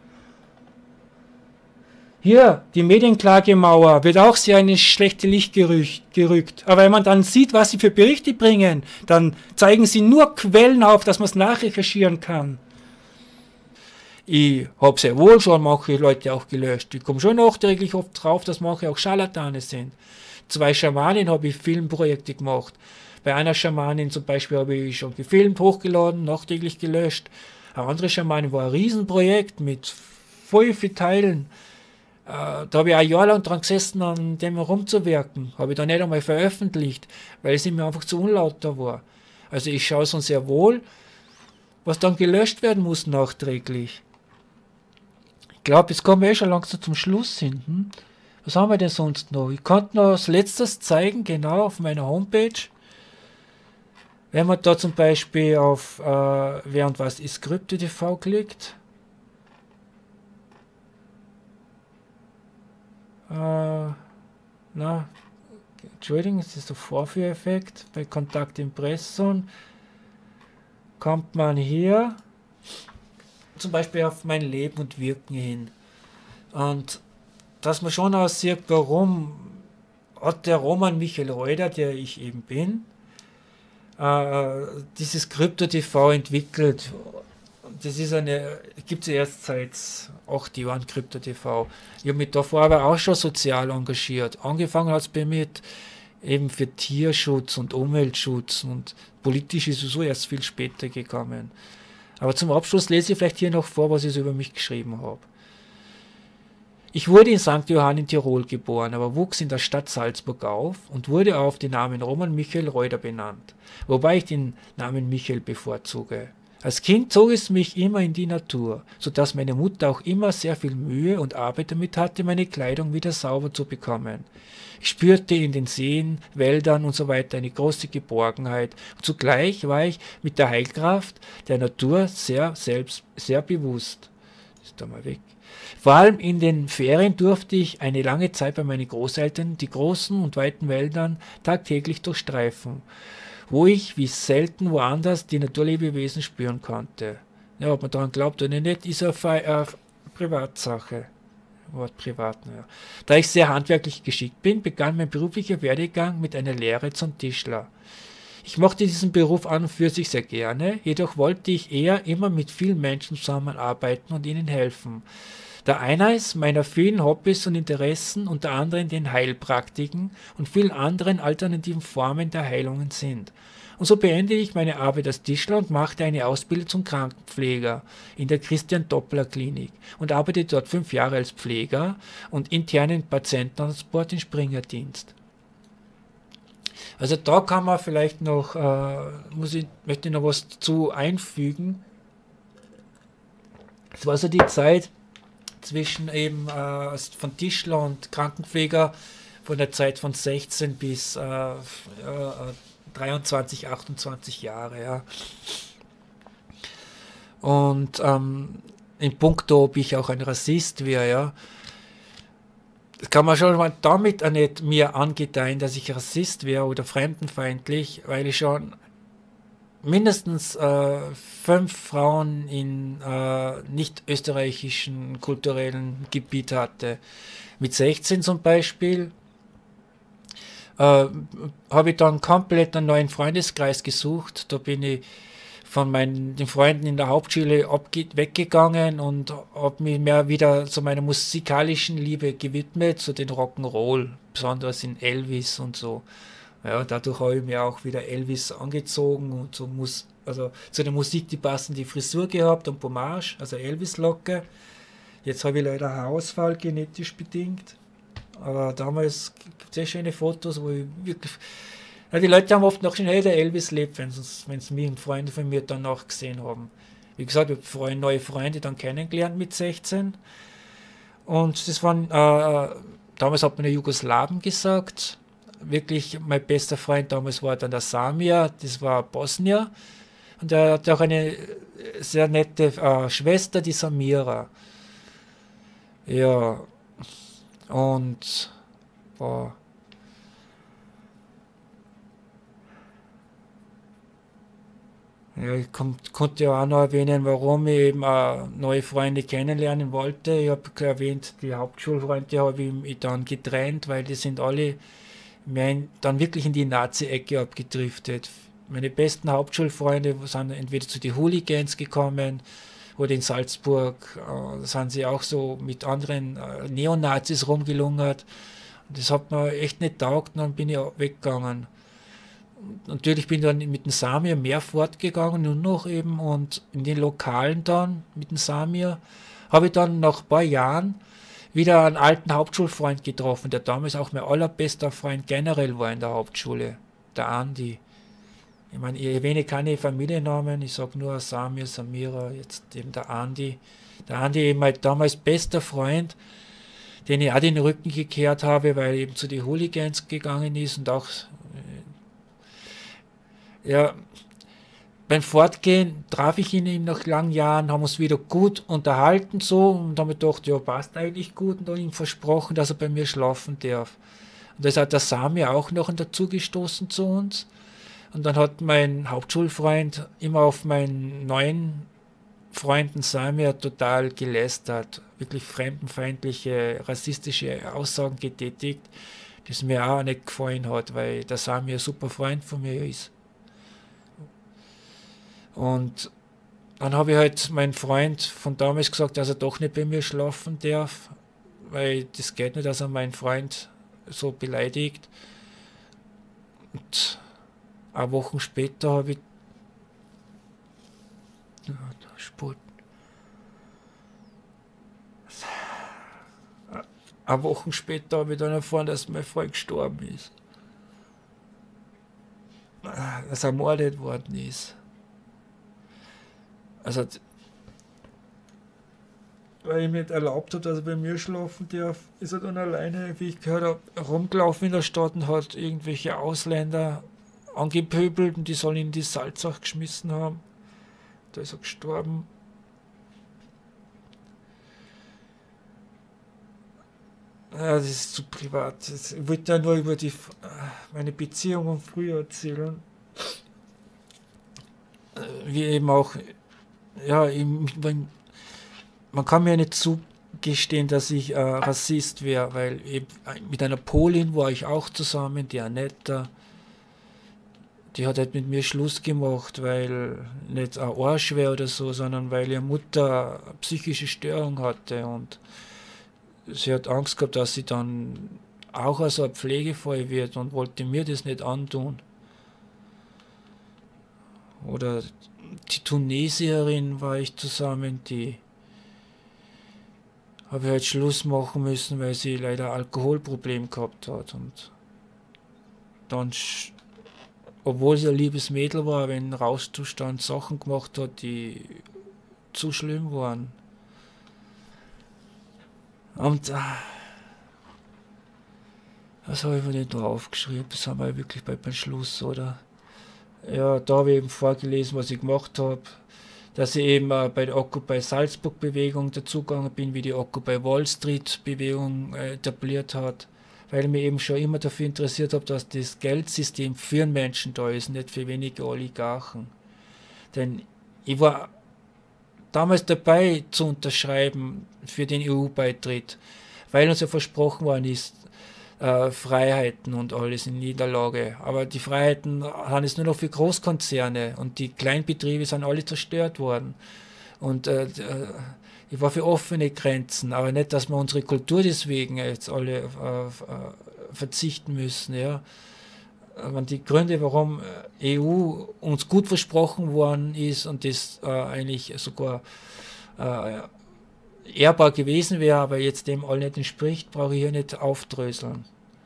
S1: Hier, die Medienklagemauer wird auch sehr in ein schlechtes Licht gerückt. Aber wenn man dann sieht, was sie für Berichte bringen, dann zeigen sie nur Quellen auf, dass man es nachrecherchieren kann. Ich habe sehr wohl schon manche Leute auch gelöscht. Ich komme schon nachträglich oft drauf, dass manche auch Scharlatane sind. 2 Schamanen habe ich Filmprojekte gemacht. Bei einer Schamanin zum Beispiel habe ich schon gefilmt, hochgeladen, nachträglich gelöscht. Eine andere Schamanin war ein Riesenprojekt mit voll vielen Teilen. Da habe ich ein Jahr lang dran gesessen, an dem herumzuwirken. Habe ich da nicht einmal veröffentlicht, weil es mir einfach zu unlauter war. Also ich schaue schon sehr wohl, was dann gelöscht werden muss nachträglich. Ich glaube, jetzt kommen wir schon langsam zum Schluss hin. Was haben wir denn sonst noch? Ich konnte noch als letztes zeigen, genau auf meiner Homepage. Wenn man da zum Beispiel auf Wer und was ist Krypto.tv klickt, Entschuldigung, das ist der Vorführeffekt. Bei Kontaktimpressum kommt man hier zum Beispiel auf mein Leben und Wirken hin. Und dass man schon aussieht, warum hat der Roman Michael Reuter, der ich eben bin, dieses Krypto.tv entwickelt. Das ist gibt es erst seit 8 Jahren Krypto.tv. Ich habe mich davor aber auch schon sozial engagiert. Angefangen hat es bei mir eben für Tierschutz und Umweltschutz und politisch ist es so erst viel später gekommen. Aber zum Abschluss lese ich vielleicht hier noch vor, was ich so über mich geschrieben habe. Ich wurde in St. Johann in Tirol geboren, aber wuchs in der Stadt Salzburg auf und wurde auf den Namen Roman Michael Reuter benannt, wobei ich den Namen Michael bevorzuge. Als Kind zog es mich immer in die Natur, sodass meine Mutter auch immer sehr viel Mühe und Arbeit damit hatte, meine Kleidung wieder sauber zu bekommen. Ich spürte in den Seen, Wäldern und so weiter eine große Geborgenheit und zugleich war ich mit der Heilkraft der Natur sehr bewusst. Ist da mal weg. Vor allem in den Ferien durfte ich eine lange Zeit bei meinen Großeltern die großen und weiten Wäldern tagtäglich durchstreifen, wo ich wie selten woanders die Naturlebewesen spüren konnte. Ja, ob man daran glaubt oder nicht, ist eine Privatsache. Wort privat, naja. Da ich sehr handwerklich geschickt bin, begann mein beruflicher Werdegang mit einer Lehre zum Tischler. Ich mochte diesen Beruf an und für sich sehr gerne, jedoch wollte ich eher immer mit vielen Menschen zusammenarbeiten und ihnen helfen. Da eines meiner vielen Hobbys und Interessen unter anderem den Heilpraktiken und vielen anderen alternativen Formen der Heilungen sind. Und so beendete ich meine Arbeit als Tischler und machte eine Ausbildung zum Krankenpfleger in der Christian-Doppler-Klinik und arbeitete dort 5 Jahre als Pfleger und internen Patiententransport in Springerdienst. Also da kann man vielleicht noch, möchte ich noch was zu einfügen. Es war so die Zeit zwischen eben von Tischler und Krankenpfleger von der Zeit von 16 bis 23, 28 Jahre. Ja. Und in puncto, ob ich auch ein Rassist wäre, ja, das kann man schon mal damit auch nicht mir angedeihen, dass ich Rassist wäre oder fremdenfeindlich, weil ich schon mindestens 5 Frauen in nicht österreichischen kulturellen Gebiet hatte. Mit 16 zum Beispiel habe ich dann komplett einen neuen Freundeskreis gesucht. Da bin ich von den Freunden in der Hauptschule weggegangen und habe mich mehr wieder zu meiner musikalischen Liebe gewidmet, zu den Rock'n'Roll, besonders in Elvis und so. Ja, dadurch habe ich mir auch wieder Elvis angezogen und also zu der Musik die passende Frisur gehabt und Pommage, also Elvis-Locke. Jetzt habe ich leider Haarausfall, genetisch bedingt. Aber damals gibt es sehr schöne Fotos, wo ich wirklich... Ja, die Leute haben oft noch schon, hey, der Elvis lebt, wenn sie mich und Freunde von mir danach gesehen haben. Wie gesagt, ich habe neue Freunde dann kennengelernt mit 16. Und das waren, damals hat man ja Jugoslawen gesagt. Wirklich, mein bester Freund damals war dann der Samir, das war Bosnier. Und er hatte auch eine sehr nette Schwester, die Samira. Ja, und boah. Ja, ich konnte ja auch noch erwähnen, warum ich eben neue Freunde kennenlernen wollte. Ich habe erwähnt, die Hauptschulfreunde habe ich mich dann getrennt, weil die sind alle dann wirklich in die Nazi-Ecke abgedriftet. Meine besten Hauptschulfreunde sind entweder zu den Hooligans gekommen oder in Salzburg sind sie auch so mit anderen Neonazis rumgelungert. Und das hat mir echt nicht taugt, und dann bin ich weggegangen. Natürlich bin ich dann mit dem Samir mehr fortgegangen, nur noch eben, und in den Lokalen dann mit dem Samir habe ich dann nach ein paar Jahren wieder einen alten Hauptschulfreund getroffen, der damals auch mein allerbester Freund generell war in der Hauptschule, der Andi. Ich meine, ich erwähne keine Familiennamen, ich sage nur Samir, Samira, jetzt eben der Andi. Der Andi eben mein damals bester Freund, den ich auch den Rücken gekehrt habe, weil er eben zu den Hooligans gegangen ist und auch ja, beim Fortgehen traf ich ihn eben nach langen Jahren, haben uns wieder gut unterhalten so und haben gedacht, ja, passt eigentlich gut, und dann ihm versprochen, dass er bei mir schlafen darf. Und da ist halt der Sami auch noch dazu gestoßen zu uns. Und dann hat mein Hauptschulfreund immer auf meinen neuen Freunden Sami total gelästert, wirklich fremdenfeindliche, rassistische Aussagen getätigt, das mir auch nicht gefallen hat, weil der Sami ein super Freund von mir ist. Und dann habe ich halt meinen Freund von damals gesagt, dass er doch nicht bei mir schlafen darf, weil das geht nicht, dass er meinen Freund so beleidigt. Und eine Woche später habe ich eine Woche später habe ich dann erfahren, dass mein Freund gestorben ist. Dass er ermordet worden ist. Also, weil ich mir nicht erlaubt habe, dass er bei mir schlafen darf, ist er dann alleine, wie ich gehört habe, rumgelaufen in der Stadt und hat irgendwelche Ausländer angepöbelt und die sollen ihn in die Salzach geschmissen haben. Da ist er gestorben. Ja, das ist zu privat. Ich wollte ja nur über meine Beziehungen früher erzählen. Wie eben auch, ja, man kann mir nicht zugestehen, dass ich Rassist wäre, weil eben mit einer Polin war ich auch zusammen, die Anetta. Die hat halt mit mir Schluss gemacht, weil nicht ein Arsch wäre oder so, sondern weil ihre Mutter eine psychische Störung hatte und sie hat Angst gehabt, dass sie dann auch also ein Pflegefall wird und wollte mir das nicht antun. Oder die Tunesierin war ich zusammen, die habe ich halt Schluss machen müssen, weil sie leider ein Alkoholproblem gehabt hat. Und dann, obwohl sie ein liebes Mädel war, wenn Rauschzustand Sachen gemacht hat, die zu schlimm waren. Und das habe ich mir nicht nur aufgeschrieben, das haben wir wirklich beim Schluss, oder? Ja, da habe ich eben vorgelesen, was ich gemacht habe, dass ich eben bei der Occupy Salzburg Bewegung dazugegangen bin, wie die Occupy Wall Street Bewegung etabliert hat, weil ich mich eben schon immer dafür interessiert habe, dass das Geldsystem für den Menschen da ist, nicht für wenige Oligarchen. Denn ich war damals dabei zu unterschreiben für den EU-Beitritt, weil uns ja versprochen worden ist, Freiheiten und alles in Niederlage. Aber die Freiheiten haben es nur noch für Großkonzerne und die Kleinbetriebe sind alle zerstört worden. Und ich war für offene Grenzen, aber nicht, dass wir unsere Kultur deswegen jetzt alle verzichten müssen. Ja. Aber die Gründe, warum EU uns gut versprochen worden ist und das eigentlich sogar ehrbar gewesen wäre, aber jetzt dem all nicht entspricht, brauche ich hier nicht aufdröseln.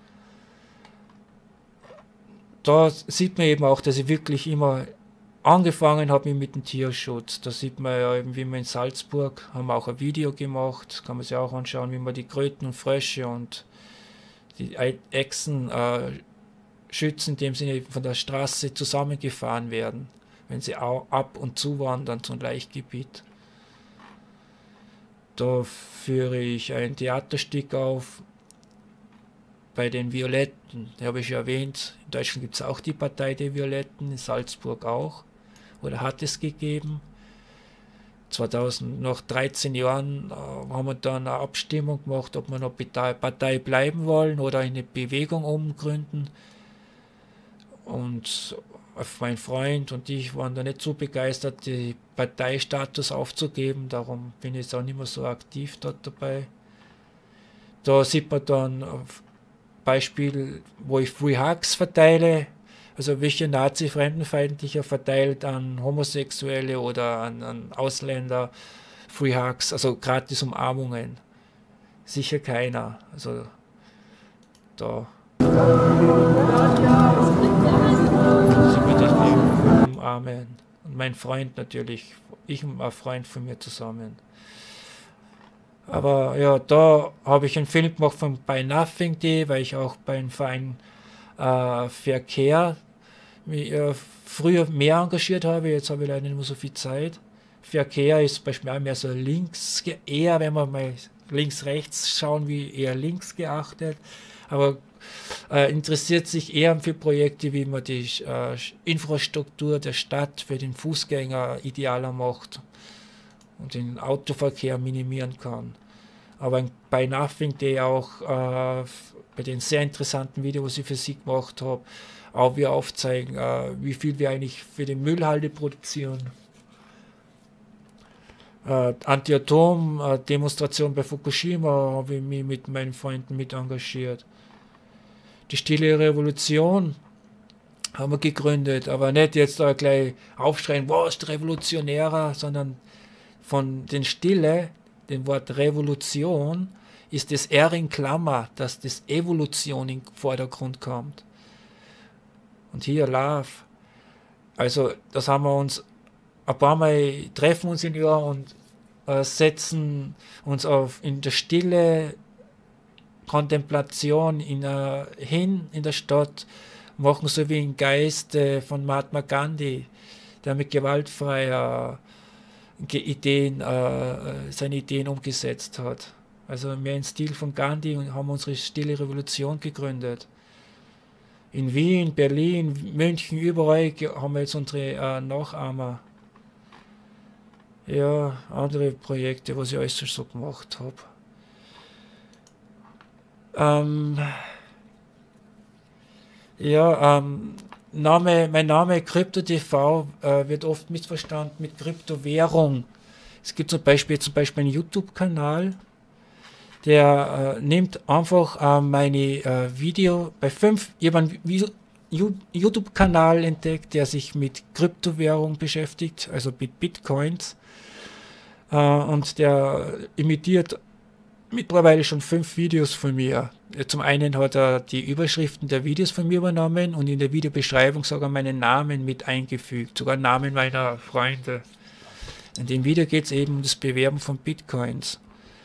S1: Da sieht man eben auch, dass ich wirklich immer angefangen habe mit dem Tierschutz. Da sieht man ja eben, wie wir in Salzburg haben wir auch ein Video gemacht, kann man sich auch anschauen, wie man die Kröten und Frösche und die Echsen schützen, indem sie von der Straße zusammengefahren werden, wenn sie auch ab- und zuwandern zum Laichgebiet. Da führe ich ein Theaterstück auf bei den Violetten. Die habe ich ja erwähnt. In Deutschland gibt es auch die Partei der Violetten, in Salzburg auch. Oder hat es gegeben. Nach 13 Jahren haben wir dann eine Abstimmung gemacht, ob wir noch Partei bleiben wollen oder eine Bewegung umgründen. Und mein Freund und ich waren da nicht so begeistert, den Parteistatus aufzugeben, darum bin ich jetzt auch nicht mehr so aktiv dort dabei. Da sieht man dann ein Beispiel, wo ich Free Hugs verteile, also welche Nazi-Fremdenfeindlicher verteilt an Homosexuelle oder an Ausländer Free Hugs, also gratis Umarmungen. Sicher keiner, also da. Umarmen. Und mein Freund natürlich, ich und ein Freund von mir zusammen. Aber ja, da habe ich einen Film gemacht von Buy Nothing Day, weil ich auch beim Verein Verkehr mich früher mehr engagiert habe, jetzt habe ich leider nicht mehr so viel Zeit. Verkehr ist bei mir auch mehr so links, eher wenn wir mal links-rechts schauen, wie eher links geachtet, aber interessiert sich eher für Projekte, wie man die Infrastruktur der Stadt für den Fußgänger idealer macht und den Autoverkehr minimieren kann. Aber bei Nothing Day auch bei den sehr interessanten Videos, die ich für sie gemacht habe, auch wir aufzeigen, wie viel wir eigentlich für die Müllhalde produzieren. Anti-Atom-Demonstration bei Fukushima habe ich mich mit meinen Freunden mit engagiert. Die Stille Revolution haben wir gegründet, aber nicht jetzt da gleich aufschreien, was, Revolutionärer, sondern von den Stille, dem Wort Revolution, ist das R in Klammer, dass das Evolution in den Vordergrund kommt. Und hier Love. Also das haben wir uns ein paar Mal treffen uns im Jahr und setzen uns in der Stille Kontemplation hin in der Stadt, machen so wie ein Geist von Mahatma Gandhi, der mit gewaltfreier seine Ideen umgesetzt hat. Also mehr im Stil von Gandhi und haben unsere stille Revolution gegründet. In Wien, Berlin, München, überall haben wir jetzt unsere Nachahmer. Ja, andere Projekte, was ich alles so gemacht habe. Mein Name CryptoTV wird oft missverstanden mit Kryptowährung. Es gibt zum Beispiel einen YouTube-Kanal, der nimmt einfach meine Video bei 5, ich habe einen YouTube-Kanal entdeckt, der sich mit Kryptowährung beschäftigt, also mit Bitcoins, und der imitiert mittlerweile schon 5 Videos von mir. Zum einen hat er die Überschriften der Videos von mir übernommen und in der Videobeschreibung sogar meinen Namen mit eingefügt, sogar Namen meiner Freunde. In dem Video geht es eben um das Bewerben von Bitcoins.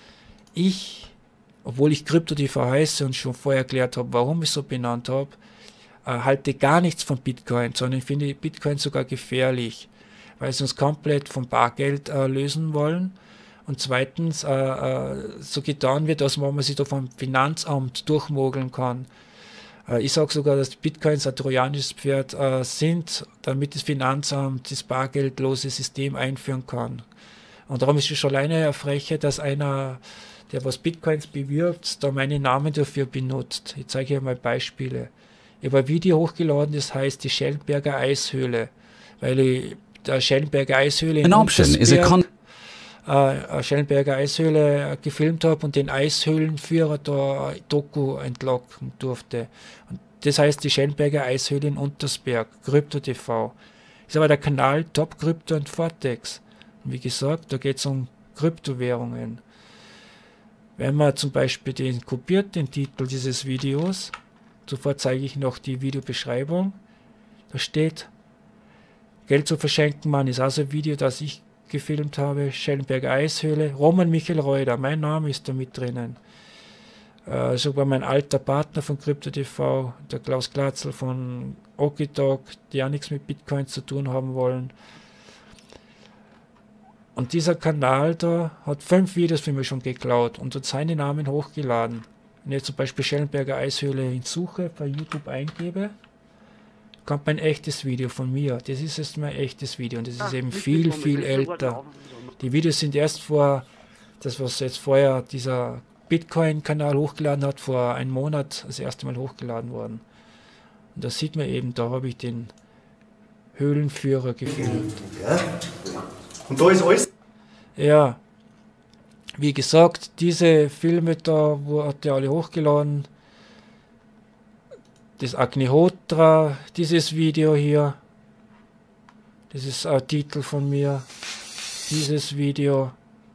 S1: Obwohl ich CryptoTV heiße und schon vorher erklärt habe, warum ich so benannt habe, halte gar nichts von Bitcoin, sondern finde Bitcoin sogar gefährlich, weil sie uns komplett vom Bargeld lösen wollen. Und zweitens so getan wird, als wenn man sich da vom Finanzamt durchmogeln kann. Ich sage sogar, dass Bitcoins ein trojanisches Pferd sind, damit das Finanzamt das bargeldlose System einführen kann. Und darum ist es schon alleine eine Frechheit, dass einer der was Bitcoins bewirbt, da meinen Namen dafür benutzt. Ich zeige euch mal Beispiele. Ich habe ein Video hochgeladen, das heißt die Schellenberger Eishöhle, weil ich der Schellenberger Eishöhle in Schellenberger Eishöhle gefilmt habe und den Eishöhlenführer da Doku entlocken durfte. Und das heißt die Schellenberger Eishöhle in Untersberg, Krypto.tv. Ist aber der Kanal Top Crypto und Vortex. Und wie gesagt, da geht es um Kryptowährungen. Wenn man zum Beispiel den kopiert, den Titel dieses Videos, sofort zeige ich noch die Videobeschreibung, da steht Geld zu verschenken, Mann, ist also ein Video, das ich gefilmt habe, Schellenberger Eishöhle, Roman Michael Reuter, mein Name ist da mit drinnen. Sogar mein alter Partner von Krypto.tv, der Klaus Glatzel von Okitalk, die auch nichts mit Bitcoin zu tun haben wollen. Und dieser Kanal da hat 5 Videos für mich schon geklaut und hat seine Namen hochgeladen. Wenn ich zum Beispiel Schellenberger Eishöhle in Suche bei YouTube eingebe, kommt mein echtes Video von mir. Das ist jetzt mein echtes Video und das ist eben viel, viel älter. Die Videos sind erst vor, das was jetzt vorher dieser Bitcoin-Kanal hochgeladen hat, vor einem Monat das erste Mal hochgeladen worden. Und da sieht man eben, da habe ich den Höhlenführer gefilmt.
S9: Und da ist alles?
S1: Ja, wie gesagt, diese Filme da, hat er alle hochgeladen. Das Agnihotra, dieses Video hier, das ist ein Titel von mir, dieses Video.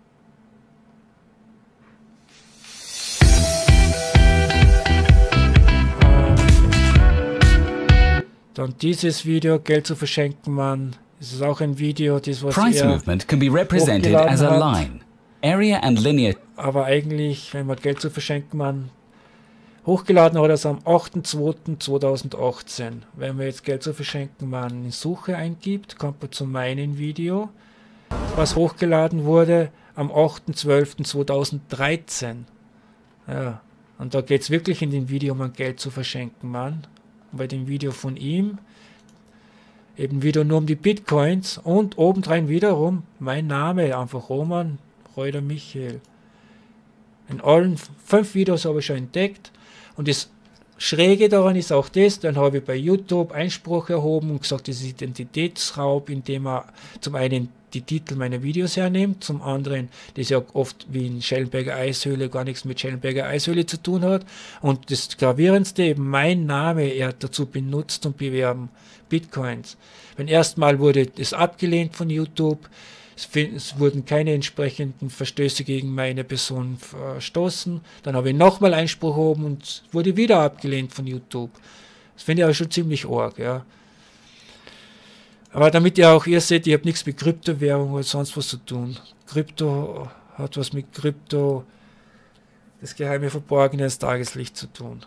S1: Dann dieses Video, Geld zu verschenken, Mann. Das ist auch ein Video, das was
S10: Price movement can be represented as a line. Area and linear.
S1: Aber eigentlich, wenn man Geld zu verschenken, Mann, hochgeladen hat er es am 8.2.2018. Wenn man jetzt Geld zu verschenken, Mann, in Suche eingibt, kommt man zu meinem Video, was hochgeladen wurde am 8.12.2013. Ja, und da geht es wirklich in dem Video um ein Geld zu verschenken, Mann. Und bei dem Video von ihm eben wieder nur um die Bitcoins und obendrein wiederum mein Name, einfach Roman Reuter Michael. In allen 5 Videos habe ich schon entdeckt und das Schräge daran ist auch das, dann habe ich bei YouTube Einspruch erhoben und gesagt, das ist Identitätsraub, indem er zum einen die Titel meiner Videos hernimmt, zum anderen, das ja oft wie in Schellenberger Eishöhle gar nichts mit Schellenberger Eishöhle zu tun hat und das Gravierendste eben mein Name er dazu benutzt und bewerben Bitcoins. Beim ersten Mal wurde es abgelehnt von YouTube, es wurden keine entsprechenden Verstöße gegen meine Person verstoßen, dann habe ich nochmal Einspruch erhoben und wurde wieder abgelehnt von YouTube. Das finde ich aber schon ziemlich arg, ja. Aber damit ihr auch seht, ich habe nichts mit Kryptowährung oder sonst was zu tun. Krypto hat was mit Krypto, das geheime Verborgene des Tageslicht zu tun.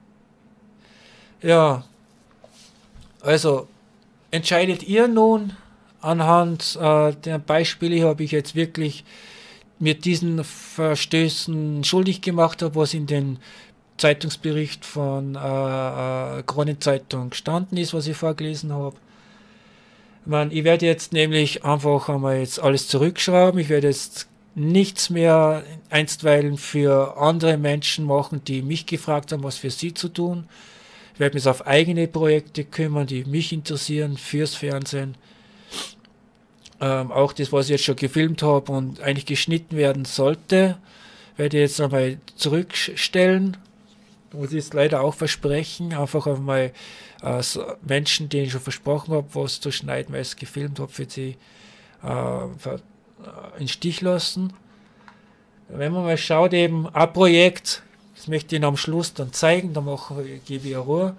S1: Ja, also entscheidet ihr nun, anhand der Beispiele habe ich jetzt wirklich mit diesen Verstößen schuldig gemacht, was in den Zeitungsbericht von Kronenzeitung gestanden ist, was ich vorgelesen habe. Ich werde jetzt nämlich einfach einmal jetzt alles zurückschrauben. Ich werde jetzt nichts mehr einstweilen für andere Menschen machen, die mich gefragt haben, was für sie zu tun. Ich werde mich auf eigene Projekte kümmern, die mich interessieren, fürs Fernsehen. Auch das, was ich jetzt schon gefilmt habe und eigentlich geschnitten werden sollte, werde ich jetzt einmal zurückstellen. Muss ich jetzt leider auch versprechen, einfach einmal Menschen, denen ich schon versprochen habe, was zu schneiden, weil ich es gefilmt habe, für sie in Stich lassen. Wenn man mal schaut, eben ein Projekt, das möchte ich Ihnen am Schluss dann zeigen, dann gebe ich eine Ruhe.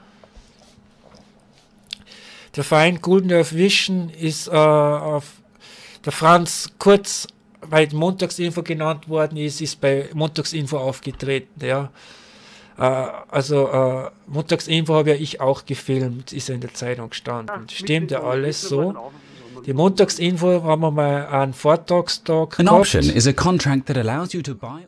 S1: Der Verein Golden Earth Vision ist auf der Franz Kurz, weil Montagsinfo genannt worden ist, ist bei Montagsinfo aufgetreten, ja. Montagsinfo habe ja ich auch gefilmt, ist ja in der Zeitung gestanden. Stimmt ja alles so. Die Montagsinfo haben wir mal einen Vortragstag gehabt.
S10: An option is a contract that allows you to buy.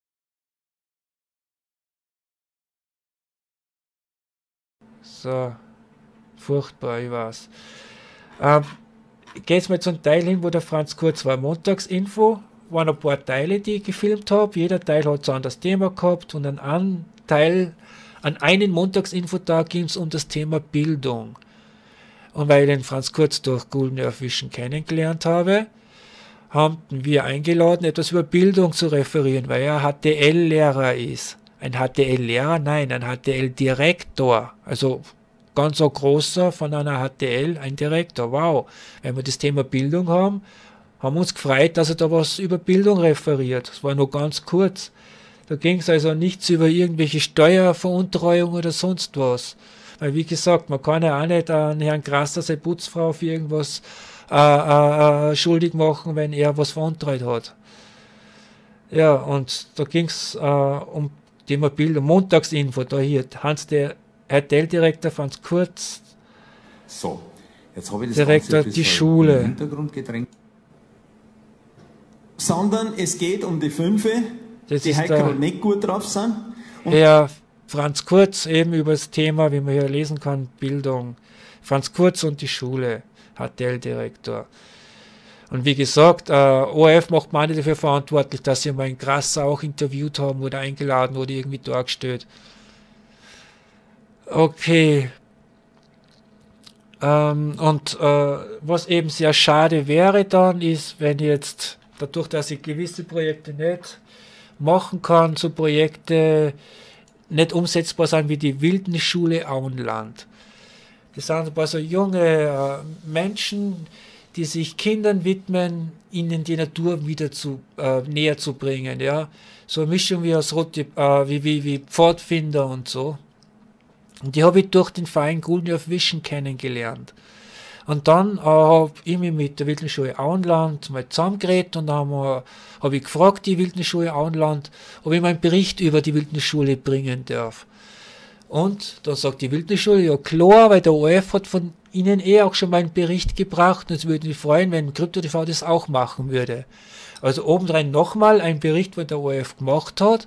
S1: So, furchtbar, ich weiß. Geht es mal zum Teil hin, wo der Franz Kurz war. Montagsinfo waren ein paar Teile, die ich gefilmt habe. Jeder Teil hat so ein anderes Thema gehabt und an einen Montagsinfotag ging es um das Thema Bildung. Und weil ich den Franz Kurz durch Golden Earth Vision kennengelernt habe, haben wir eingeladen, etwas über Bildung zu referieren, weil er HTL-Lehrer ist. Ein HTL-Lehrer? Nein, ein HTL-Direktor. Also ganz so großer von einer HTL, ein Direktor. Wow. Wenn wir das Thema Bildung haben wir uns gefreut, dass er da was über Bildung referiert. Das war nur ganz kurz. Da ging es also nichts über irgendwelche Steuerveruntreuung oder sonst was. Weil wie gesagt, man kann ja auch nicht an Herrn Grasser, seine Putzfrau, für irgendwas schuldig machen, wenn er was veruntreut hat. Ja, und da ging es um Thema Bildung. Montagsinfo, da hier, Hans, der HTL-Direktor Franz Kurz.
S11: So, jetzt habe ich das
S1: Direktor
S11: Ganze
S1: die Schule.
S11: in den Hintergrund gedrängt. Sondern es geht um die Fünfe, die heute nicht gut drauf sind. Und
S1: Herr Franz Kurz eben über das Thema, wie man hier lesen kann, Bildung. Franz Kurz und die Schule, HTL-Direktor. Und wie gesagt, ORF macht man nicht dafür verantwortlich, dass sie mal einen Grasser auch interviewt haben oder eingeladen oder irgendwie dargestellt. Okay. Was eben sehr schade wäre dann, ist, wenn jetzt, dadurch, dass ich gewisse Projekte nicht machen kann, so Projekte nicht umsetzbar sind wie die Wildnisschule Auenland. Das sind ein paar so junge Menschen, die sich Kindern widmen, ihnen die Natur wieder näher zu bringen. Ja? So eine Mischung wie aus wie Pfadfinder und so. Und die habe ich durch den Verein Golden Earth Vision kennengelernt. Und dann habe ich mich mit der Wildnisschule Auenland mal zusammengeredet und dann habe ich gefragt, die Wildnisschule Auenland, ob ich mal einen Bericht über die Wildnisschule bringen darf. Und dann sagt die Wildnisschule, ja klar, weil der ORF hat von Ihnen auch schon mal einen Bericht gebracht und es würde mich freuen, wenn Krypto-TV das auch machen würde. Also obendrein nochmal ein Bericht, was der ORF gemacht hat,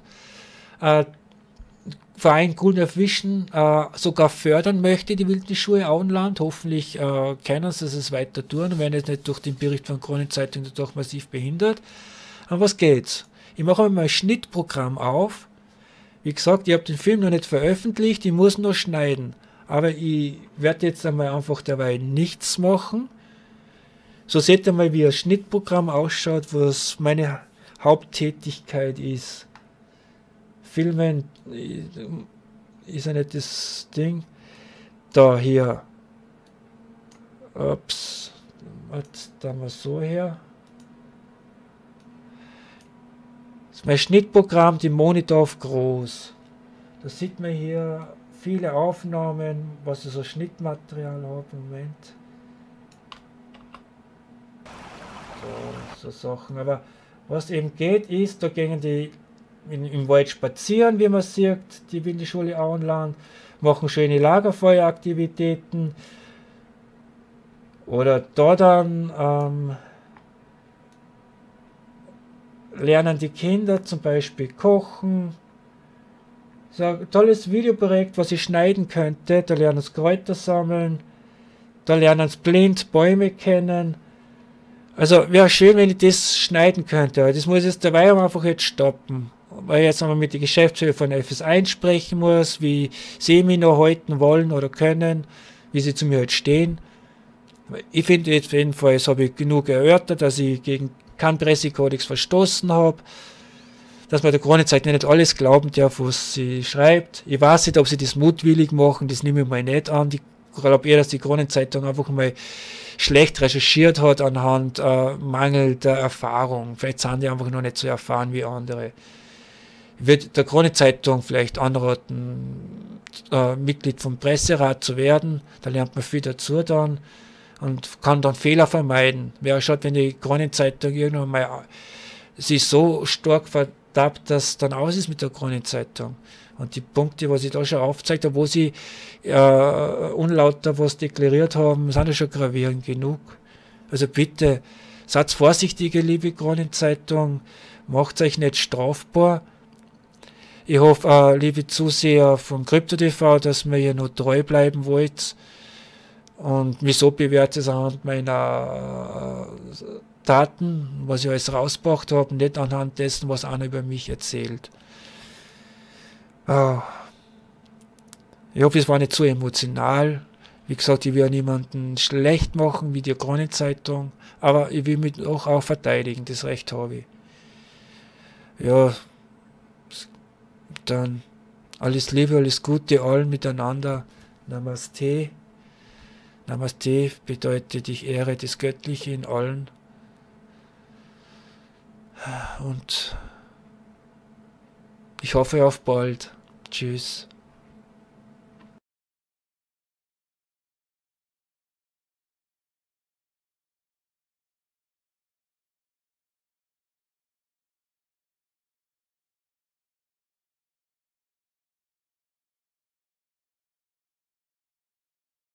S1: Verein Golden Earth Vision sogar fördern möchte, die Wildnisschule Auenland. Hoffentlich können sie es weiter tun und werden jetzt nicht durch den Bericht von Kronenzeitung dadurch massiv behindert. Aber was geht's? Ich mache mal ein Schnittprogramm auf. Wie gesagt, ich habe den Film noch nicht veröffentlicht, ich muss noch schneiden. Aber ich werde jetzt einmal einfach dabei nichts machen. So seht ihr mal, wie ein Schnittprogramm ausschaut, was meine Haupttätigkeit ist. Filmen ist ja nicht das Ding. Da hier. Ups. Da mal so her. Das ist mein Schnittprogramm, die Monitor auf groß. Da sieht man hier viele Aufnahmen, was ich so Schnittmaterial habe im Moment. So Sachen. Aber was eben geht ist, da gehen die im Wald spazieren, wie man sieht, die Wildnisschule Auenland, machen schöne Lagerfeueraktivitäten. Oder da dann lernen die Kinder zum Beispiel kochen. So ein tolles Videoprojekt, was ich schneiden könnte. Da lernen sie Kräuter sammeln. Da lernen sie blind Bäume kennen. Also wäre schön, wenn ich das schneiden könnte. Aber das muss jetzt dabei einfach jetzt stoppen. Weil ich jetzt einmal mit der Geschäftsführer von FS1 sprechen muss, wie sie mich noch halten wollen oder können, wie sie zu mir halt stehen. Ich finde jetzt jedenfalls, habe ich genug erörtert, dass ich gegen keinen Pressekodex verstoßen habe, dass man der Kronenzeitung nicht alles glauben darf, was sie schreibt. Ich weiß nicht, ob sie das mutwillig machen, das nehme ich mal nicht an. Ich glaube eher, dass die Kronenzeitung einfach mal schlecht recherchiert hat anhand mangelnder Erfahrung. Vielleicht sind die einfach noch nicht so erfahren wie andere. Ich würde der Kronenzeitung vielleicht anraten, Mitglied vom Presserat zu werden. Da lernt man viel dazu dann und kann dann Fehler vermeiden. Wäre schade, wenn die Kronenzeitung irgendwann mal sich so stark verdappt, dass dann aus ist mit der Kronenzeitung. Und die Punkte, was ich da schon aufgezeigt habe, wo sie unlauter was deklariert haben, sind ja schon gravierend genug. Also bitte, seid vorsichtiger, liebe Kronenzeitung, macht euch nicht strafbar. Ich hoffe, liebe Zuseher von Krypto-TV, dass mir hier noch treu bleiben wollt und mich so bewertet anhand meiner Taten, was ich alles rausgebracht habe, nicht anhand dessen, was einer über mich erzählt. Ich hoffe, es war nicht zu emotional. Wie gesagt, ich will niemanden schlecht machen, wie die Kronenzeitung, aber ich will mich auch verteidigen, das Recht habe ich. Ja, dann alles Liebe, alles Gute allen miteinander. Namaste. Namaste bedeutet, ich ehre das Göttliche in allen. Und ich hoffe auf bald. Tschüss.